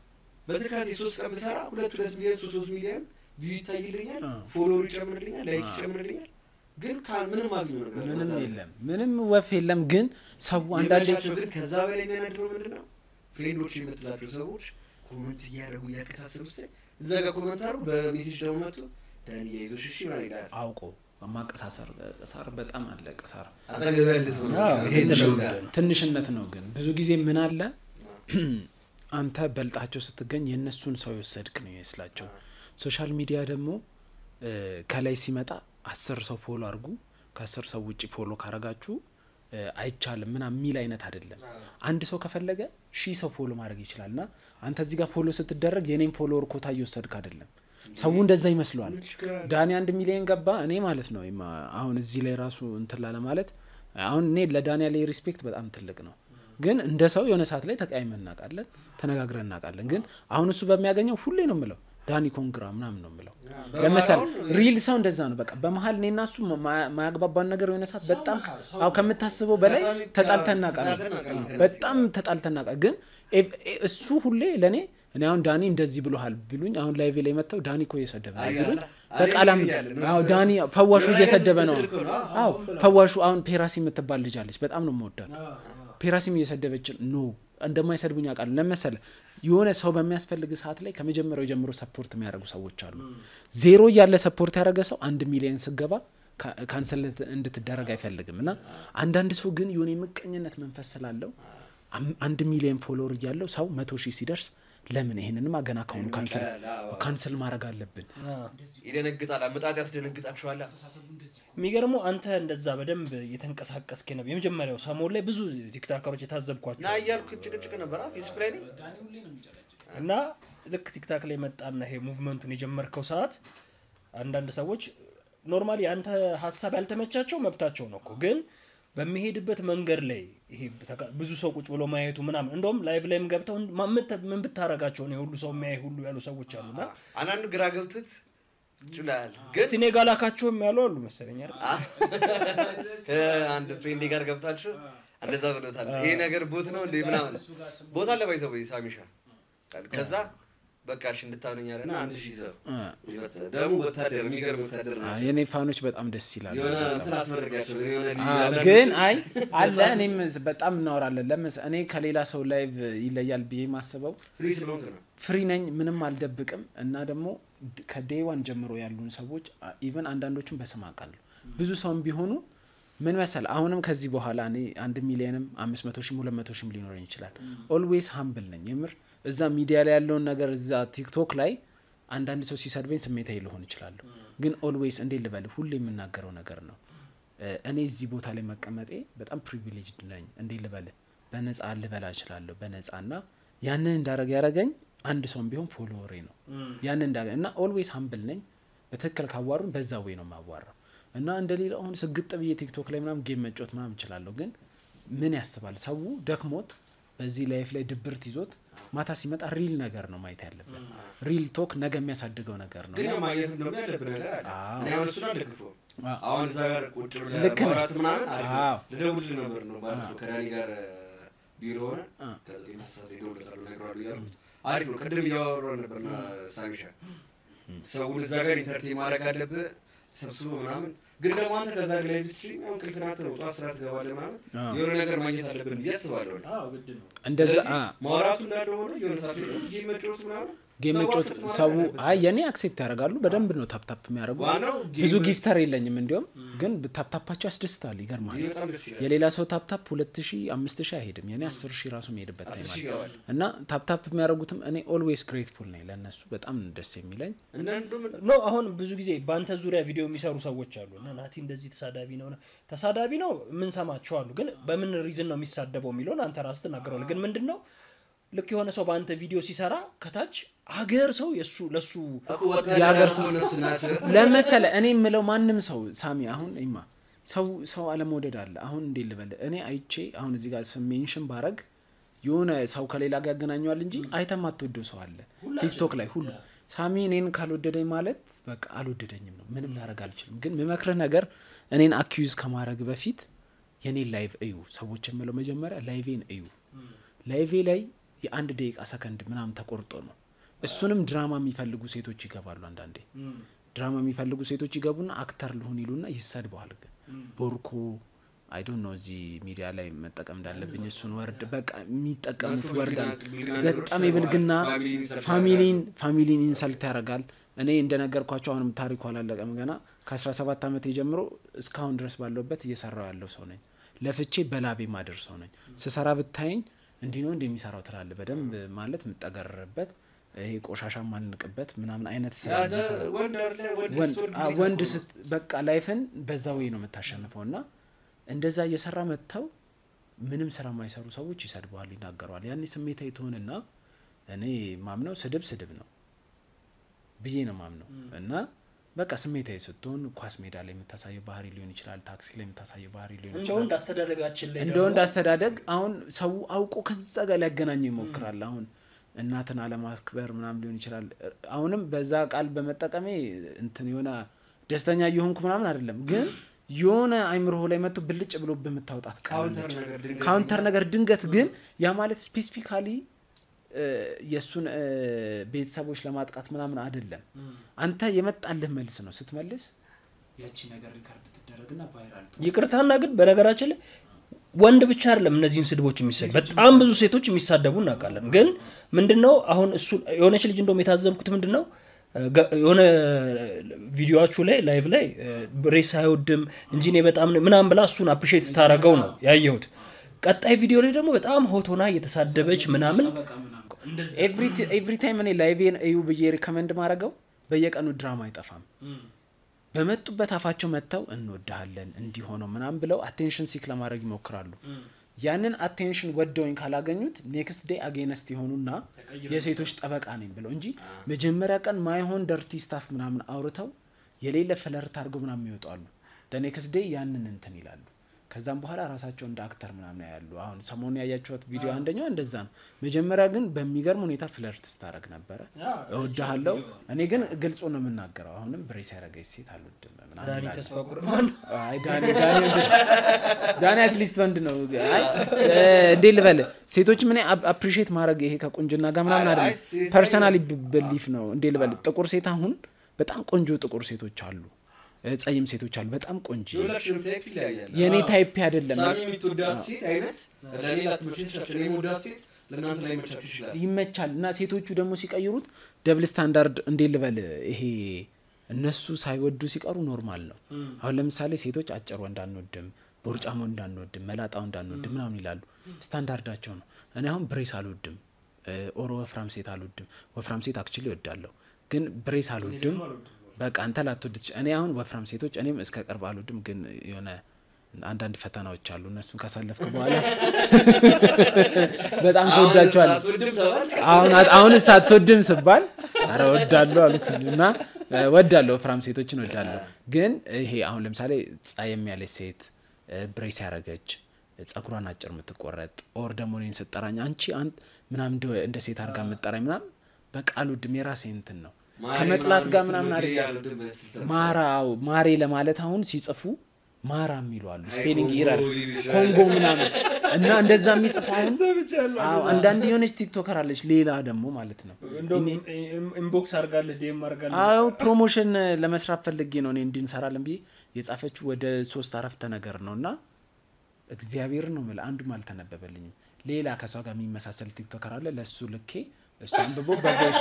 በተካታይ ሶስት ቀን ብሰራ ሁለት ሁለት ሚሊዮን ሶስት ሚሊዮን ቪው ይታይልኛል ፎሎወር ይጨምርልኛል ላይክ ይጨምርልኛል ግን ምንም ማግኘው ነገር ምንም የለም ምንም ወፍ የለም ግን ሰው አንዳንዴ ግን ከዛ በላይ የሚያናድረው ምንድነው ፍሬንዶች የምትላቸው ሰዎች ኮሜንት እያደረጉ ያከሳሰቡ እዛ ጋር ኮሜንት አሩ በሜሴጅ ደግሞ መጥቶ ዳኒ ያይዞሽ እሺ ማለት ይላል አውቆ ማቀሳሰር ቀሳር በጣም አለ ቀሳር አጠገብ ያለ ሰው ነው ትንሽነት ነው ግን ብዙ ጊዜ ምን አለ አንተ በልጣቸው ስትገኝ የነሱን ሰው ይወሰድክ ነው ይስላቸው ሶሻል ሚዲያ ደግሞ ከላይ ሲመጣ አስር ሰው ፎሎ አርጉ ከአስር ሰው ውጪ ፎሎ ካረጋችሁ አይቻልም ምና ሚል አይነት አይደለም አንድ ሰው ከፈለገ ሺህ ሰው ፎሎ ማድረግ ይችላልና አንተ እዚህ ጋር ፎሎ ስትደረግ የኔን ፎሎወር ኮታ ይወሰድክ አይደለም ሰው እንደዛ ይመስላል ዳኒ አንድ ሚሊዮን ገባ እኔ ማለት ነው አሁን እዚህ ላይ ራሱ እንትላለ ማለት አሁን እኔ ለዳኒ ያለ ሪስፔክት በጣም ትልቅ ነው ግን እንደ ሰው የሆነ ሰዓት ላይ ተቃይመን እናቃለን ተነጋግረን እናቃለን ግን አሁን እሱ በሚያገኘው ሁሌ ነው ምለው ዳኒ ኮንግራ ምናምን ነው ምለው ለምሳሌ ሪል ሰው እንደዛ ነው በቃ በመሃል እኔና እሱ ማያግባባን ነገር የሆነ ሰዓት በጣም አው ከምታስበው በላይ ተጣልተን እናቃለን በጣም ተጣልተን እናቃለን ግን እሱ ሁሌ ለኔ እኔ አሁን ዳኒ እንደዚህ ብሎሃል ብሉኝ አሁን ላይቭ ላይ መጣው ዳኒ ኮ እየሰደበ ነው ብሉኝ በቃላም አው ዳኒ ፈዋሹ እየሰደበ ነው አው ፈዋሹ አሁን ፔራሲ የምትባል ልጅ አለች በጣም ነው የምወዳት ፔራሲም እየሰደበች ነው እንደማይሰድቡኝ አቃል ለምሳሌ የሆነ ሰው በሚያስፈልግ ሰዓት ላይ ከመጀመሪያው ጀምሮ ሰፖርት የሚያደርጉ ሰዎች አሉ ዜሮ ያለ ሰፖርት ያደረገ ሰው አንድ ሚሊዮን ስገባ ካንሰል እንድትደረግ አይፈልግምና አንዳንድ ሰው ግን የሆነ የምቀኝነት መንፈስ ስላለው አንድ ሚሊዮን ፎሎወር ያለው ሰው መቶ ሺህ ሲደርስ ለምን ይሄንንም አገና ካሁን ካንሰል ካንሰል ማድረግ አለብን ይደነግጣል አመጣጥ ያስደነግጣቸዋል የሚገርመው አንተ እንደዛ በደንብ የተንቀሳቀስከ ነው የመጀመሪያው ሰሞን ላይ ብዙ ቲክታከሮች የታዘብኳቸው ና ያልኩ ጭቅጭቅ ነበር አፊስ ፕሌኒ እና ልክ ቲክታክ ላይ መጣና ይሄ ሙቭመንቱን የጀመርከው ሰዓት አንዳንድ ሰዎች ኖርማሊ አንተ ሐሳብ ያልተመቻቸው መብታቸው ነው እኮ ግን በሚሄድበት መንገድ ላይ ይሄ ብዙ ሰው ቁጭ ብሎ ማየቱ ምናምን እንደውም ላይቭ ላይም ገብተው ማምት ምን ብታረጋቸው ነው ሁሉ ሰው የሚያይ ሁሉ ያሉ ሰዎች አሉና አናንዱ ግራ ገብቶት ጭላል ግን እኔ ጋላካቸውም ያለው አሉ መሰለኝ አይደል አንድ ፍሬንድ ጋር ገብታችሁ እንደዛ ብሎታል ይሄ ነገር ቦት ነው እንዴ ምናምን ቦታ ለባይዘው ሳሚሻ ከዛ በቃሽ እንድታውነኝ ያለና አንድ ሺህ ሰው ይወጣ ደሙ ወታደር የሚገርም ወታደር ነው የኔ ፋኖች በጣም ደስ ይላል የሆነ እንትን አስመረጋቸው ግን አይ አለ እኔም በጣም እናወራለን ለምስ እኔ ከሌላ ሰው ላይቭ ይለያል ብዬ ማስበው ፍሪ ስለሆንክ ነው ፍሪ ነኝ ምንም አልደብቅም እና ደግሞ ከዴይ ዋን ጀምሮ ያሉን ሰዎች ኢቭን አንዳንዶቹም በስም አቃሉ ብዙ ሰውም ቢሆኑ ምን መሰል አሁንም ከዚህ በኋላ እኔ አንድ ሚሊዮንም አምስት መቶ ሺህ ሁለት መቶ ሺህ ሊኖረኝ ይችላል ኦልዌይስ ሃምብል ነኝ የምር እዛ ሚዲያ ላይ ያለውን ነገር እዛ ቲክቶክ ላይ አንዳንድ ሰው ሲሰድበኝ ስሜታዊ ሊሆን ይችላል ግን ኦልዌይስ እንዴ ልበል ሁሌ የምናገረው ነገር ነው እኔ እዚህ ቦታ ላይ መቀመጤ በጣም ፕሪቪሌጅድ ነኝ እንዴ ልበል በነፃ ልበላ ይችላል በነፃና ያንን እንዳረግ ያረጋኝ አንድ ሰውም ቢሆን ፎሎወሬ ነው ያንን እንዳረግ እና ኦልዌይስ ሃምብል ነኝ በትክክል ካዋሩን በዛ ወይ ነው ማዋራው እና እንደሌላው አሁን ስግጥ በየ ቲክቶክ ላይ ምናም ጌም መጫወት ምናም ይችላል ግን ምን ያስባል ሰው ደክሞት በዚህ ላይፍ ላይ ድብርት ይዞት ማታ ሲመጣ ሪል ነገር ነው ማይት ያለበት ሪል ቶክ ነገ የሚያሳድገው ነገር ነው ግን ማየት ነው ያለበት ነገር አለ እኔ አሁን እሱ ነው ልክፎ አሁን ዛሬ ቁጭ ብለን ማውራት ምናምን አሪፍ ለደውል ነበር ነው ባለው ከዳኒ ጋር ቢሮ ሆነ ከዚህ ማሳት ደውል ተሰሩ ነግራሉ ያሉ አሪፍ ነው ቀደም ያወራው ነበርና ሳሚሻ ሰው እዛ ጋር ኢንተርቴን ማድረግ አለበት ሰብስቦ ምናምን ግን ደግሞ አንተ ከዛ ጋር ላይቭ ስትሪም አሁን ክልፍናት ነው ጧት ስራት ገባለ ማለት የሆነ ነገር ማግኘት አለብን ያስባለው አዎ ግድ ነው እንደዛ ማውራቱ እንዳለ ሆነ የሆነ ሰዓት ላይ ጌም መጫወት ምናምን ጌም መጫወት ሰው አይ የኔ አክሴፕት ያደርጋሉ በደንብ ነው ታፕ ታፕ የሚያደርጉ ብዙ ጊፍተር የለኝም እንዲያውም ግን ታፕ ታፓቸው ያስደስታል ይገርማል የሌላ ሰው ታፕ ታፕ ሁለት ሺህ አምስት ሺህ አይሄድም የኔ አስር ሺህ ራሱ የሚሄድበት ታይም እና ታፕ ታፕ የሚያደርጉትም እኔ ኦልዌይስ ግሬትፉል ነኝ ለነሱ በጣም ደስ የሚለኝ ኖ አሁን ብዙ ጊዜ ባንተ ዙሪያ ቪዲዮ የሚሰሩ ሰዎች አሉና ናቲ እንደዚህ ተሳዳቢ ነው ተሳዳቢ ነው ምን ሰማቸው አሉ ግን በምን ሪዝን ነው የሚሳደበው የሚለው አንተ ራስህ ተናገረው ግን ምንድነው ልክ የሆነ ሰው ባንተ ቪዲዮ ሲሰራ ከታች አገር ሰው የሱ ለሱ ያገር ሰው ለምሳሌ እኔ ምለው ማንንም ሰው ሳሚ አሁን እማ ሰው ሰው አለመውደድ አለ አሁን እንዴ ልበል እኔ አይቼ አሁን እዚህ ጋር ሜንሽን ባረግ የሆነ ሰው ከሌላ ጋር ያገናኘዋል እንጂ አይተም አትወደው ሰው አለ ቲክቶክ ላይ ሁሉ ሳሚ እኔን ካልወደደኝ ማለት በቃ አልወደደኝም ነው ምንም ላረግ አልችልም ግን መመክረህ ነገር እኔን አኪዩዝ ከማረግ በፊት የኔ ላይቭ እዩ ሰዎች የምለው መጀመሪያ ላይቬን እዩ ላይቬ ላይ የአንድ ደቂቃ ሰከንድ ምናም ተቆርጦ ነው እሱንም ድራማ የሚፈልጉ ሴቶች ይገባሉ አንዳንዴ ድራማ የሚፈልጉ ሴቶች ይገቡና አክተር ልሁን ይሉና ይሰድባሉ ግን ቦርኮ I don't know እዚ ሚዲያ ላይ መጠቀም እንዳለብኝ እሱን ወርድ በቃ የሚጠቀሙት ወርድ በጣም ይብልግና ፋሚሊን ፋሚሊን ኢንሰልት ያደርጋል እኔ እንደነገርኳቸው አሁንም ታሪኩ አላለቀም ገና ከ17 አመት ጀምሮ እስካሁን ድረስ ባለውበት እየሰራው ያለው ሰው ነኝ ለፍቼ በላቤ ማደር ሰው ነኝ ስሰራ ብታይኝ እንዲህ ነው እንደሚሰራው ትላል በደንብ ማለት ምጠገረበት ይሄ ቆሻሻ ማልንቅበት ምናምን አይነት ስራ ወንድ በቃ ላይፍን በዛው ነው መታሸንፈውና እንደዛ እየሰራ መተው ምንም ስራ ማይሰሩ ሰዎች ይሰድባሉ ይናገራሉ ያኔ ስሜታዊ ትሆንና እኔ ማምነው ስድብ ስድብ ነው ብዬ ነው ማምነው እና በቃ ስሜታዊ ስትሆን ኳስ ሜዳ ላይ የምታሳየው ባህሪ ሊሆን ይችላል ታክሲ ላይ የምታሳየው ባህሪ ሊሆን ይችላል እንደው እንዳስተዳደጋችን ላይ እንደው እንዳስተዳደግ አሁን ሰው አውቆ ከዛ ጋር ሊያገናኘው ይሞክራል አሁን እናትን አለማክበር ምናምን ሊሆን ይችላል አሁንም በዛ ቃል በመጠቀሜ እንትን የሆነ ደስተኛ ይሆንኩ ምናምን አይደለም ግን የሆነ አይምሮ ላይ መጥቶ ብልጭ ብሎ በመታወጣት ካውንተር ነገር ድንገት ግን ያ ማለት ስፔሲፊካሊ የሱን ቤተሰቦች ለማጥቃት ምናምን አይደለም አንተ የመጣልህ መልስ ነው ስትመልስ ያቺ ነገር ሪካርድ ተደረገና ቫይራል ይቅርታና ግን በነገራችን ላይ ወንድ ብቻ አይደለም እነዚህን ስድቦች የሚሰድ በጣም ብዙ ሴቶች የሚሳደቡ እናቃለን ግን ምንድነው አሁን እሱ የሆነች ልጅ እንደውም የታዘምኩት ምንድነው የሆነ ቪዲዮአችሁ ላይ ላይቭ ላይ ብሬስ አይወድም እንጂ ነው በጣም ምናም ብላ እሱን አፕሪሺየት ስታረገው ነው ያየሁት ቀጣይ ቪዲዮ ላይ ደግሞ በጣም ሆቶና እየተሳደበች ምናምን ኤቭሪ ኤቭሪ ታይም እኔ ላይቭን እዩ ብዬ ሪከመንድ ማረጋው በየቀኑ ድራማ አይጠፋም በመጡበት አፋቸው መተው እንወዳለን እንዲሆነው ምናም ብለው አቴንሽን ሲክ ለማድረግ ይሞክራሉ ያንን አቴንሽን ወደውኝ ካላገኙት ኔክስት ዴይ አጌንስት ይሆኑና የሴቶች ጠበቃ ነኝ ብለው እንጂ መጀመሪያ ቀን ማይሆን ደርቲ ስታፍ ምናምን አውርተው የሌለ ፍለርት አድርገው ምናምን ይወጣሉ the next day ያንን እንትን ይላሉ ከዛም በኋላ ራሳቸው እንደ አክተር ምናምን ያያሉ አሁን ሰሞኑ ያያችሁት ቪዲዮ አንደኛው እንደዛ ነው መጀመሪያ ግን በሚገርም ሁኔታ ፍለርት ስታረግ ነበር እወዳለሁ እኔ ግን ግልጽ ነው የምናገረው አሁንም ብሬስ ያረገች ሴት አልወድም ምናምን ዳኒ ተስፋቁርማን አይ ዳኒ ዳኒ ዳኒ አትሊስት ወንድ ነው አይ እንዴል በለ ሴቶች ምን አፕሪሺየት ማድረግ ይሄ ከቁንጅና ጋር ምናምን አይደለም ፐርሰናሊ ቢሊፍ ነው እንዴል በለ ጥቁር ሴት አሁን በጣም ቆንጆ ጥቁር ሴቶች አሉ ጸይም ሴቶች አሉ በጣም ቆንጆ የኔ ታይፕ አይደለም ሳሚ ምትወዳት ሴት አይነት ለሌላ ትመችሽ እኔ ወዳት ሴት ለናንተ ላይ መቻች ይችላል ይመቻልና ሴቶቹ ደግሞ ሲቀይሩት ደብል ስታንዳርድ እንዴል በለ ይሄ እነሱ ሳይወዱ ሲቀሩ ኖርማል ነው አሁን ለምሳሌ ሴቶች አጭር ወንድ አንወድም ቦርጫም ወንድ አንወድም መላጣው ወንድ አንወድም ምናምን ይላሉ ስታንዳርዳቸው ነው እኔ አሁን ብሬስ አልወድም ኦሮ ወፍራም ሴት አልወድም ወፍራም ሴት አክቹሊ እወዳለሁ ግን ብሬስ አልወድም በቃ አንተ ላትወድች እኔ አሁን ወፍራም ሴቶች እኔም እስከ ቅርብ አልወድም ግን የሆነ አንዳንድ ፈተናዎች አሉ እነሱን ካሳለፍኩ በኋላ በጣም ተወዳቸዋል አሁን አሁን ሳትወድም ስባል አረ ወዳለሁ አልኩኝና ወዳለሁ ወፍራም ሴቶችን ወዳለሁ ግን ይሄ አሁን ለምሳሌ ጻየም ያለች ሴት ብሬስ ያረገች ጸጉሯን አጭር የምትቆረጥ ኦር ደግሞ እኔን ስጠራኝ አንቺ አንተ ምናምን እንደ ሴት አርጋ የምትጠራኝ ምናምን በቃ አልወድም የራሴ እንትን ነው ከመጥላት ጋር ምናምን አይደለም ማራው ማሬ ለማለት አሁን ሲጽፉ ማራ የሚሏሉ ስፔሊንግ ኢረር ኮንጎ ምናምን እና እንደዛ የሚጽፉ አሁን አንዳንድ የሆነች ቲክቶከር አለች ሌላ ደግሞ ማለት ነው ኢንቦክስ አርጋለ ዲኤም አርጋለ አው ፕሮሞሽን ለመስራት ፈልጌ ነው እኔ እንድንሰራለን ቢ የጻፈችው ወደ ሶስት አረፍተ ነገር ነውና እግዚአብሔር ነው ማለት አንዱ ማለት ተነበበልኝ ሌላ ከሷ ጋር የሚመሳሰል ቲክቶከር አለ ለሱ ልኬ እሱ አንብቦ በቮይስ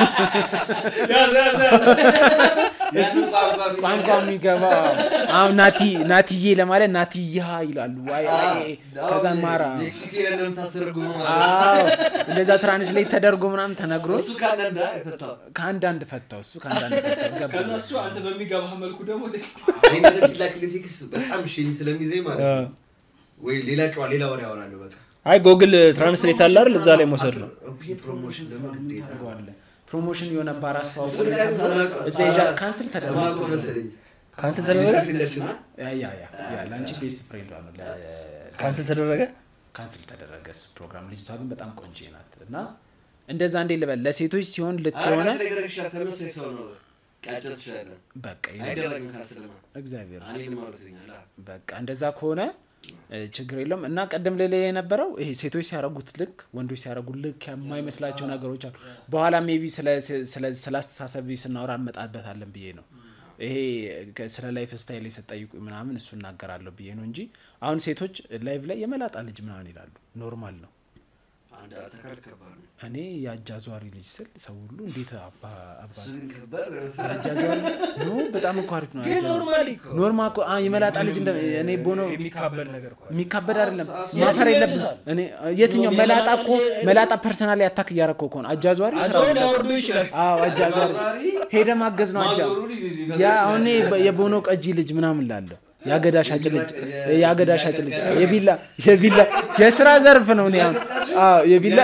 እሱ ቋንቋ የሚገባ አው ናቲ ናቲዬ ለማለት ናቲያ ይላሉ ዋይ አይ ከዛን ማራ ሌክሲኬን ታሰርጉም አው እንደዛ ትራንስሌት ተደርጎ ምናምን ተነግሮ እሱ ካንዳንድ ፈታው ካንዳንድ ፈታው እሱ ካንዳንድ ፈታው ገባ እሱ አንተ በሚገባ መልኩ ደግሞ እንደዚህ ላክሊቲክስ በጣም ሺኒ ስለሚዘይ ማለት ነው ወይ ሌላ ጫዋ ሌላ ወሬ ያወራሉ በቃ አይ ጎግል ትራንስሌት አለ አይደል እዛ ላይ መውሰድ ነው ፕሮሞሽን ለማግኘት አለ ፕሮሞሽን የሆነ ባራስታው እዛ ይጃት ካንሰል ተደረገ ካንሰል ተደረገ ያ ያ ያ ላንቺ ቤስት ፍሬንድ ነው ካንሰል ተደረገ ካንሰል ተደረገስ ፕሮግራም ልጅቷ ግን በጣም ቆንጆ ናት እና እንደዛ እንደ ለበል ለሴቶች ሲሆን ልክ ሆነ ተመሳሳይ ሰው ነው ቃጨት ይችላል በቃ አይደረግም ካንሰል እግዚአብሔር አኔን ማለት ነው በቃ እንደዛ ከሆነ ችግር የለም እና ቀደም ለለ የነበረው ይሄ ሴቶች ሲያረጉት ልክ ወንዶች ሲያረጉት ልክ የማይመስላቸው ነገሮች አሉ በኋላ ሜቢ ስለ ስለ ስላስተሳሰብ ስናወራ እንመጣበታለን ብዬ ነው ይሄ ስለ ላይፍ ስታይል የሰጠይቁ ምናምን እሱ እናገራለሁ ብዬ ነው እንጂ አሁን ሴቶች ላይቭ ላይ የመላጣ ልጅ ምናምን ይላሉ ኖርማል ነው አንድ አተካልከባሉ እኔ ያጃዟሪ ልጅ ስል ሰው ሁሉ እንዴት አባ አባ ስንከበር ያጃዟሪ ነው በጣም እኮ አሪፍ ነው ኖርማሊ ኖርማል እኮ የመላጣ ልጅ እንደ እኔ ቦኖ የሚካበል ነገር እኮ የሚካበድ አይደለም ማፈር የለብህ እኔ የትኛው መላጣ እኮ መላጣ ፐርሰናሊ አታክ ያረከው እኮ አጃዟሪ ስራው ሊያወርዱ ይችላል አዎ አጃዟሪ ሄደ ማገዝ ነው አጃ ያ አሁን የቦኖ ቀጂ ልጅ ምናምን ላለው ያገዳ ሻጭ ልጅ ያገዳ ሻጭ ልጅ የቢላ የቢላ የስራ ዘርፍ ነው ነው አዎ የቢላ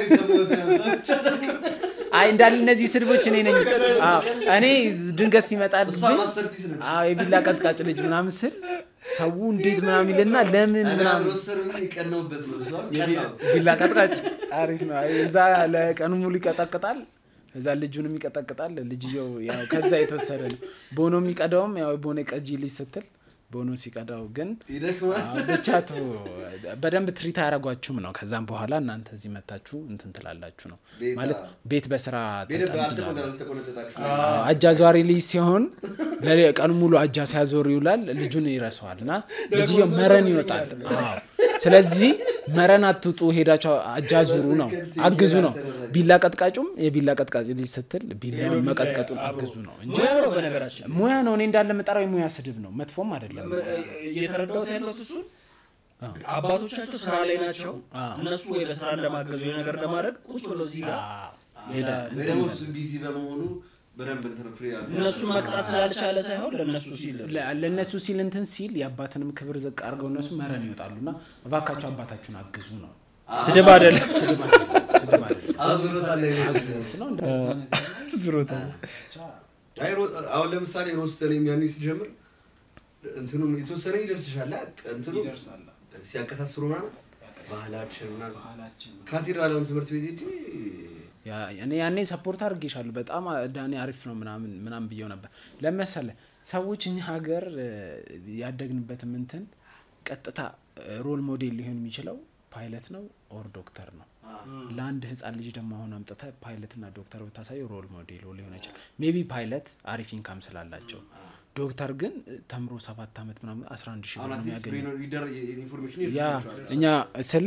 አይ እንዳል እነዚህ ስድቦች እኔ ነኝ አዎ እኔ ድንገት ሲመጣል አዎ የቢላ ቀጥቃጭ ልጅ ምናምን ስል ሰው እንዴት ምናምን ይልና ለምን ምናምን ይቀነውበት ነው ቀናው ቢላ ቀጥቃጭ አሪፍ ነው እዛ ለቀኑ ሙሉ ይቀጠቅጣል እዛ ልጁንም ይቀጠቅጣል ልጅየው ያው ከዛ የተወሰደ ነው ቦኖ የሚቀዳውም ያው ቦኖ ቀጂ ልጅ ስትል ቦኖ ሲቀዳው ግን ብቻቱ በደንብ ትሪት ያረጋችሁም ነው ከዛም በኋላ እናንተ እዚህ መታችሁ እንትን ትላላችሁ ነው ማለት ቤት በስራ ተቆነጠጣችሁ አጃዟሪ ልጅ ሲሆን ለቀኑ ሙሉ አጃ ሲያዞር ይውላል ልጁን ይረሳዋልና ልጅየው መረን ይወጣል አዎ ስለዚህ መረን አትጡ ሄዳችሁ አጃዙሩ ነው አግዙ ነው ቢላ ቀጥቃጩም የቢላ ቀጥቃጭ ልጅ ስትል ቢላውን መቀጥቀጡን አግዙ ነው እንጂ ሙያ ነው በነገራችን ሙያ ነው እኔ እንዳለ መጣራው ሙያ ስድብ ነው መጥፎም አይደለም እየተረዳሁት ያለው እሱ አባቶቻቸው ስራ ላይ ናቸው እነሱ ወይ በስራ እንደማገዙ ነገር ለማድረግ ቁጭ ብለው እዚህ ጋር ሄዳ ደግሞ እሱ ቢዚ በመሆኑ በደንብ እንትን ፍሪ ያለው እነሱ መቅጣት ስላልቻለ ሳይሆን ለነሱ ሲል ለነሱ ሲል እንትን ሲል ያባተንም ክብር ዝቅ አድርገው እነሱ መረን ይወጣሉና እባካችሁ አባታችሁን አግዙ ነው ስድብ አይደለም ስድብ አይደለም ስድብ አይደለም አዙሮታል ነው እንደዚህ ዙሮታል አይ አሁን ለምሳሌ ሮስተር የሚያኒ ሲጀምር እንትኑ የተወሰነ ይደርስሻል እንትኑ ይደርሳል ሲያቀሳስሩ ማለት ባህላችን እና ባህላችን ካቴድራል ትምህርት ቤት እንጂ ያ እኔ ያኔ ሰፖርት አድርጌሻለሁ በጣም ዳኒ አሪፍ ነው ምናምን ምናምን ብየው ነበር ለምሳሌ ሰዎች እኛ ሀገር ያደግንበት እንትን ቀጥታ ሮል ሞዴል ሊሆን የሚችለው ፓይለት ነው ኦር ዶክተር ነው ላንድ ህፃን ልጅ ደግሞ አሁን አምጥታ ፓይለት እና ዶክተር ብታሳይ ሮል ሞዴል ሊሆን ይችላል ሜቢ ፓይለት አሪፍ ኢንካም ስላላቸው ዶክተር ግን ተምሮ ሰባት አመት ምናምን አስራ አንድ ሺህ ብር ነው የሚያገኘው ያ እኛ ስለ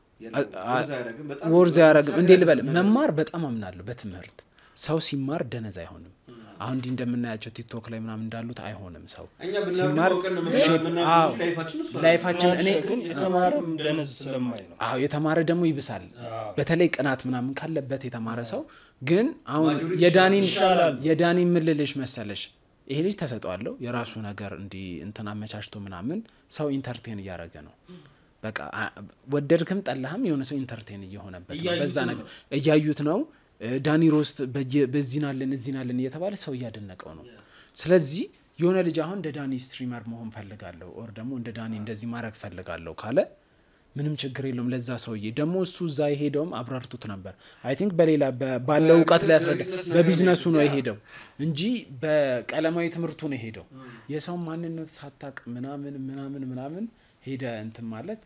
ወርዝ ያረጋግም እንዴ ልበል መማር በጣም አምናለሁ በትምህርት ሰው ሲማር ደነዝ አይሆንም አሁን እንዲ እንደምናያቸው ቲክቶክ ላይ ምናምን እንዳሉት አይሆንም ሰው ሲማር አዎ ላይፋችን እኔ የተማረም ደነዝ ስለማይ ነው አዎ የተማረ ደግሞ ይብሳል በተለይ ቅናት ምናምን ካለበት የተማረ ሰው ግን አሁን የዳኒን የዳኒን ምልልሽ መሰለሽ ይሄ ልጅ ተሰጧለው የራሱ ነገር እንዲ እንተና አመቻችቶ ምናምን ሰው ኢንተርቴን ያያረገ ነው በቃ ወደድክም ጠላህም የሆነ ሰው ኢንተርቴን እየሆነበት ነው በዛ ነገር እያዩት ነው ዳኒ ሮስት በዚህናለን እዚህናለን እየተባለ ሰው ያደነቀው ነው ስለዚህ የሆነ ልጅ አሁን እንደ ዳኒ ስትሪመር መሆን ፈልጋለሁ ኦር ደግሞ እንደ ዳኒ እንደዚህ ማድረግ ፈልጋለሁ ካለ ምንም ችግር የለውም ለዛ ሰውዬ ደግሞ እሱ እዛ ይሄደውም አብራርቱት ነበር አይ ቲንክ በሌላ ባለው ዕውቀት ላይ ያስረዳ በቢዝነሱ ነው ይሄደው እንጂ በቀለማዊ ትምህርቱ ነው ይሄደው የሰው ማንነት ሳታቅ ምናምን ምናምን ምናምን ሄደ እንትን ማለት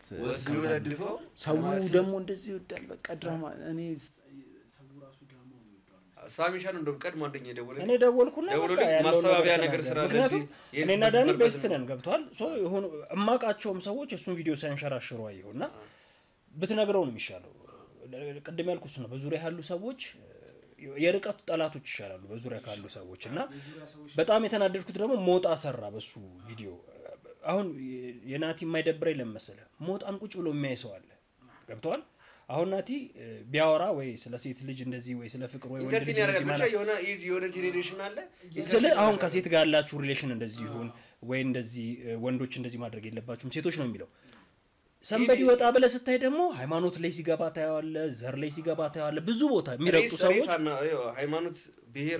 ሰው ደግሞ እንደዚህ ይወዳል በቃ ድራማ እኔ ሰው ራሱ ድራማ ነው ይወዳል ሳሚሻን እንደም ቀድሞ አንደኛ ደወለ እኔ ደወልኩና በቃ ማስተባበያ ነገር ስራ ለዚህ እኔና ዳኒ ቤስት ነን ገብቷል ሶ ይሁን እማቃቸውም ሰዎች እሱን ቪዲዮ ሳይንሸራሽሩ አይሁንና ብትነግረው ነው የሚሻለው ቀደም ያልኩስ ነው በዙሪያ ያሉ ሰዎች የርቀቱ ጠላቶች ይሻላሉ በዙሪያ ካሉ ሰዎችና በጣም የተናደድኩት ደግሞ ሞጣ ሰራ በሱ ቪዲዮ አሁን የናቲ የማይደብረኝ ለምሳሌ ሞጣን ቁጭ ብሎ የሚያይሰው አለ ገብቷል አሁን ናቲ ቢያወራ ወይ ስለ ሴት ልጅ እንደዚህ ወይ ስለ ፍቅር ወይ ወንድ ልጅ እንደዚህ ማለት የሆነ የሆነ ጄኔሬሽን አለ ስለ አሁን ከሴት ጋር ያላችሁ ሪሌሽን እንደዚህ ይሁን ወይ እንደዚህ ወንዶች እንደዚህ ማድረግ የለባችሁም ሴቶች ነው የሚለው ሰንበዲ ወጣ ብለ ስታይ ደግሞ ሃይማኖት ላይ ሲገባ ታያዋለ ዘር ላይ ሲገባ ታያዋለ ብዙ ቦታ የሚረቁ ሰዎች ሃይማኖት ብሄር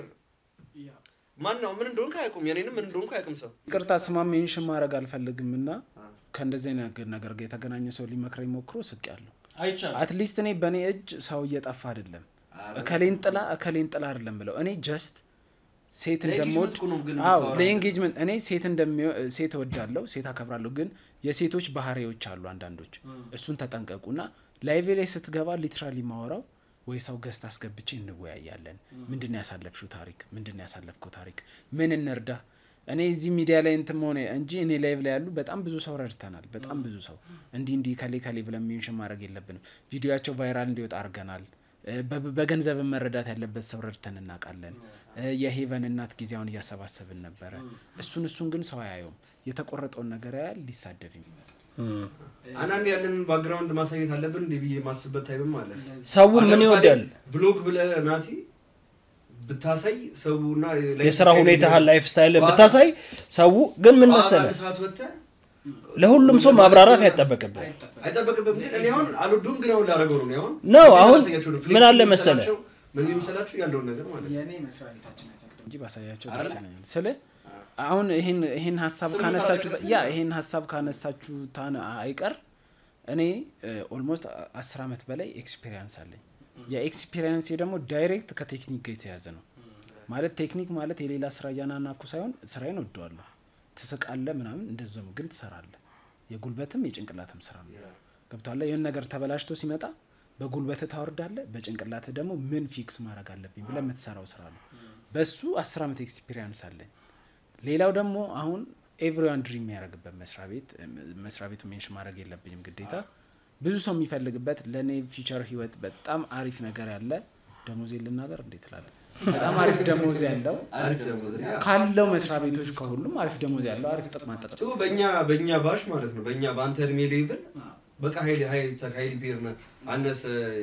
ማን ነው ምን እንደሆነ ካይቁም የኔንም ምን እንደሆነ ካይቁም ሰው ይቅርታ ስማሜን ሽማረግ አልፈልግምና ከእንደዚህ ነገር ነገር ጋር የተገናኘ ሰው ሊመክረኝ ሞክሮ ስቅያለሁ አይቻልም አትሊስት እኔ በኔ እጅ ሰው እየጠፋ አይደለም እከሌን ጥላ እከሌን ጥላ አይደለም ብለው እኔ ጀስት ሴት እንደምወድ አዎ ለኤንጌጅመንት እኔ ሴት እንደሚው ሴት እወዳለሁ ሴት አከብራለሁ ግን የሴቶች ባህሪዎች አሉ አንዳንዶች እሱን ተጠንቀቁና ላይቭ ላይ ስትገባ ሊትራሊ ማወራው ወይ ሰው ገስት አስገብቼ እንወያያለን ምንድነው ያሳለፍሽው ታሪክ ምንድነው ያሳለፍከው ታሪክ ምን እንርዳ እኔ እዚህ ሚዲያ ላይ እንት ሆነ እንጂ እኔ ላይቭ ላይ ያሉ በጣም ብዙ ሰው ረድተናል በጣም ብዙ ሰው እንዲ እንዲ ካሌ ካሌ ብለን ሜንሽን ማድረግ የለብንም ቪዲዮአቸው ቫይራል እንዲወጣ አርገናል በገንዘብ መረዳት ያለበት ሰው ረድተን እናቃለን የሄቨን እናት ጊዜውን ያሰባሰብን ነበር እሱን እሱን ግን ሰው ያየው የተቆረጠው ነገር ያያል ሊሳደብ ይመጣ አናንዲ ያለን ባክግራውንድ ማሳየት አለብን ዲቪ ማስበት ታይብም አለ ሰው ምን ይወዳል ብሎግ ብለ ናቲ ብታሳይ ሰውና የሥራ ሁኔታ ላይፍ ስታይል ብታሳይ ሰው ግን ምን መሰለ ለሁሉም ሰው ማብራራት አይተበከበ አይተበከበም ግን እኔ አሁን አልወዱም ግን አሁን ላረገው ነው አሁን ነው አሁን ምን አለ መሰለ ምን ይመስላችሁ ያለው ነገር ማለት የኔ መስራታችን አይፈቅድም እንጂ ባሳያቸው ደስ ይለኛል ስለ አሁን ይሄን ይሄን ሐሳብ ካነሳችሁ ያ ይሄን ሐሳብ ካነሳችሁ ታና አይቀር እኔ ኦልሞስት አስር አመት በላይ ኤክስፒሪየንስ አለኝ ያ ኤክስፒሪየንስ ደግሞ ዳይሬክት ከቴክኒክ ጋር የተያዘ ነው ማለት ቴክኒክ ማለት የሌላ ስራ ያናናኩ ሳይሆን ስራዬን ወደዋለሁ ተሰቃለ ምናምን እንደዛም ግን ተሰራለ የጉልበትም የጭንቅላትም ስራ ነው ገብቷል የሆነ ነገር ተበላሽቶ ሲመጣ በጉልበት ታወርዳለ በጭንቅላት ደግሞ ምን ፊክስ ማድረግ አለብኝ ብለ የምትሰራው ስራ ነው በሱ አስር አመት ኤክስፒሪየንስ አለኝ ሌላው ደግሞ አሁን ኤቭሪዋን ድሪም ያረግበት መስሪያ ቤት መስሪያ ቤቱ ሜንሽን ማድረግ የለብኝም ግዴታ ብዙ ሰው የሚፈልግበት ለኔ ፊቸር ህይወት በጣም አሪፍ ነገር ያለ ደሞዝ ይልናገር እንዴት ይላል በጣም አሪፍ ደሞዝ ያለው አሪፍ ደሞዝ ካለው መስሪያ ቤቶች ከሁሉም አሪፍ ደሞዝ ያለው አሪፍ ጥቅማ ጥቅም ቱ በእኛ በእኛ ባሽ ማለት ነው በእኛ ባንተ እድሜ ሌቭል በቃ ሀይሊ ሀይ ተካይሊ ቢርነ አነስ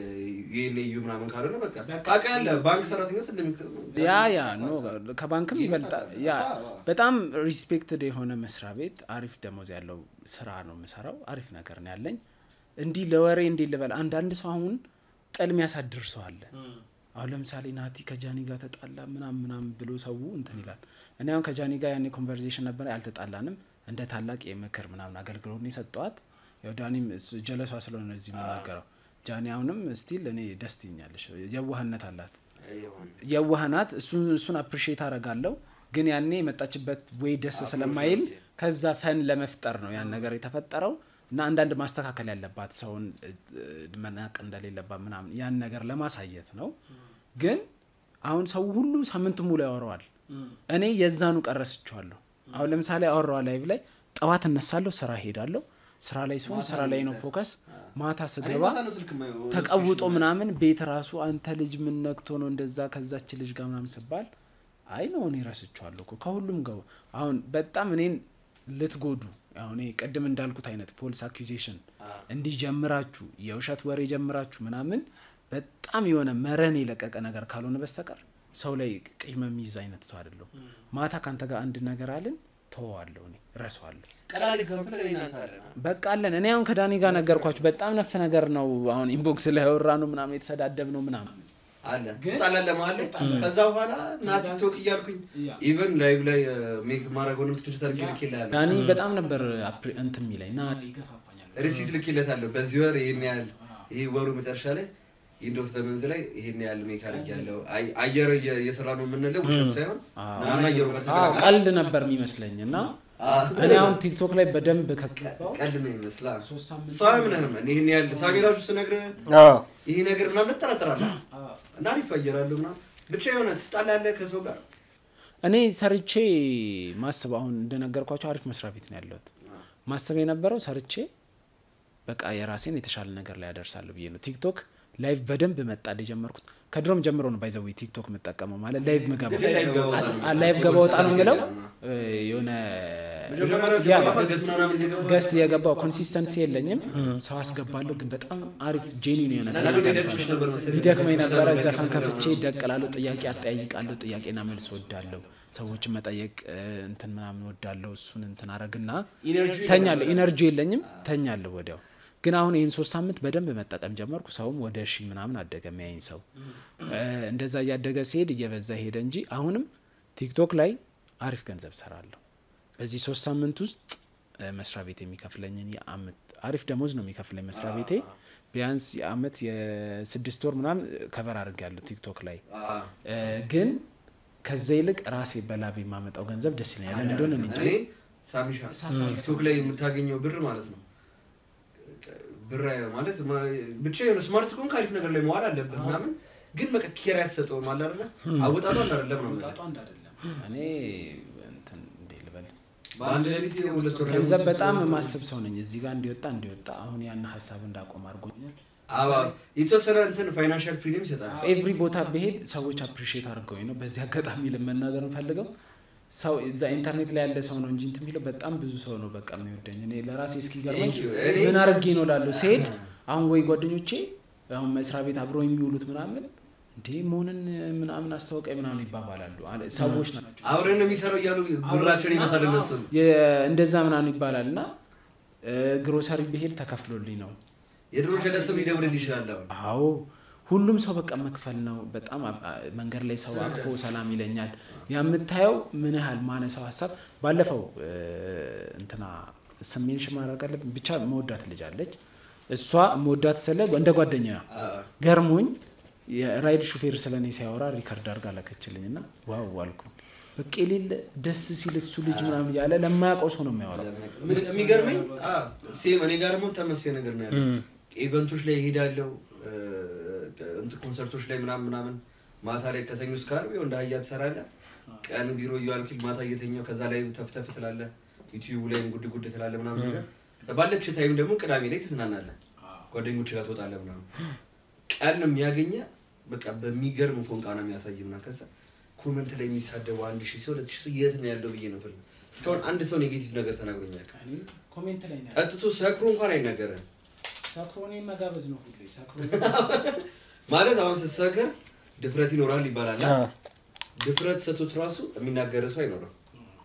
የኔዩ ምናምን ካለነ በቃ ታቃለ ባንክ ሰራተኞች እንደሚከረም ያ ያ ኖ ከባንክም ይበልጣል ያ በጣም ሪስፔክትድ የሆነ መስሪያ ቤት አሪፍ ደሞዝ ያለው ስራ ነው መስራው አሪፍ ነገር ነው ያለኝ እንዲ ለወሬ እንዲ ልበል አንድ አንድ ሰው አሁን ጥልም ያሳድር ሰው አለ አሁን ለምሳሌ ናቲ ከጃኒ ጋር ተጣላ ምናም ምናም ብሎ ሰው እንትን ይላል እኔ አሁን ከጃኒ ጋር ያኔ ኮንቨርሴሽን ነበር ያልተጣላንም እንደ ታላቅ የምክር ምናምን አገልግሎት ነው ሰጣት ያው ዳኒም ጀለሷ ስለሆነ እዚህ መናገረው ጃኒ አሁንም ስቲል እኔ ደስቲኛለሽ የዋህነት አላት የዋህናት እሱን እሱን አፕሪሺየት አረጋለሁ ግን ያኔ የመጣችበት ወይ ደስ ስለማይል ከዛ ፈን ለመፍጠር ነው ያን ነገር የተፈጠረው እና አንዳንድ ማስተካከል ያለባት ሰውን መናቅ እንደሌለባት ምናምን ያን ነገር ለማሳየት ነው ግን አሁን ሰው ሁሉ ሳምንት ሙሉ ያወራዋል እኔ የዛኑ ቀረስቻለሁ አሁን ለምሳሌ አወራዋ ላይቭ ላይ ጠዋት እነሳለሁ ስራ ሄዳለሁ ስራ ላይ ሲሆን ስራ ላይ ነው ፎከስ ማታ ስገባ ተቀውጦ ምናምን ቤት ራሱ አንተ ልጅ ምን ነክቶ ነው እንደዛ ከዛች ልጅ ጋር ምናምን ሲባል አይ ነው እኔ ረስቻለሁ እኮ ከሁሉም ጋር አሁን በጣም እኔን ልትጎዱ አሁን ቀደም እንዳልኩት አይነት ፎልስ አኩዜሽን እንዲ ጀምራችሁ የውሸት ወሬ ጀምራችሁ ምናምን በጣም የሆነ መረን የለቀቀ ነገር ካልሆነ በስተቀር ሰው ላይ ቂም የሚይዝ አይነት ሰው አይደለም ማታ ካንተ ጋር አንድ ነገር አለን ተዋዋለሁ እኔ ረሳዋለሁ ቀላል ኤግዛምፕል ለኔናታ አለ በቃ አለን እኔ አሁን ከዳኒ ጋር ነገርኳችሁ በጣም ነፍ ነገር ነው አሁን ኢንቦክስ ላይ ወራ ነው ምናምን የተሰዳደብ ነው ምናምን አለ ተጣላለ ማለት ከዛ በኋላ ናቲ ቶክ ይያልኩኝ ኢቭን ላይቭ ላይ ሜክ ማራጎንም ስክሪፕት አድርጌ ልኬልሃለሁ ዳኒ በጣም ነበር እንትን የሚለኝ ና ይገፋፋኛል ሪሲት ልኬለታለሁ በዚህ ወር ይሄን ያህል ይሄ ወሩ መጨረሻ ላይ ኢንድ ኦፍ ዘ መንዝ ላይ ይሄን ያህል ሜክ አድርጌያለሁ አየር እየሰራ ነው የምንለው ውሸት ሳይሆን ናና አየር ከተቀላቀለ ቀልድ ነበር የሚመስለኝና እኔ አሁን ቲክቶክ ላይ በደንብ ከቀባው ቀልድ ነው ይመስላል ሰው ምንም እኔ ይሄን ያህል ሳሚራሹ ስነግረ ይሄ ነገር ምናምን ተጠራጥራለህ እና ይፈየራሉ ምናምን ብቻ የሆነ ተጣላለ ከሰው ጋር እኔ ሰርቼ ማስብ አሁን እንደነገርኳችሁ አሪፍ መስሪያ ቤት ነው ያለሁት ማስብ የነበረው ሰርቼ በቃ የራሴን የተሻለ ነገር ላይ ያደርሳለሁ ብዬ ነው ቲክቶክ ላይቭ በደንብ መጣል የጀመርኩት ከድሮም ጀምሮ ነው ባይዘው ቲክቶክ መጠቀመው ማለት ላይቭ መገባ ላይቭ ገባ ወጣ ነው እንግለው የሆነ ገስት የገባው ኮንሲስተንሲ የለኝም ሰው አስገባለሁ ግን በጣም አሪፍ ጄኒን የሆነ ይደክመኝ ነበር ዘፈን ከፍቼ ደቀላለሁ ጥያቄ አጠያይቃለሁ ጥያቄና መልስ ወዳለሁ ሰዎችን መጠየቅ እንትን ምናምን ወዳለሁ እሱን እንትን አረግና ተኛለሁ ኢነርጂ የለኝም ተኛለሁ ወዲያው ግን አሁን ይሄን ሶስት ሳምንት በደንብ መጠቀም ጀመርኩ ሰውም ወደ ሺ ምናምን አደገ የሚያይኝ ሰው እንደዛ ያደገ ሲሄድ እየበዛ ሄደ እንጂ አሁንም ቲክቶክ ላይ አሪፍ ገንዘብ ሰራለሁ በዚህ ሶስት ሳምንት ውስጥ መስሪያ ቤት የሚከፍለኝን የአመት አሪፍ ደሞዝ ነው የሚከፍለኝ መስሪያ ቤቴ ቢያንስ የአመት የስድስት ወር ምናምን ከቨር አድርጋለሁ ቲክቶክ ላይ ግን ከዛ ይልቅ ራሴ በላቤ ማመጣው ገንዘብ ደስ ይለኛል ለምን እንደሆነ እንጂ እኔ ሳሚሻ ቲክቶክ ላይ የምታገኘው ብር ማለት ነው ብር ማለት ብቻ የሆነ ስማርት ኮን ካሊፍ ነገር ላይ መዋል አለበት ምናምን ግን በቃ ኪራ ያሰጠው ማለት አይደለ አወጣጣ አይደለም ነው አወጣጣ አይደለም እኔ እንትን እንደ ልበል በአንድ ሌሊት ሁለት ወር ገንዘብ በጣም ማስብ ሰው ነኝ እዚህ ጋር እንዲወጣ እንዲወጣ አሁን ያን ሐሳብ እንዳቆም አድርጎኛል አባ የተሰራ እንትን ፋይናንሻል ፍሪደም ይሰጣል ኤቭሪ ቦታ በሄድ ሰዎች አፕሪሺየት አድርገውኝ ነው በዚህ አጋጣሚ ለመናገር እንፈልገው ሰው እዛ ኢንተርኔት ላይ ያለ ሰው ነው እንጂ እንትን የሚለው በጣም ብዙ ሰው ነው በቃ የሚወደኝ እኔ ለራሴ እስኪ ገርመኝ ምን አርጌ ነው ላለው ሲሄድ አሁን ወይ ጓደኞቼ አሁን መስሪያ ቤት አብሮ የሚውሉት ምናምን እንዴ ሞንን ምናምን አስተዋውቀኝ ምናምን ይባባላሉ ሰዎች ናቸው አብረን ነው የሚሰራው ይያሉ ብራቸውን ይመሳለነሱ እንደዛ ምናምን ይባላልና ግሮሰሪ በሄድ ተከፍሎልኝ ነው የድሮ ጀለስም ሊደውልልኝ ይችላል አዎ ሁሉም ሰው በቃ መክፈል ነው በጣም መንገር ላይ ሰው አቅፎ ሰላም ይለኛል ያምታየው ምን ያህል ማነሳው ሐሳብ ባለፈው እንትና ስሜንሽ ማረቀለ ብቻ መወዳት ልጅ አለች እሷ መወዳት ሰለ እንደ ጓደኛ ገርሞኝ የራይድ ሹፌር ስለኔ ሲያወራ ሪከርድ አድርጋ ለከችልኝና ዋው ዋልኩ በቀሊል ደስ ሲል እሱ ልጅ ምናምን ያለ ለማያውቀው ሰው ነው የሚያወራው የሚገርመኝ አ ሴም እኔ ጋር ምን ተመሰየ ነገር ነው ያለው ኢቨንቶች ላይ ይሄዳለው እንት ኮንሰርቶች ላይ ምናምን ምናምን ማታ ላይ ከሰኞ እስከ ዓርብ እንደ አህያ ተሰራለ ቀን ቢሮ ይያልኩ ማታ እየተኛው ከዛ ላይ ተፍተፍ ትላለ ዩቲዩብ ላይ ጉድ ጉድ ትላለ ምናምን ነገር ባለች ታይም ደግሞ ቅዳሜ ላይ ትዝናናለ ጓደኞች ጋር ትወጣለ ምናምን ቀን የሚያገኘ በቃ በሚገርም ፎንቃ ነው የሚያሳይና ከዛ ኮሜንት ላይ የሚሳደቡ አንድ ሺህ ሰው ሁለት ሺህ ሰው የት ነው ያለው ብዬ ነው ፈል እስካሁን አንድ ሰው ኔጌቲቭ ነገር ተናግሮኛል ኮሜንት ላይ ነው አጥቶ ሰክሮ እንኳን አይናገርም ሰክሮኔ መጋበዝ ነው ሁሉ ሰክሮኔ ማለት አሁን ስትሰክር ድፍረት ይኖራል ይባላል ድፍረት ሰጥቶት ራሱ የሚናገር ሰው አይኖርም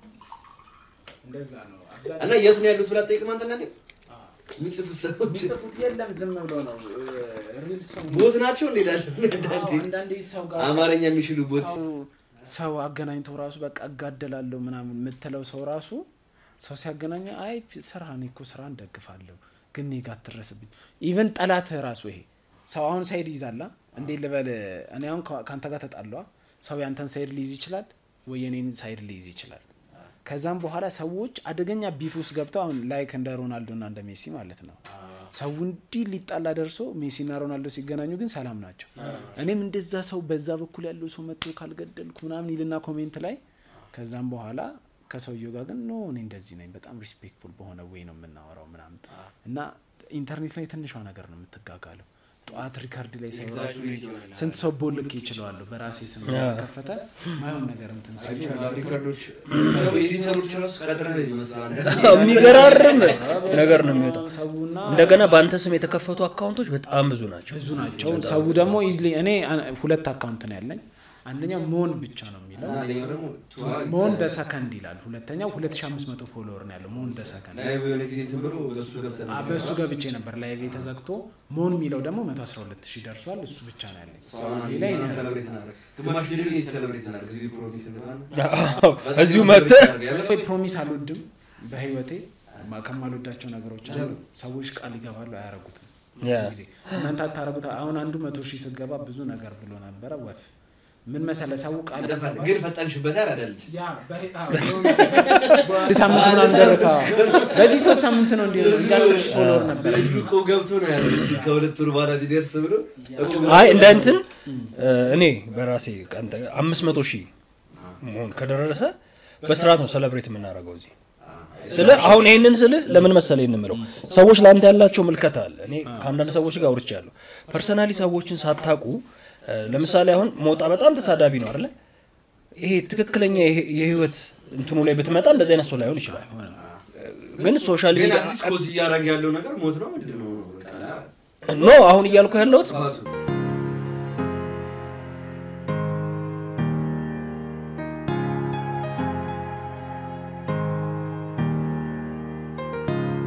እንደዛ ነው እና የት ነው ያሉት ብላ ጠይቅም አንተ ነህ ምጽፉ ሰዎች ምጽፉት የለም ዝም ብሎ ነው ሪል ሰው ቦት ናቸው እንዴላል አንዳንዴ ሰው ጋር አማርኛ የሚችሉ ቦት ሰው አገናኝቶ ራሱ በቃ አጋደላለሁ ምናምን ምትለው ሰው ራሱ ሰው ሲያገናኝ አይ ስራ ነው እኮ ስራ እንደግፋለሁ ግን ይጋ ተረስብኝ ኢቭን ጠላት ራሱ ይሄ ሰው አሁን ሳይድ ይዛላ እንዴ ለበለ እኔ አሁን ካንተ ጋር ተጣላው ሰው ያንተን ሳይድ ሊይዝ ይችላል ወይ የኔን ሳይድ ሊይዝ ይችላል ከዛም በኋላ ሰዎች አደገኛ ቢፉስ ገብተው አሁን ላይክ እንደ ሮናልዶ እና እንደ ሜሲ ማለት ነው ሰው እንዲ ሊጣላ ደርሶ ሜሲ እና ሮናልዶ ሲገናኙ ግን ሰላም ናቸው እኔም እንደዛ ሰው በዛ በኩል ያለው ሰው መጥቶ ካልገደልኩ ምናምን ይልና ኮሜንት ላይ ከዛም በኋላ ከሰውየው ጋር ግን ኖ እኔ እንደዚህ ነኝ በጣም ሪስፔክትፉል በሆነ ወይ ነው የምናወራው ምናምን እና ኢንተርኔት ላይ ትንሿ ነገር ነው የምትጋጋለው ጧት ሪካርድ ላይ ሳይራሱ ስንት ሰው ቦልክ ይችላል በራሴ ስም ከፈተ ማይሆን ነገር እንትን ሲል ሪካርዶች ኤዲተሮች ራሱ ቀጥራ ላይ ይመስላል የሚገራርም ነገር ነው የሚወጣው እንደገና በአንተ ስም የተከፈቱ አካውንቶች በጣም ብዙ ናቸው ብዙ ናቸው ሰው ደግሞ ኢዝሊ እኔ ሁለት አካውንት ነው ያለኝ አንደኛው ሞን ብቻ ነው የሚለው ሞን በሰከንድ ይላል ሁለተኛው ሁለት ሺህ አምስት መቶ ፎሎወር ነው ያለው ሞን በሰከንድ ላይቭ የሆነ ጊዜ ተብሎ በሱ ገብተን አ በሱ ገብቼ ነበር ላይቭ የተዘግቶ ሞን የሚለው ደግሞ መቶ አስራ ሁለት ሺህ ደርሷል እሱ ብቻ ነው ያለኝ ሌላ ይሄን ሰለብሬት እናደርግ ግማሽ ዲሊሊ ሰለብሬት እናደርግ እዚህ ፕሮሚስ እንደማን እዚሁ መተ ፕሮሚስ አልወድም በህይወቴ ከማልወዳቸው ነገሮች አንዱ ሰዎች ቃል ይገባሉ አያረጉትም ብዙ ጊዜ እናንተ አታረጉት አሁን አንዱ መቶ ሺህ ስገባ ብዙ ነገር ብሎ ነበር ወፍ ምን መሰለ ሰው ቃል ግን ፈጣንሽበት አይደል ያ በሳምንት ነው እንደረሳ በዚህ ሶስት ሳምንት ነው እንዴ ነው ጃስት ፎሎወር ነበር እኮ ገብቶ ነው ያለው እሺ ከሁለት ወር በኋላ ቢደርስ ብሎ አይ እንደ እንትን እኔ በራሴ ቀንተ አምስት መቶ ሺህ ሞን ከደረሰ በስርዓት ነው ሰለብሬት የምናደርገው እዚህ ስለ አሁን ይሄንን ስለ ለምን መሰለ እንምለው ሰዎች ላንተ ያላቸው መልከታ አለ እኔ ከአንዳንድ ሰዎች ጋር አውርቻለሁ ፐርሰናሊ ሰዎችን ሳታቁ ለምሳሌ አሁን ሞጣ በጣም ተሳዳቢ ነው አይደል ይሄ ትክክለኛ የህይወት እንትኑ ላይ ብትመጣ እንደዚህ አይነት ሰው ላይሆን ይችላል ግን ሶሻል ሚዲያ ኮዝ ያረጋግ ያለው ነገር ሞት ነው ምንድነው ኖ አሁን ይያልኩ ያለውት